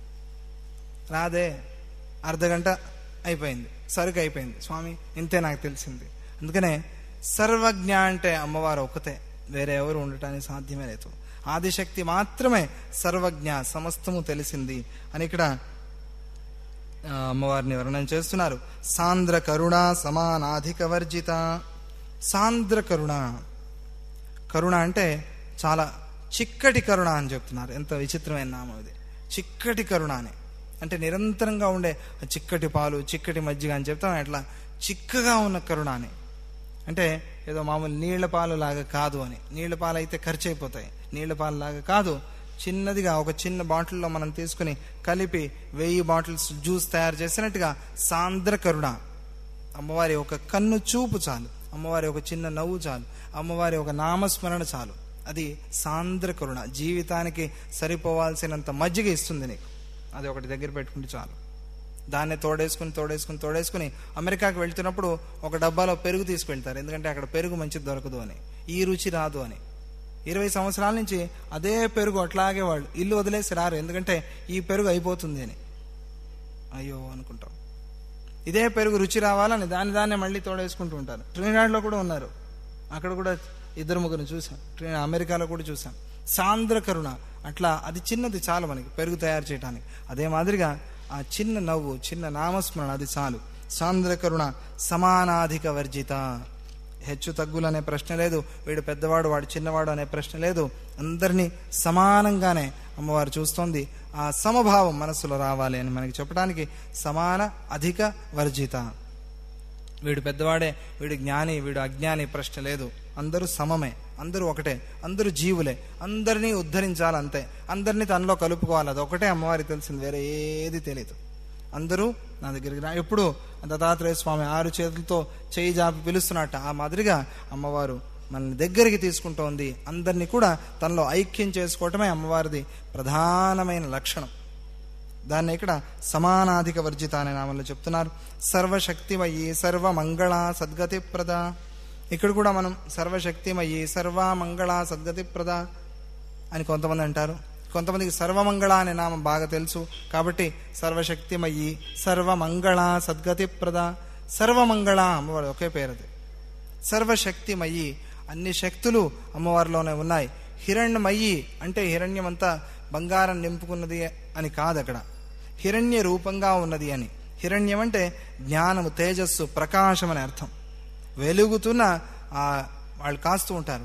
రాదే, అర్ధ గంట అయిపోయింది, సరుకు అయిపోయింది, స్వామి ఇంతే నాకు తెలిసింది. అందుకనే సర్వజ్ఞ అంటే అమ్మవారు ఒక్కతే, వేరే ఎవరు ఉండటానికి సాధ్యమే లేదు. ఆదిశక్తి మాత్రమే సర్వజ్ఞ, సమస్తము తెలిసింది అని ఇక్కడ అమ్మవారిని వర్ణన చేస్తున్నారు. సాంద్ర కరుణ సమానాధిక వర్జిత. సాంద్ర కరుణ, కరుణ అంటే చాలా చిక్కటి కరుణ అని చెప్తున్నారు. ఎంత విచిత్రమైన నామం ఇది, చిక్కటి కరుణ అని. అంటే నిరంతరంగా ఉండే చిక్కటి పాలు, చిక్కటి మజ్జిగ అని చెప్తాం, అట్లా చిక్కగా ఉన్న కరుణ అని. అంటే ఏదో మామూలు నీళ్ల పాలు లాగా కాదు అని. నీళ్ల పాలు అయితే ఖర్చు అయిపోతాయి, నీళ్ల పాలు లాగా కాదు, చిన్నదిగా ఒక చిన్న బాటిల్లో మనం తీసుకుని కలిపి వెయ్యి బాటిల్స్ జ్యూస్ తయారు చేసినట్టుగా సాంద్ర కరుణ. అమ్మవారి ఒక కన్ను చూపు చాలు, అమ్మవారి ఒక చిన్న నవ్వు చాలు, అమ్మవారి ఒక నామస్మరణ చాలు, అది సాంద్ర కరుణ. జీవితానికి సరిపోవాల్సినంత మజ్జిగ ఇస్తుంది నీకు, అది ఒకటి దగ్గర పెట్టుకుంటే చాలు. దాన్ని తోడేసుకుని తోడేసుకుని తోడేసుకుని అమెరికాకి వెళ్తున్నప్పుడు ఒక డబ్బాలో పెరుగు తీసుకువెళ్తారు, ఎందుకంటే అక్కడ పెరుగు మంచిది దొరకదు అని, ఈ రుచి రాదు అని. ఇరవై సంవత్సరాల నుంచి అదే పెరుగు అట్లాగే వాళ్ళు ఇల్లు వదిలేసి రారు, ఎందుకంటే ఈ పెరుగు అయిపోతుంది అని. అయ్యో అనుకుంటాం. ఇదే పెరుగు రుచి రావాలని దాని దాన్నే మళ్ళీ తోడేసుకుంటూ ఉంటారు. ట్రినిడాడ్లో కూడా ఉన్నారు, అక్కడ కూడా ఇద్దరు ముగ్గురు చూసాం. అమెరికాలో కూడా చూసాం. సాంద్ర కరుణ, అట్లా అది చిన్నది చాలు మనకి పెరుగు తయారు చేయడానికి. అదే మాదిరిగా ఆ చిన్న నవ్వు, చిన్న నామస్మరణ, అది చాలు. సాంద్ర కరుణ సమానాధిక వర్జిత. హెచ్చు తగ్గులు అనే ప్రశ్న లేదు, వీడు పెద్దవాడు వాడు చిన్నవాడు అనే ప్రశ్న లేదు. అందరినీ సమానంగానే అమ్మవారు చూస్తోంది. ఆ సమభావం మనసులో రావాలి అని మనకి చెప్పడానికి సమాన అధిక వర్జిత. వీడు పెద్దవాడే, వీడు జ్ఞాని, వీడు అజ్ఞాని ప్రశ్న లేదు. అందరూ సమమే, అందరూ ఒకటే, అందరూ జీవులే, అందరినీ ఉద్ధరించాలి అంతే, అందరినీ తనలో కలుపుకోవాలి. అది ఒకటే అమ్మవారికి తెలిసింది, వేరే ఏది తెలియదు. అందరూ నా దగ్గరికి రా. ఎప్పుడు దత్తాత్రేయ స్వామి ఆరు చేతులతో చేయి జాపి పిలుస్తున్నట్ట ఆ మాదిరిగా అమ్మవారు మనల్ని దగ్గరికి తీసుకుంటోంది. అందరినీ కూడా తనలో ఐక్యం చేసుకోవటమే అమ్మవారిది ప్రధానమైన లక్షణం. దాన్ని ఇక్కడ సమానాధిక వర్జిత అనే నామంలో చెప్తున్నారు. సర్వశక్తిమయీ సర్వమంగళ సద్గతి ప్రద. ఇక్కడ కూడా మనం సర్వశక్తిమయీ సర్వమంగళ సద్గతి ప్రద అని కొంతమంది అంటారు. కొంతమందికి సర్వమంగళ అనే నామం బాగా తెలుసు కాబట్టి సర్వశక్తిమయీ సర్వమంగళ సద్గతి ప్రద. సర్వమంగళ అమ్మవారి ఒకే పేరుది. సర్వశక్తిమయీ, అన్ని శక్తులు అమ్మవారిలోనే ఉన్నాయి. హిరణ్యమయీ అంటే హిరణ్యమంతా బంగారం నింపుకున్నది అని కాదు, అక్కడ హిరణ్య రూపంగా ఉన్నది అని. హిరణ్యం అంటే జ్ఞానము, తేజస్సు, ప్రకాశం అని అర్థం. వెలుగుతున్న ఆ వాళ్ళు కాస్తూ ఉంటారు.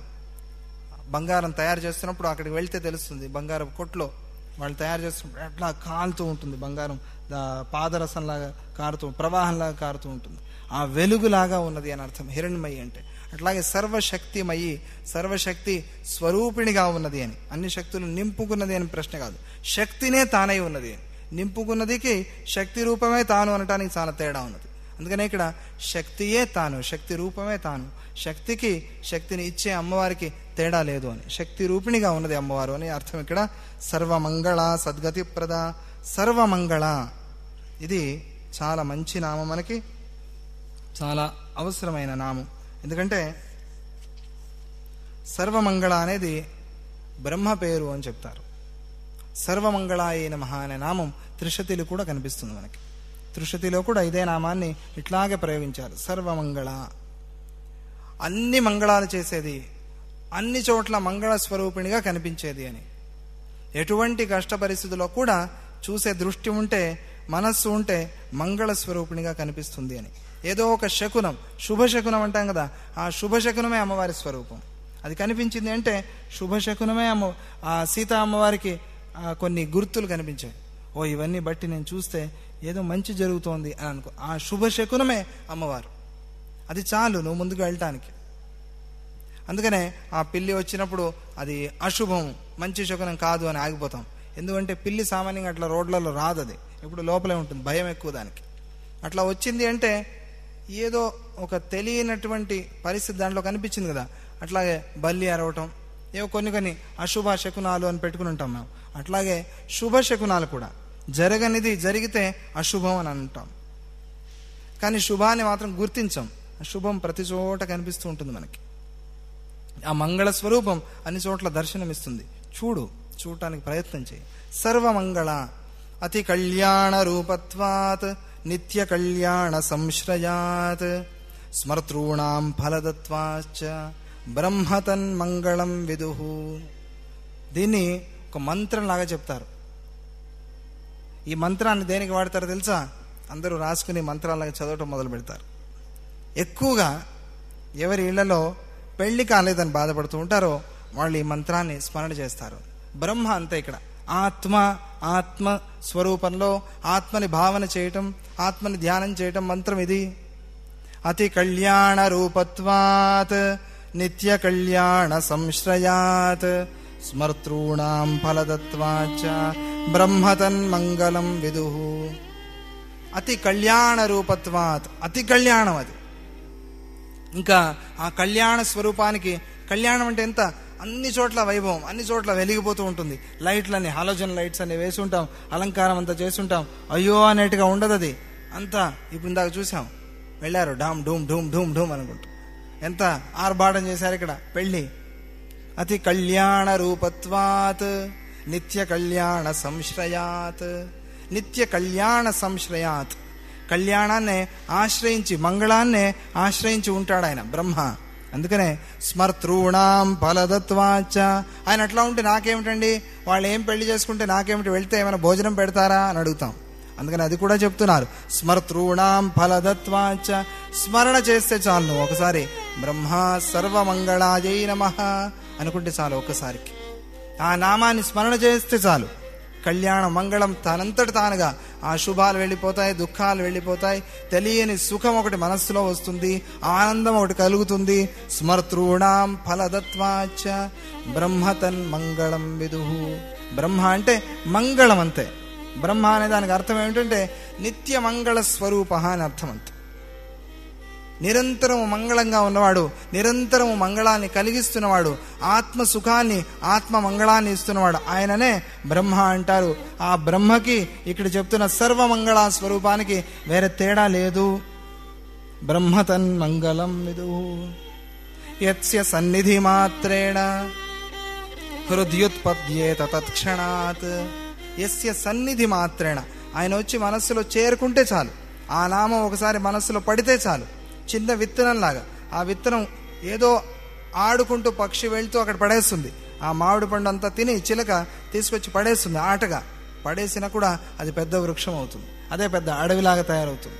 బంగారం తయారు చేస్తున్నప్పుడు అక్కడికి వెళ్తే తెలుస్తుంది. బంగారం కొట్లో వాళ్ళు తయారు చేస్తున్నప్పుడు అట్లా కాలుతూ ఉంటుంది, బంగారం పాదరసంలాగా కారుతూ, ప్రవాహంలాగా కారుతూ ఉంటుంది. ఆ వెలుగులాగా ఉన్నది అని అర్థం హిరణ్యమయి అంటే. అట్లాగే సర్వశక్తిమయి, సర్వశక్తి స్వరూపిణిగా ఉన్నది అని. అన్ని శక్తులు నింపుకున్నది అని ప్రశ్న కాదు, శక్తినే తానై ఉన్నది అని. నింపుకున్నదికి శక్తి రూపమే తాను అనటానికి చాలా తేడా ఉన్నది. అందుకనే ఇక్కడ శక్తియే తాను, శక్తి రూపమే తాను. శక్తికి శక్తిని ఇచ్చే అమ్మవారికి తేడా లేదు అని, శక్తి రూపిణిగా ఉన్నది అమ్మవారు అని అర్థం. ఇక్కడ సర్వమంగళ సద్గతి ప్రద. సర్వమంగళ ఇది చాలా మంచి నామం, మనకి చాలా అవసరమైన నామం. ఎందుకంటే సర్వమంగళ అనేది బ్రహ్మ పేరు అని చెప్తారు. సర్వమంగళాయ నమః అనే నామం త్రిశతిలో కూడా కనిపిస్తుంది మనకి. త్రిశతిలో కూడా ఇదే నామాన్ని ఇట్లాగే ప్రయోగించారు, సర్వమంగళ. అన్ని మంగళాలు చేసేది, అన్ని చోట్ల మంగళ స్వరూపిణిగా కనిపించేది అని. ఎటువంటి కష్ట పరిస్థితుల్లో కూడా చూసే దృష్టి ఉంటే, మనస్సు ఉంటే మంగళ స్వరూపిణిగా కనిపిస్తుంది అని. ఏదో ఒక శకునం, శుభశకునం అంటాం కదా, ఆ శుభశకునమే అమ్మవారి స్వరూపం. అది కనిపించింది అంటే శుభశకునమే అమ్మ. ఆ సీతా అమ్మవారికి కొన్ని గుర్తులు కనిపించాయి. ఓ ఇవన్నీ బట్టి నేను చూస్తే ఏదో మంచి జరుగుతోంది అని అనుకో, ఆ శుభశకునమే అమ్మవారు. అది చాలు నువ్వు ముందుకు వెళ్ళటానికి. అందుకనే ఆ పిల్లి వచ్చినప్పుడు అది అశుభం, మంచి శకునం కాదు అని ఆగిపోతాం. ఎందుకంటే పిల్లి సామాన్యంగా అట్లా రోడ్లలో రాదు, అది ఇప్పుడు లోపలే ఉంటుంది, భయం ఎక్కువ దానికి. అట్లా వచ్చింది అంటే ఏదో ఒక తెలియనటువంటి పరిస్థితి దాంట్లో కనిపించింది కదా. అట్లాగే బల్లి అరవటం, ఏవో కొన్ని కొన్ని అశుభ శకునాలు అని పెట్టుకుని ఉంటాం మేము. అట్లాగే శుభ శకునాలు కూడా, జరగనిది జరిగితే అశుభం అని అంటాం, కానీ శుభాన్ని మాత్రం గుర్తించాం. శుభం ప్రతి చోట కనిపిస్తూ ఉంటుంది మనకి. ఆ మంగళ స్వరూపం అన్ని చోట్ల దర్శనమిస్తుంది. చూడు, చూడటానికి ప్రయత్నం చేయి. సర్వమంగళ అతి కళ్యాణ రూపత్వాత్ నిత్య కళ్యాణ సంశ్రయాత్ స్మర్తృణాం ఫలదత్వాచ్చ బ్రహ్మతన్ మంగళం విదుహు. దీన్ని ఒక మంత్రంలాగా చెప్తారు. ఈ మంత్రాన్ని దేనికి వాడతారో తెలుసా? అందరూ రాసుకుని మంత్రాలాగా చదవటం మొదలు పెడతారు. ఎక్కువగా ఎవరి ఇళ్లలో పెళ్లి కాలేదని బాధపడుతూ ఉంటారో వాళ్ళు ఈ మంత్రాన్ని స్మరణ చేస్తారు. బ్రహ్మ అంతే, ఇక్కడ ఆత్మ, ఆత్మ స్వరూపంలో ఆత్మని భావన చేయటం, ఆత్మని ధ్యానం చేయటం మంత్రం ఇది. అతి కళ్యాణ రూపత్వాత్ నిత్య కళ్యాణ సంశ్రయాత్ స్మర్తృణాం ఫలదత్వాచ బ్రహ్మతన్ మంగళం విదుహు. అతి కళ్యాణ రూపత్వాత్, అతి కళ్యాణం అది. ఇంకా ఆ కళ్యాణ స్వరూపానికి, కళ్యాణం అంటే ఎంత అన్ని చోట్ల వైభవం, అన్ని చోట్ల వెలిగిపోతూ ఉంటుంది. లైట్లన్నీ హాలోజన్ లైట్స్ అన్ని వేసి ఉంటాం, అలంకారం అంతా చేస్తుంటాం. అయ్యో అనేట్టుగా ఉండదు అది అంతా. ఇప్పుడు ఇందాక చూసాం, వెళ్ళారు డామ్ డూమ్ ఢూమ్ ఢూమ్ ఢూమ్ అనుకుంటూ ఎంత ఆర్భాటం చేశారు ఇక్కడ. పెళ్లి అతి కళ్యాణ రూపత్వాత్ నిత్య కళ్యాణ సంశ్రయాత్. నిత్య కళ్యాణ సంశ్రయాత్, కళ్యాణాన్నే ఆశ్రయించి, మంగళాన్నే ఆశ్రయించి ఉంటాడు ఆయన బ్రహ్మ. అందుకనే స్మర్తృణాం ఫలదత్వాచ. ఆయన అట్లా ఉంటే నాకేమిటండి, వాళ్ళు ఏం పెళ్లి చేసుకుంటే నాకేమిటి, వెళ్తే ఏమైనా భోజనం పెడతారా అని అడుగుతాం. అందుకని అది కూడా చెప్తున్నారు, స్మర్తృణాం ఫలదత్వాచ. స్మరణ చేస్తే చాలు, నువ్వు ఒకసారి బ్రహ్మ సర్వమంగళాయై నమః అనుకుంటే చాలు, ఒక్కసారికి ఆ నామాన్ని స్మరణ చేస్తే చాలు. కళ్యాణ మంగళం తనంతటి తానుగా ఆ శుభాలు వెళ్ళిపోతాయి, దుఃఖాలు వెళ్ళిపోతాయి, తెలియని సుఖం ఒకటి మనస్సులో వస్తుంది, ఆనందం ఒకటి కలుగుతుంది. స్మర్తృణాం ఫలదత్వాచ బ్రహ్మతన్ మంగళం విదుహు. బ్రహ్మ అంటే మంగళం అంతే. బ్రహ్మ అనే దానికి అర్థం ఏమిటంటే నిత్య మంగళ స్వరూప అని అర్థం అంతే. నిరంతరము మంగళంగా ఉన్నవాడు, నిరంతరము మంగళాన్ని కలిగిస్తున్నవాడు, ఆత్మ సుఖాన్ని ఆత్మ మంగళాన్ని ఇస్తున్నవాడు, ఆయననే బ్రహ్మ అంటారు. ఆ బ్రహ్మకి ఇక్కడ చెప్తున్న సర్వమంగళ స్వరూపానికి వేరే తేడా లేదు. బ్రహ్మతన్ మంగళం విదు యస్య సన్నిధి మాత్రేణ హృదయుత్పద్యేత తత్క్షణాత్. యస్య సన్నిధి మాత్రేణ, ఆయన వచ్చి మనస్సులో చేరుకుంటే చాలు, ఆ నామం ఒకసారి మనస్సులో పడితే చాలు. చిన్న విత్తనంలాగా ఆ విత్తనం ఏదో ఆడుకుంటూ పక్షి వెళ్తూ అక్కడ పడేస్తుంది. ఆ మామిడి పండు అంతా తిని చిలక తీసుకొచ్చి పడేస్తుంది, ఆటగా పడేసినా కూడా అది పెద్ద వృక్షం అవుతుంది, అదే పెద్ద అడవిలాగా తయారవుతుంది.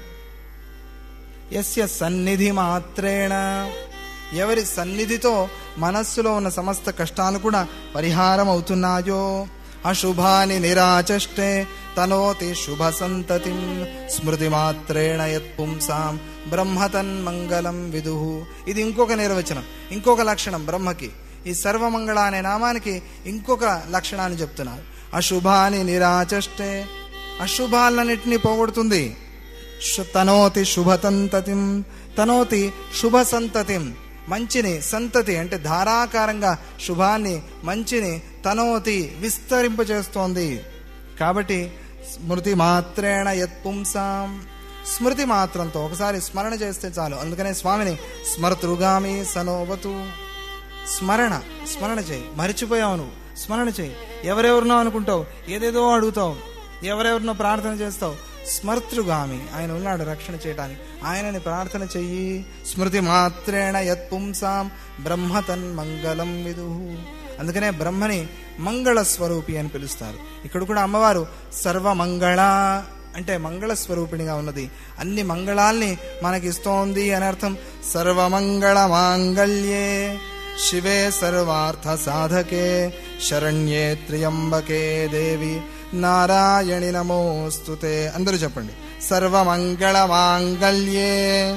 యస్య సన్నిధి మాత్రేణ, ఎవరి సన్నిధితో మనస్సులో ఉన్న సమస్త కష్టాలు కూడా పరిహారం అవుతున్నాయో. అశుభాని నిరాచష్టే తనోతి శుభ సంతతిం స్మృతి మాత్రేణ యత్పుంసాం బ్రహ్మతన్ మంగళం విదుహు. ఇది ఇంకొక నిర్వచనం, ఇంకొక లక్షణం బ్రహ్మకి. ఈ సర్వమంగళ అనే నామానికి ఇంకొక లక్షణాన్ని చెప్తున్నారు. అశుభాని నిరాచష్టే, అశుభాలన్నింటినీ పోగొడుతుంది. తనోతి శుభ సంతతిం, తనోతి శుభ సంతతిం, మంచిని, సంతతి అంటే ధారాకారంగా శుభాన్ని, మంచిని తనోతి విస్తరింపజేస్తోంది. కాబట్టి స్మృతి మాత్రేణ యత్పుంసాం, స్మృతి మాత్రంతో ఒకసారి స్మరణ చేస్తే చాలు. అందుకనే స్వామిని స్మర్తృగామి సనోవతు. స్మరణ, స్మరణ చేయి. మరిచిపోయావు నువ్వు, స్మరణ చేయి. ఎవరెవరినో అనుకుంటావు, ఏదేదో అడుగుతావు, ఎవరెవరినో ప్రార్థన చేస్తావు. స్మర్తృగామి, ఆయన ఉన్నాడు రక్షణ చేయడానికి, ఆయనని ప్రార్థన చెయ్యి. స్మృతి మాత్రేణ యత్పుంసాం బ్రహ్మతన్ మంగళం విదుహు. అందుకనే బ్రహ్మని మంగళ స్వరూపి అని పిలుస్తారు. ఇక్కడ కూడా అమ్మవారు సర్వమంగళ అంటే మంగళ స్వరూపిణిగా ఉన్నది, అన్ని మంగళాల్ని మనకిస్తోంది అని అర్థం. సర్వమంగళ మాంగళ్యే శివే సర్వార్థ సాధకే శరణ్యే త్ర్యంబకే దేవి నారాయణి నమోస్తుతే. అందరూ చెప్పండి, సర్వమంగళ మాంగళ్యే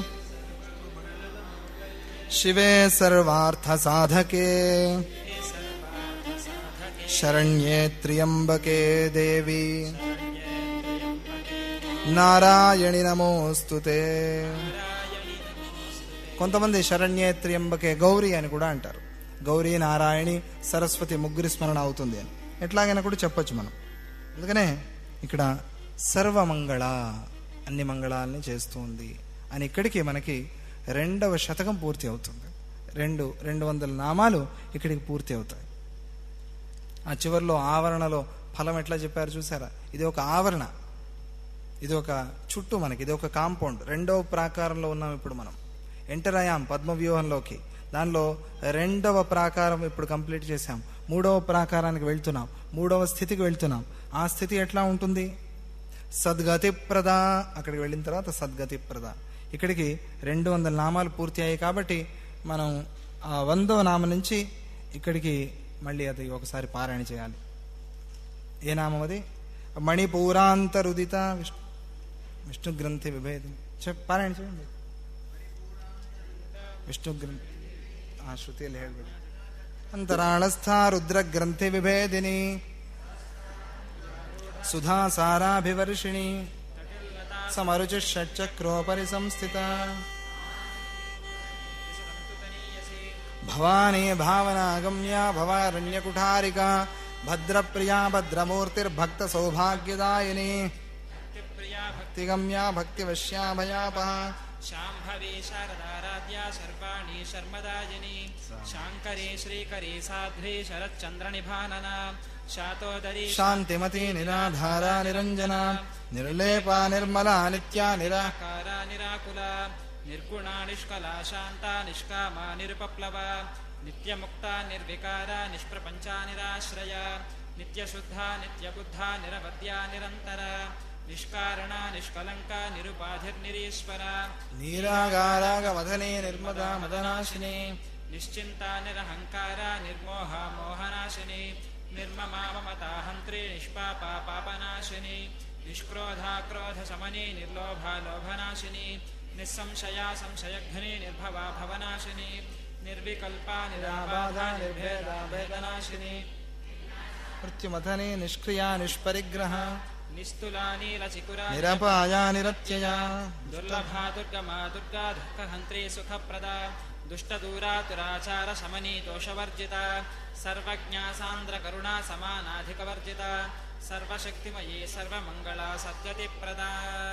శివే సర్వార్థ సాధకే శరణ్యే త్ర్యంబకే దేవి నారాయణి నమోస్తుతే. కొంతమంది శరణ్యే త్ర్యంబకే గౌరీ అని కూడా అంటారు. గౌరీ, నారాయణి, సరస్వతి ముగ్గురి స్మరణ అవుతుంది అని ఎట్లాగైనా కూడా చెప్పొచ్చు మనం. అందుకనే ఇక్కడ సర్వమంగళ, అన్ని మంగళాలని చేస్తుంది అని ఇక్కడికి మనకి రెండవ శతకం పూర్తి అవుతుంది. రెండు రెండు వందల నామాలు ఇక్కడికి పూర్తి అవుతాయి. ఆ చివరిలో ఆవరణలో ఫలం ఎట్లా చెప్పారు చూసారా? ఇది ఒక ఆవరణ, ఇది ఒక చుట్టూ, మనకి ఇది ఒక కాంపౌండ్. రెండవ ప్రాకారంలో ఉన్నాం ఇప్పుడు మనం, ఎంటర్ అయ్యాం పద్మవ్యూహంలోకి. దానిలో రెండవ ప్రాకారం ఇప్పుడు కంప్లీట్ చేశాం, మూడవ ప్రాకారానికి వెళ్తున్నాం, మూడవ స్థితికి వెళ్తున్నాం. ఆ స్థితి ఎట్లా ఉంటుంది? సద్గతి ప్రద. అక్కడికి వెళ్ళిన తర్వాత సద్గతి ప్రద. ఇక్కడికి రెండు వందల నామాలు పూర్తి అయ్యాయి కాబట్టి మనం ఆ వందవ నామం నుంచి ఇక్కడికి మళ్ళీ అది ఒకసారి పారాయణ చేయాలి. ఏ నామం అది? మణిపూరాంతరుదిత విష్ణు విష్ణు గ్రంథి విభేది. చెప్ ಪಾರಾಯಣ చేయండి. ವಿಷ್ಣು ಗ್ರಂಥಿ ಆ ಶ್ರುತಿಯಲ್ಲಿ ಹೇಳ್ಬೇಡಿ. ಅಂತರಾಳಸ್ಥ ರುದ್ರ ಗ್ರಂಥಿ ವಿಭೇದಿನಿ ಸುಧಾ ಸಾರಾಭಿವರ್ಷಿಣಿ ಸಮರುಚಿ ಷಟ್ಚಕ್ರೋಪರಿ ಸಂಸ್ಥಿತ భవానీ భావనాగమ్యా భవారణ్యకుఠారికా భద్రప్రియా భద్రమూర్తిర్భక్త సౌభాగ్యదాయిని భక్తిగమ్యా భక్తివశ్యా భయాపహ శాంభవి శారదారాధ్యా సర్వాణి శర్మదాయిని శాంకరీ శ్రీకరీ సాధ్వీ శరచ్చంద్రనిభానన శాతోదరీ శాంతిమతి నిరాధారా నిరంజనా నిర్లేపా నిర్మలా నిత్యా నిరాకారా నిరాకులా నిర్గుణా నిష్కలా శాంతా నిష్కామా నిరుపప్లవ నిత్యముక్తా నిర్వికారా నిష్ప్రపంచా నిరాశ్రయ నిత్యశుద్ధా నిత్యబుద్ధా నిరవద్యా నిరంతర నిష్కారణ నిష్కలంక నిరుపాధిర్నిరీశ్వర నీరాగారాగమధనే నిర్మదా మదనాశిని నిశ్చింత నిరహంకార నిర్మోహ మోహనాశిని నిర్మమా మమతా హంత్రి నిష్పాప పాపనాశిని నిష్క్రోధా క్రోధ సమని నిర్లోభ లోభనాశిని నిస్సంశయా సంశయఘ్ని నిర్భవా భవనాశిని నిర్వికల్పా నిరాబాధ నిర్భేద భేదనాశిని మృత్యుమథనే నిష్క్రియా నిష్పరిగ్రహ నిస్తులా నీలచికురా నిరపాయా నిరత్యయా దుర్లభా దుర్గమా దుర్గా దుఃఖహంత్రీ సుఖప్రద దుష్టదూరా దురాచార శమనీ దోషవర్జిత సర్వజ్ఞా సాంద్ర కరుణా సమానాధికవర్జిత సర్వశక్తిమయీ సర్వమంగళ సద్గతి ప్రద.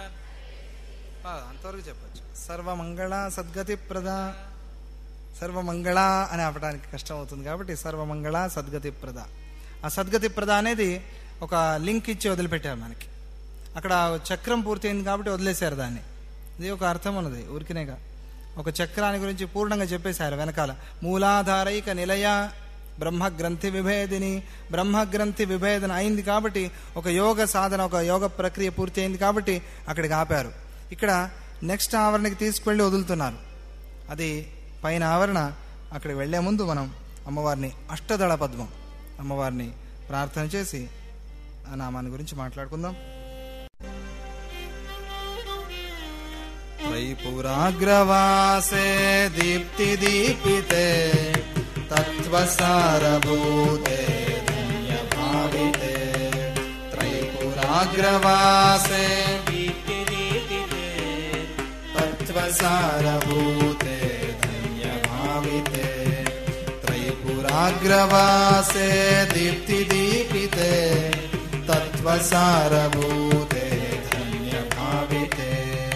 అంతవరకు చెప్పచ్చు. సర్వమంగళ సద్గతి ప్రద. సర్వమంగళ అని ఆపడానికి కష్టం అవుతుంది కాబట్టి సర్వమంగళ సద్గతి ప్రద. ఆ సద్గతి ప్రద అనేది ఒక లింక్ ఇచ్చి వదిలిపెట్టారు మనకి. అక్కడ చక్రం పూర్తయింది కాబట్టి వదిలేశారు దాన్ని. ఇది ఒక అర్థం ఉన్నది ఊరికినేగా. ఒక చక్రాన్ని గురించి పూర్ణంగా చెప్పేశారు వెనకాల. మూలాధారైక నిలయ బ్రహ్మగ్రంథి విభేదిని. బ్రహ్మగ్రంథి విభేదన అయింది కాబట్టి ఒక యోగ సాధన, ఒక యోగ ప్రక్రియ పూర్తి అయింది కాబట్టి అక్కడికి ఆపారు. ఇక్కడ నెక్స్ట్ ఆవరణకి తీసుకువెళ్ళి వదులుతున్నారు. అది పైన ఆవరణ. అక్కడికి వెళ్లే ముందు మనం అమ్మవారిని అష్టదళ పద్మం అమ్మవారిని ప్రార్థన చేసి ఆ నామాన్ని గురించి మాట్లాడుకుందాం. త్రైపురాగ్రవాసే దీప్తి దీపితే తత్వసారభూతే ధన్యభావితే. త్రైపురాగ్రవాసే దీప్తి దీపితే తత్వసారభూతే ధన్యభావితే. త్రైపురాగ్రవాసే దీప్తి దీపితే తత్వసారభూతే ధన్యభావితే.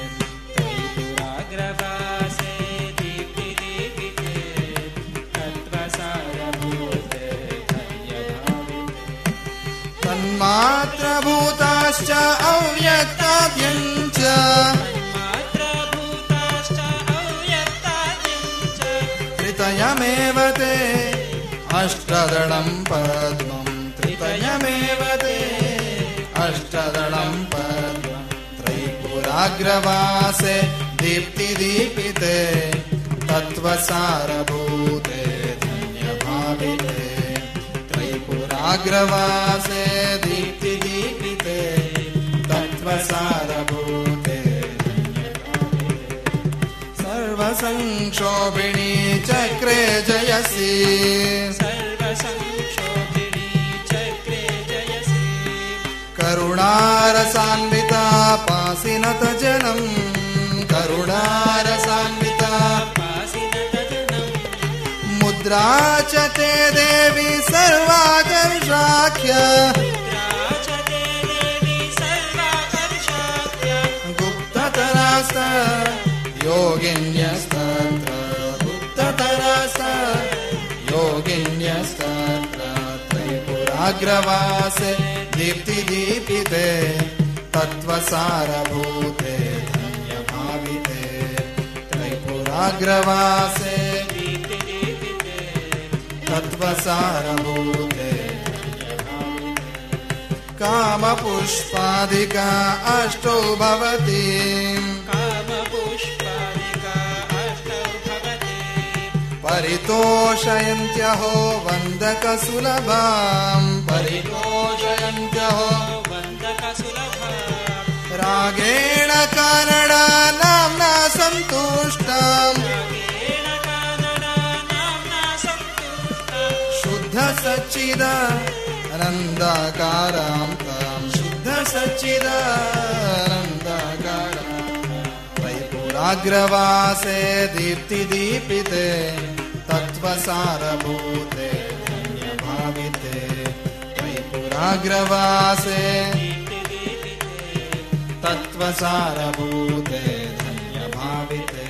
త్రైపురాగ్రవాసే దీప్తి దీపితే తత్వసారభూతే ధన్యభావితే. తన్మాత్రభూతాశ్చ అవ్యక్తాద్యంచ తన్మాత్రభూతాశ్చ అవ్యక్తాద్యంచ త్రితయమేవ తే అష్టదళం పద్మం. త్రితయమేవ తే అష్టదళం పద్మం. త్రైపురాగ్రవాసే దీప్తి దీపితే తత్వసారభూతే ధన్యభావితే. త్రైపురాగ్రవాసే దీప్తి దీపితే తత్వసారభూతే ధన్యభావితే. సర్వసంక్షోభిణీ చక్రే జయసి సర్వసంక్షోభిణీ చక్రే జయసి. కరుణారసాన్వితా పాసినత జనం. కరుణారసాన్వితా పాసినతజనం ముద్రా చ తే దేవి సర్వాకర్షాఖ్య. రాజతే దేవి సర్వాకర్షాఖ్య. గుప్తతరాస్త యోగిన్యస్తత్ర. గుప్తతరాస్త యోగిన్యస్తత్ర. త్రైపురాగ్రవాసే దీప్తి దీపితే తత్వసారభూతే ధన్యభావితే. త్రైపురాగ్రవాసే దీప్తి దీపితే తత్వసారభూతే కామపుష్పాదికా అష్టౌ భవతి. కామపుష్పాదికా అష్టౌ భవతి. పరితోషయంత్యహో వందకసులభాం. పరితోషయంత్యహో వందకసులభా. రాగేణ కానడా నామ్నా సంతుష్టాం. రాగేణ కానడా నామ్నా సంతుష్టా. శుద్ధ సచ్చిద అనందాకారాం తాం. శుద్ధ సచ్చిద అనందాకారాం. త్రైపురాగ్రవాసే దీప్తి దీపితే తత్వ తత్వసారభూతే ధన్యభావితే త్రైపురాగ్రవాసే తత్వసారభూతే ధన్యభావితే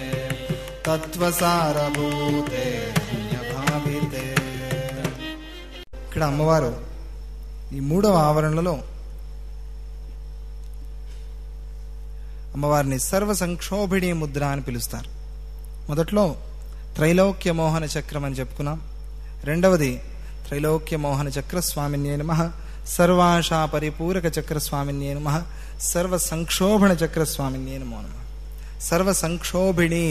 తత్వసారభూతే ధన్యభావితే. ఇక్కడ అమ్మవారు ఈ మూడవ ఆవరణలో అమ్మవారిని సర్వ సంక్షోభిణీ ముద్ర అని పిలుస్తారు. మొదట్లో త్రైలోక్య మోహన చక్రం అని చెప్పుకున్నాం. రెండవది త్రైలోక్య మోహన చక్ర స్వామిన్యే నమః, సర్వాశా పరిపూరక చక్ర స్వామిన్యే నమః, సర్వ సంక్షోభణ చక్ర స్వామిన్యే నమో నమః. సర్వ సంక్షోభిణి,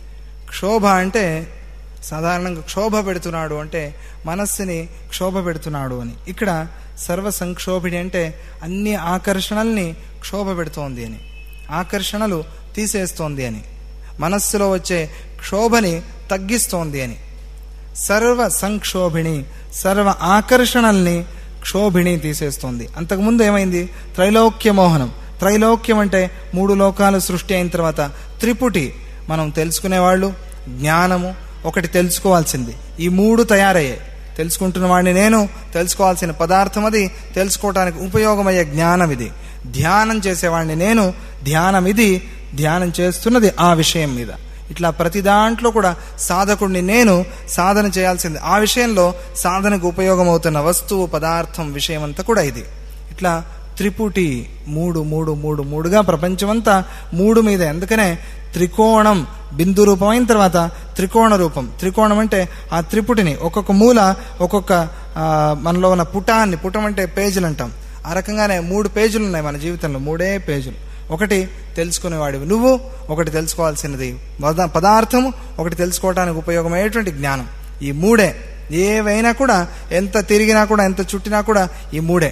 క్షోభ అంటే సాధారణంగా క్షోభ పెడుతున్నాడు అంటే మనస్సుని క్షోభ పెడుతున్నాడు అని. ఇక్కడ సర్వ సంక్షోభిణి అంటే అన్ని ఆకర్షణల్ని క్షోభ పెడుతోంది అని, ఆకర్షణలు తీసేస్తోంది అని, మనస్సులో వచ్చే క్షోభని తగ్గిస్తోంది అని. సర్వ సంక్షోభిణి, సర్వ ఆకర్షణల్ని క్షోభిణి తీసేస్తోంది. అంతకుముందు ఏమైంది? త్రైలోక్య మోహనం. త్రైలోక్యం అంటే మూడు లోకాలు సృష్టి అయిన తర్వాత త్రిపుటి, మనం తెలుసుకునేవాళ్ళు, జ్ఞానము, ఒకటి తెలుసుకోవాల్సింది. ఈ మూడు తయారయ్యాయి. తెలుసుకుంటున్న వాడిని నేను, తెలుసుకోవాల్సిన పదార్థం అది, తెలుసుకోవటానికి ఉపయోగమయ్యే జ్ఞానం ఇది. ధ్యానం చేసేవాడిని నేను, ధ్యానం ఇది, ధ్యానం చేస్తున్నది ఆ విషయం మీద. ఇట్లా ప్రతి దాంట్లో కూడా సాధకుడిని నేను, సాధన చేయాల్సింది ఆ విషయంలో, సాధనకు ఉపయోగమవుతున్న వస్తువు, పదార్థం, విషయం అంతా కూడా ఇది. ఇట్లా త్రిపుటి, మూడు మూడు మూడు మూడుగా ప్రపంచమంతా మూడు మీద. అందుకనే త్రికోణం బిందు రూపం అయిన తర్వాత త్రికోణ రూపం. త్రికోణం అంటే ఆ త్రిపుటిని, ఒక్కొక్క మూల ఒక్కొక్క మనలో ఉన్న పుటాన్ని, పుటం అంటే పేజీలు అంటాం, ఆ రకంగానే మూడు పేజీలు ఉన్నాయి మన జీవితంలో, మూడే పేజీలు. ఒకటి తెలుసుకునేవాడివి నువ్వు, ఒకటి తెలుసుకోవాల్సినది పదార్థము, ఒకటి తెలుసుకోవడానికి ఉపయోగమయ్యేటువంటి జ్ఞానం. ఈ మూడే. ఏవైనా కూడా ఎంత తిరిగినా కూడా, ఎంత చుట్టినా కూడా ఈ మూడే.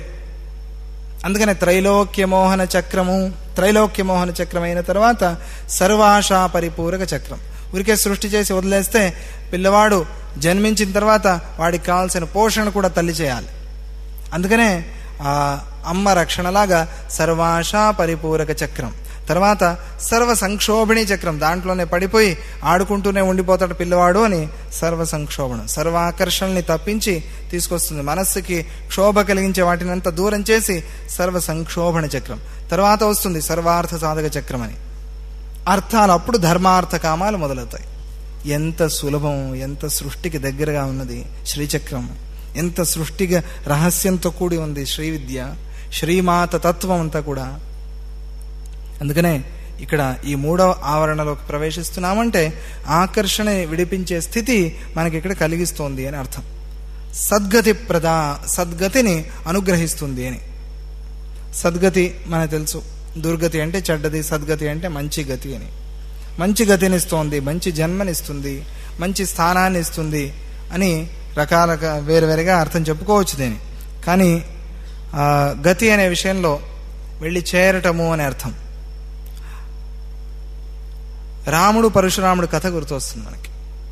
అందుకనే త్రైలోక్య మోహన చక్రము. త్రైలోక్య మోహన చక్రం అయిన తర్వాత సర్వాశా పరిపూరక చక్రం. ఊరికే సృష్టి చేసి వదిలేస్తే పిల్లవాడు జన్మించిన తర్వాత వాడికి కావాల్సిన పోషణ కూడా తల్లి చేయాలి. అందుకనే ఆ అమ్మ రక్షణలాగా సర్వాశా పరిపూరక చక్రం. తర్వాత సర్వ సంక్షోభిణి చక్రం. దాంట్లోనే పడిపోయి ఆడుకుంటూనే ఉండిపోతాడు పిల్లవాడు అని సర్వ సంక్షోభణం. సర్వాకర్షణల్ని తప్పించి తీసుకొస్తుంది, మనస్సుకి క్షోభ కలిగించే వాటిని అంతా దూరం చేసి సర్వ సంక్షోభణ చక్రం. తర్వాత వస్తుంది సర్వార్థ సాధక చక్రం అని. అర్థాలు అప్పుడు ధర్మార్థ కామాలు మొదలవుతాయి. ఎంత సులభం, ఎంత సృష్టికి దగ్గరగా ఉన్నది శ్రీచక్రం, ఎంత సృష్టిగా రహస్యంతో కూడి ఉంది శ్రీ విద్య, శ్రీమాత తత్వం అంతా కూడా. అందుకనే ఇక్కడ ఈ మూడవ ఆవరణలోకి ప్రవేశిస్తున్నామంటే ఆకర్షణ విడిపించే స్థితి మనకి ఇక్కడ కలిగిస్తోంది అని అర్థం. సద్గతి ప్రదా, సద్గతిని అనుగ్రహిస్తుంది అని. సద్గతి మనకు తెలుసు, దుర్గతి అంటే చెడ్డది, సద్గతి అంటే మంచి గతి అని. మంచి గతిని ఇస్తోంది, మంచి జన్మనిస్తుంది, మంచి స్థానాన్ని ఇస్తుంది అని రకాల వేరు వేరుగా అర్థం చెప్పుకోవచ్చు దీన్ని. కానీ గతి అనే విషయంలో వెళ్ళి చేరటము అనే అర్థం. రాముడు పరశురాముడు కథ గుర్తొస్తుంది మనకి.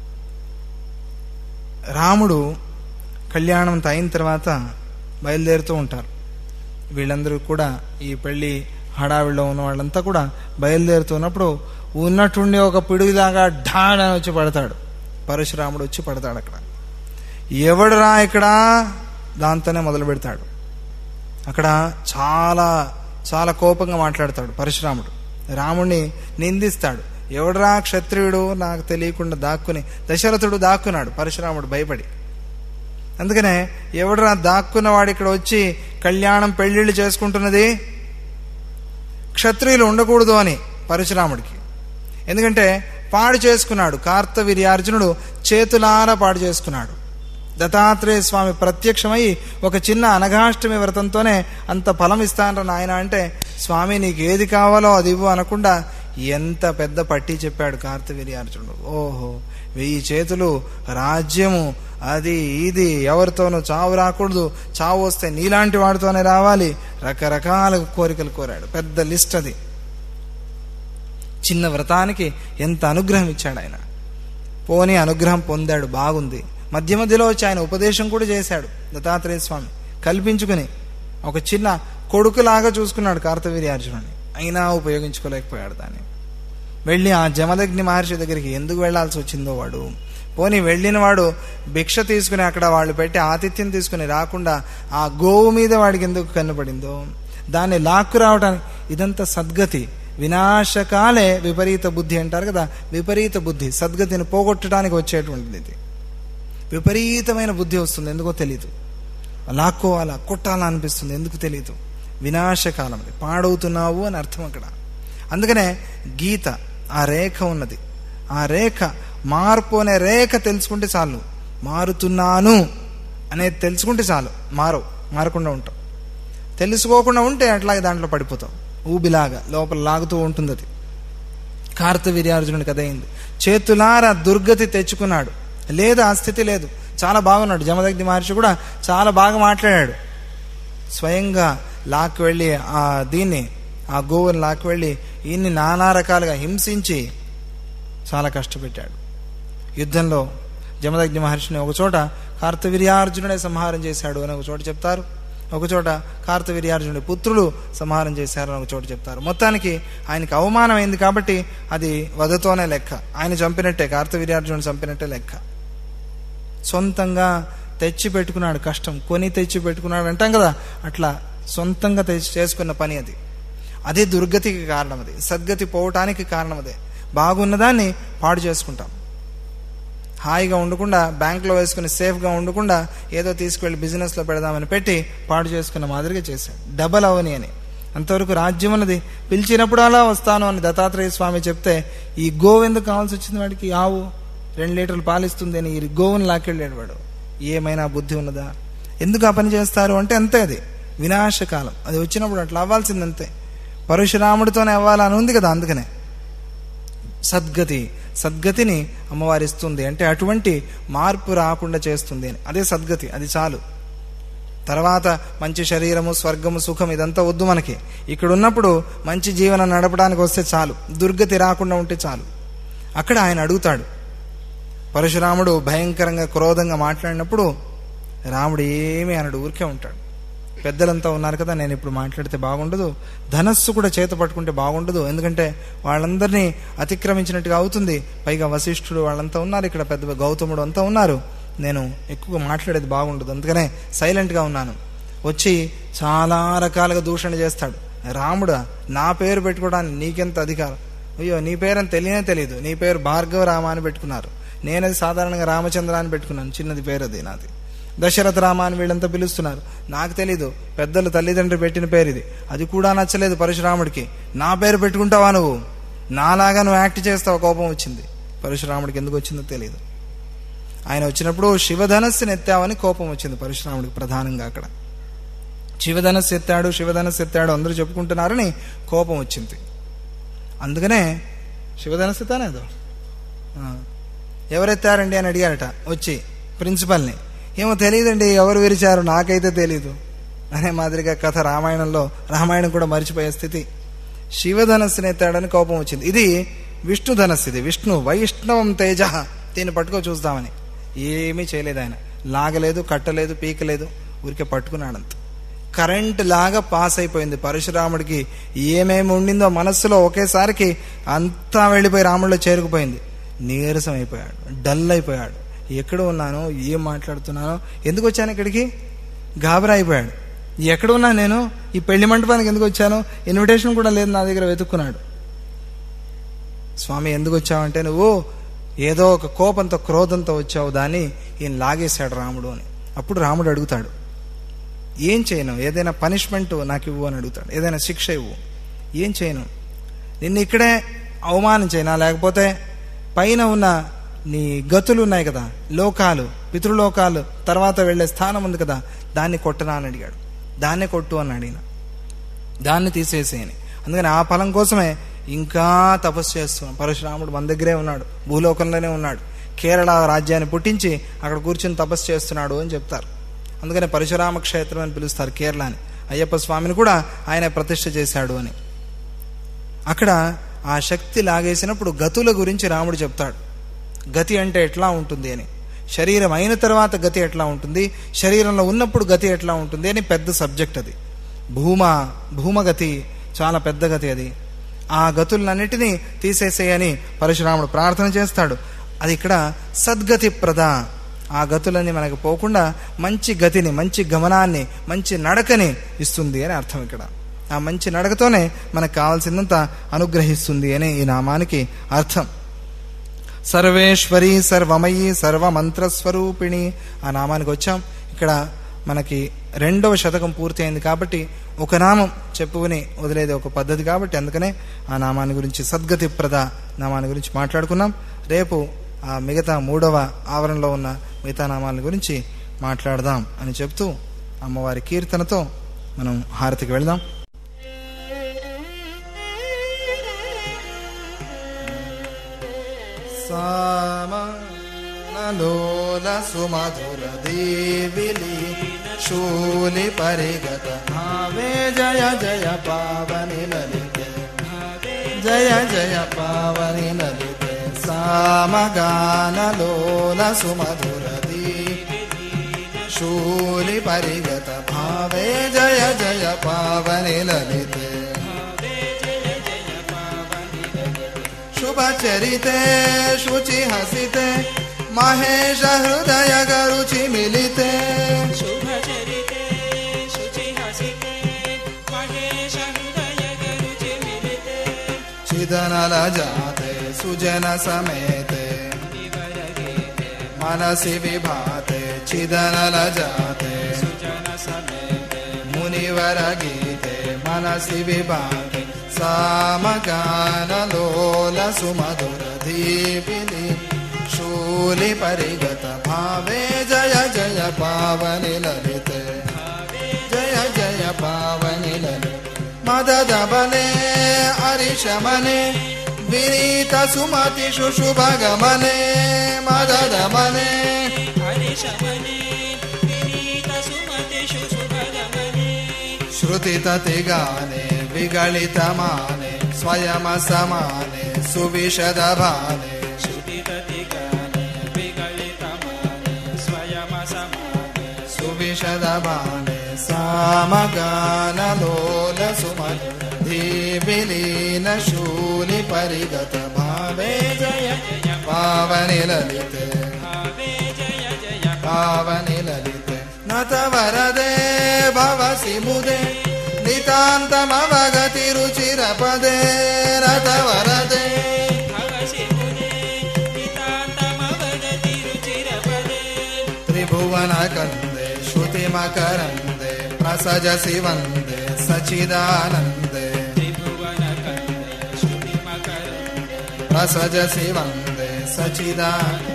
రాముడు కళ్యాణం అయిన తర్వాత బయలుదేరుతూ ఉంటారు. వీళ్ళందరూ కూడా ఈ పెళ్లి హడావిడిలో ఉన్న వాళ్ళంతా కూడా బయలుదేరుతున్నప్పుడు ఉన్నట్టుండి ఒక పిడుగులాగా ఢాన్ అని వచ్చి పడతాడు. పరశురాముడు వచ్చి పడతాడు అక్కడ. ఎవడురా ఇక్కడ, దాంతోనే మొదలు పెడతాడు. అక్కడ చాలా చాలా కోపంగా మాట్లాడతాడు పరశురాముడు. రాముడిని నిందిస్తాడు. ఎవడరా క్షత్రియుడు నాకు తెలియకుండా దాక్కుని, దశరథుడు దాక్కున్నాడు పరశురాముడు భయపడి. అందుకనే ఎవడరా దాక్కున్నవాడు ఇక్కడ వచ్చి కళ్యాణం పెళ్లిళ్ళు చేసుకుంటున్నది, క్షత్రియులు ఉండకూడదు అని పరశురాముడికి. ఎందుకంటే పాడు చేసుకున్నాడు, కార్తవీర్యార్జునుడు చేతులారా పాడు చేసుకున్నాడు. దత్తాత్రేయ స్వామి ప్రత్యక్షమై ఒక చిన్న అనఘాష్టమి వ్రతంతోనే అంత ఫలం ఇస్తానరా నాయన అంటే, స్వామి నీకు ఏది కావాలో అది ఇవ్వు అనకుండా ఎంత పెద్ద పట్టి చెప్పాడు కార్తవీర్యార్జునుడు. ఓహో, వెయ్యి చేతులు, రాజ్యము, అది ఇది, ఎవరితోనూ చావు రాకూడదు, చావు వస్తే నీలాంటి వాడితోనే రావాలి, రకరకాల కోరికలు కోరాడు. పెద్ద లిస్ట్ అది. చిన్న వ్రతానికి ఎంత అనుగ్రహం ఇచ్చాడు ఆయన. పోనీ అనుగ్రహం పొందాడు, బాగుంది. మధ్య మధ్యలో వచ్చి ఆయన ఉపదేశం కూడా చేశాడు దత్తాత్రేయ స్వామి. కల్పించుకుని ఒక చిన్న కొడుకులాగా చూసుకున్నాడు కార్తవీర్యార్జునుడిని. అయినా ఉపయోగించుకోలేకపోయాడు దాన్ని. వెళ్ళి ఆ జమదగ్ని మహర్షి దగ్గరికి ఎందుకు వెళ్లాల్సి వచ్చిందో వాడు. పోనీ వెళ్ళిన వాడు భిక్ష తీసుకుని అక్కడ వాళ్ళు పెట్టి ఆతిథ్యం తీసుకుని రాకుండా ఆ గోవు మీద వాడికి ఎందుకు కన్నుపడిందో, దాన్ని లాక్కు రావటానికి, ఇదంతా సద్గతి. వినాశకాలే విపరీత బుద్ధి అంటారు కదా, విపరీత బుద్ధి సద్గతిని పోగొట్టడానికి వచ్చేటువంటిది. ఇది విపరీతమైన బుద్ధి వస్తుంది, ఎందుకో తెలీదు. లాక్కోవాలా, కొట్టాలా అనిపిస్తుంది, ఎందుకు తెలీదు. వినాశకాలం, అది పాడవుతున్నావు అని అర్థం అక్కడ. అందుకనే గీత ఆ రేఖ ఉన్నది, ఆ రేఖ మార్పు అనే రేఖ తెలుసుకుంటే చాలు. మారుతున్నాను అనేది తెలుసుకుంటే చాలు, మారవు, మారకుండా ఉంటావు. తెలుసుకోకుండా ఉంటే అట్లాగే దాంట్లో పడిపోతావు, ఊబిలాగా లోపల లాగుతూ ఉంటుంది. అది కార్తవీర్యార్జునుడి కథ అయింది. చేతులారా దుర్గతి తెచ్చుకున్నాడు, లేదు ఆ స్థితి లేదు, చాలా బాగున్నాడు. జమదగ్ని మహర్షి కూడా చాలా బాగా మాట్లాడాడు. స్వయంగా లాక్కు వెళ్ళి ఆ దీన్ని ఆ గోవుని లాక్కు వెళ్ళి ఈయన్ని నానా రకాలుగా హింసించి చాలా కష్టపెట్టాడు. యుద్ధంలో జమదగ్ని మహర్షిని ఒక చోట కార్తవీర్యార్జునుడే సంహారం చేశాడు అని ఒక చోట చెప్తారు, ఒక చోట కార్తవీర్యార్జునుడి పుత్రులు సంహారం చేశారు అని ఒక చోట చెప్తారు. మొత్తానికి ఆయనకి అవమానం అయింది కాబట్టి అది వధతోనే లెక్క, ఆయన చంపినట్టే, కార్తవీర్యార్జునుడు చంపినట్టే లెక్క. సొంతంగా తెచ్చి పెట్టుకున్నాడు, కష్టం కొని తెచ్చి పెట్టుకున్నాడు అంటాం కదా, అట్లా సొంతంగా తెచ్చి చేసుకున్న పని అది. అదే దుర్గతికి కారణం, అది సద్గతి పోవటానికి కారణం. అదే బాగున్నదాన్ని పాడు చేసుకుంటాం. హాయిగా ఉండకుండా బ్యాంకులో వేసుకుని సేఫ్గా ఉండకుండా ఏదో తీసుకువెళ్ళి బిజినెస్లో పెడదామని పెట్టి పాడు చేసుకున్న మాదిరిగా చేశాడు. డబల్ అవని అని. అంతవరకు రాజ్యం అన్నది పిలిచినప్పుడు అలా వస్తాను అని దత్తాత్రేయ స్వామి చెప్తే ఈ గోవు ఎందుకు కావాల్సి వచ్చింది వాడికి? ఆవు రెండు లీటర్లు పాలిస్తుంది అని ఈ గోవుని లాక్కెళ్ళాడు వాడు. ఏమైనా బుద్ధి ఉన్నదా? ఎందుకు ఆ పని చేస్తారు అంటే అంతే, అది వినాశకాలం. అది వచ్చినప్పుడు అట్లా అవ్వాల్సింది అంతే. పరశురాముడితోనే అవ్వాలని ఉంది కదా, అందుకనే సద్గతి, సద్గతిని అమ్మవారి ఇస్తుంది అంటే అటువంటి మార్పు రాకుండా చేస్తుంది అని. అదే సద్గతి, అది చాలు. తర్వాత మంచి శరీరము, స్వర్గము, సుఖం ఇదంతా వద్దు మనకి. ఇక్కడ ఉన్నప్పుడు మంచి జీవనం నడపడానికి వస్తే చాలు, దుర్గతి రాకుండా ఉంటే చాలు. అక్కడ ఆయన అడుగుతాడు. పరశురాముడు భయంకరంగా క్రోధంగా మాట్లాడినప్పుడు రాముడు ఏమీ అనడు, ఊరికే ఉంటాడు. పెద్దలంతా ఉన్నారు కదా, నేను ఇప్పుడు మాట్లాడితే బాగుండదు, ధనస్సు కూడా చేత పట్టుకుంటే బాగుండదు, ఎందుకంటే వాళ్ళందరినీ అతిక్రమించినట్టుగా అవుతుంది. పైగా వశిష్ఠుడు వాళ్ళంతా ఉన్నారు, ఇక్కడ పెద్ద గౌతముడు అంతా ఉన్నారు, నేను ఎక్కువగా మాట్లాడేది బాగుండదు, అందుకనే సైలెంట్గా ఉన్నాను. వచ్చి చాలా రకాలుగా దూషణ చేస్తాడు. రాముడా, నా పేరు పెట్టుకోవడానికి నీకెంత అధికారం? అయ్యో, నీ పేరని తెలియనే తెలియదు, నీ పేరు భార్గవ రామ అని పెట్టుకున్నారు, నేనది సాధారణంగా రామచంద్ర అని పెట్టుకున్నాను, చిన్నది పేరు అది నాది. దశరథ రామ అని వీళ్ళంతా పిలుస్తున్నారు, నాకు తెలీదు, పెద్దలు తల్లిదండ్రులు పెట్టిన పేరు ఇది, అది కూడా నచ్చలేదు పరశురాముడికి. నా పేరు పెట్టుకుంటావా నువ్వు? నాలాగా నువ్వు యాక్ట్ చేస్తావు. కోపం వచ్చింది పరశురాముడికి, ఎందుకు వచ్చిందో తెలియదు. ఆయన వచ్చినప్పుడు శివధనస్సుని ఎత్తావని కోపం వచ్చింది పరశురాముడికి ప్రధానంగా. అక్కడ శివధనస్సు ఎత్తాడు, శివధనస్సు ఎత్తాడు అందరూ చెప్పుకుంటున్నారని కోపం వచ్చింది. అందుకనే శివధనస్సు ఎత్తానేదో ఎవరెత్తారండి అని అడిగారట వచ్చి ప్రిన్సిపల్ని. ఏమో తెలియదండి, ఎవరు విరిచారు నాకైతే తెలీదు అనే మాదిరిగా కథ రామాయణంలో, రామాయణం కూడా మర్చిపోయే స్థితి. శివధనస్సుని ఎత్తాడని కోపం వచ్చింది. ఇది విష్ణు ధనస్సు, ఇది విష్ణు వైష్ణవం తేజ, దీన్ని పట్టుకో చూస్తామని. ఏమీ చేయలేదు ఆయన, లాగలేదు, కట్టలేదు, పీకలేదు, ఊరికే పట్టుకున్నాడంత. కరెంట్ లాగా పాస్ అయిపోయింది పరశురాముడికి. ఏమేమి ఉండిందో మనస్సులో ఒకేసారికి అంతా వెళ్ళిపోయి రాముడిలో చేరుకుపోయింది. నీరసం అయిపోయాడు, డల్ అయిపోయాడు. ఎక్కడ ఉన్నానో, ఏం మాట్లాడుతున్నానో, ఎందుకు వచ్చాను ఇక్కడికి, గాబరా అయిపోయాడు. ఎక్కడ ఉన్నా నేను, ఈ పెళ్లి మంటపానికి ఎందుకు వచ్చాను, ఇన్విటేషన్ కూడా లేదు నా దగ్గర, వెతుక్కున్నాడు. స్వామి ఎందుకు వచ్చావంటే, నువ్వు ఏదో ఒక కోపంతో క్రోధంతో వచ్చావు, దాన్ని ఈయన లాగేశాడు రాముడు అని. అప్పుడు రాముడు అడుగుతాడు, ఏం చేయను, ఏదైనా పనిష్మెంట్ నాకు ఇవ్వు అని అడుగుతాడు, ఏదైనా శిక్ష ఇవ్వు. ఏం చేయను, నిన్ను ఇక్కడే అవమానించైనా, లేకపోతే పైన ఉన్న నీ గతులు ఉన్నాయి కదా, లోకాలు, పితృలోకాలు, తర్వాత వెళ్ళే స్థానం ఉంది కదా, దాన్ని కొట్టనా అని అడిగాడు. దాన్నే కొట్టు అని అడిగిన, దాన్ని తీసేసేయని. అందుకని ఆ ఫలం కోసమే ఇంకా తపస్సు చేస్తున్నాం. పరశురాముడు మన దగ్గరే ఉన్నాడు, భూలోకంలోనే ఉన్నాడు, కేరళ రాజ్యాన్ని పుట్టించి అక్కడ కూర్చొని తపస్సు చేస్తున్నాడు అని చెప్తారు. అందుకని పరశురామ క్షేత్రం అని పిలుస్తారు కేరళని. అయ్యప్ప స్వామిని కూడా ఆయన ప్రతిష్ఠ చేశాడు అని. అక్కడ ఆ శక్తి లాగేసినప్పుడు గతుల గురించి రాముడు చెప్తాడు. గతి అంటే ఎట్లా ఉంటుంది అని, శరీరం అయిన తర్వాత గతి ఎట్లా ఉంటుంది, శరీరంలో ఉన్నప్పుడు గతి ఎట్లా ఉంటుంది అని పెద్ద సబ్జెక్ట్ అది. భూమ భూమగతి చాలా పెద్ద గతి అది. ఆ గతులన్నిటినీ తీసేసేయని పరశురాముడు ప్రార్థన చేస్తాడు. అది ఇక్కడ సద్గతి ప్రద. ఆ గతులన్నీ మనకు పోకుండా మంచి గతిని, మంచి గమనాన్ని, మంచి నడకని ఇస్తుంది అని అర్థం. ఇక్కడ ఆ మంచి నడకతోనే మనకు కావాల్సిందంతా అనుగ్రహిస్తుంది అని ఈ నామానికి అర్థం. సర్వేశ్వరి, సర్వమయి, సర్వమంత్రస్వరూపిణి ఆ నామానికి వచ్చాం. ఇక్కడ మనకి రెండవ శతకం పూర్తి అయింది కాబట్టి ఒక నామం చెప్పుకుని వదిలేది ఒక పద్ధతి కాబట్టి అందుకనే ఆ నామాన్ని గురించి, సద్గతి ప్రద నామాన్ని గురించి మాట్లాడుకున్నాం. రేపు ఆ మిగతా మూడవ ఆవరణలో ఉన్న మిగతా నామాల గురించి మాట్లాడదాం అని చెప్తూ అమ్మవారి కీర్తనతో మనం హారతికి వెళదాం. సామలోల సుమధుర దేవిలి శూలి పరిగత భావే జయ జయ పావని లలితే, జయ జయ పావని లలితే. సామగానలోల సుమధుర దేవిలి శూలి పరిగత భావే జయ జయ పావని లలితే. शुभचरिते शुचि हसिते महेश हृदय गरुचि मिलिते. शुभचरिते शुचि हसिते महेश हृदय गरुचि मिलिते. चिदनल जाते सुजन समेते मनसि विभाते. चिदनल जाते सुजन समेते मुनिवर गीते मनसि विभाते. सामगानलोल सुमधुर दीपिनी शूलि परिगत भावे जय जय पावनि ललिते, जय जय पावनि ललिते. मदद बले अरिशमने विनीत सुमति शुशुभगमने. मदद बले हरिशमने विनीत सुमति शुशुभगमने. श्रुति तति गाने विगलित माने स्वयं समाने सुविशद भाने. श्रुति तति गाने विगलित माने स्वयं समाने सुविशद भाने. सामगानलोल सुमधुर धीविलीन शूलि परिगत भावे जय पावनि ललिते, भावे जय जय पावनि ललिते. नतवरदे भवसि मुदे नितान्तमवगति रुचिरपदे. रतवरदे भवसि मुदे नितान्तमवगति रुचिरपदे. त्रिभुवनकन्दे श्रुतिमकरन्दे प्रसजसि वन्दे सचिदानन्दे. त्रिभुवनकन्दे श्रुतिमकरन्दे प्रसजसि वन्दे सचिदानन्दे.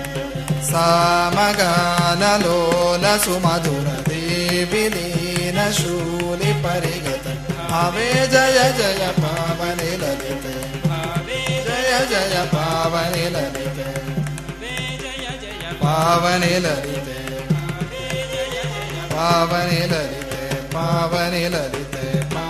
सामगानलोल सुमधुर देविलीन शूलि परिगत भावे जय जय पावनि ललिते, भावे जय जय पावनि ललिते, जय जय पावनि ललिते, पावनि ललिते, पावनि ललिते.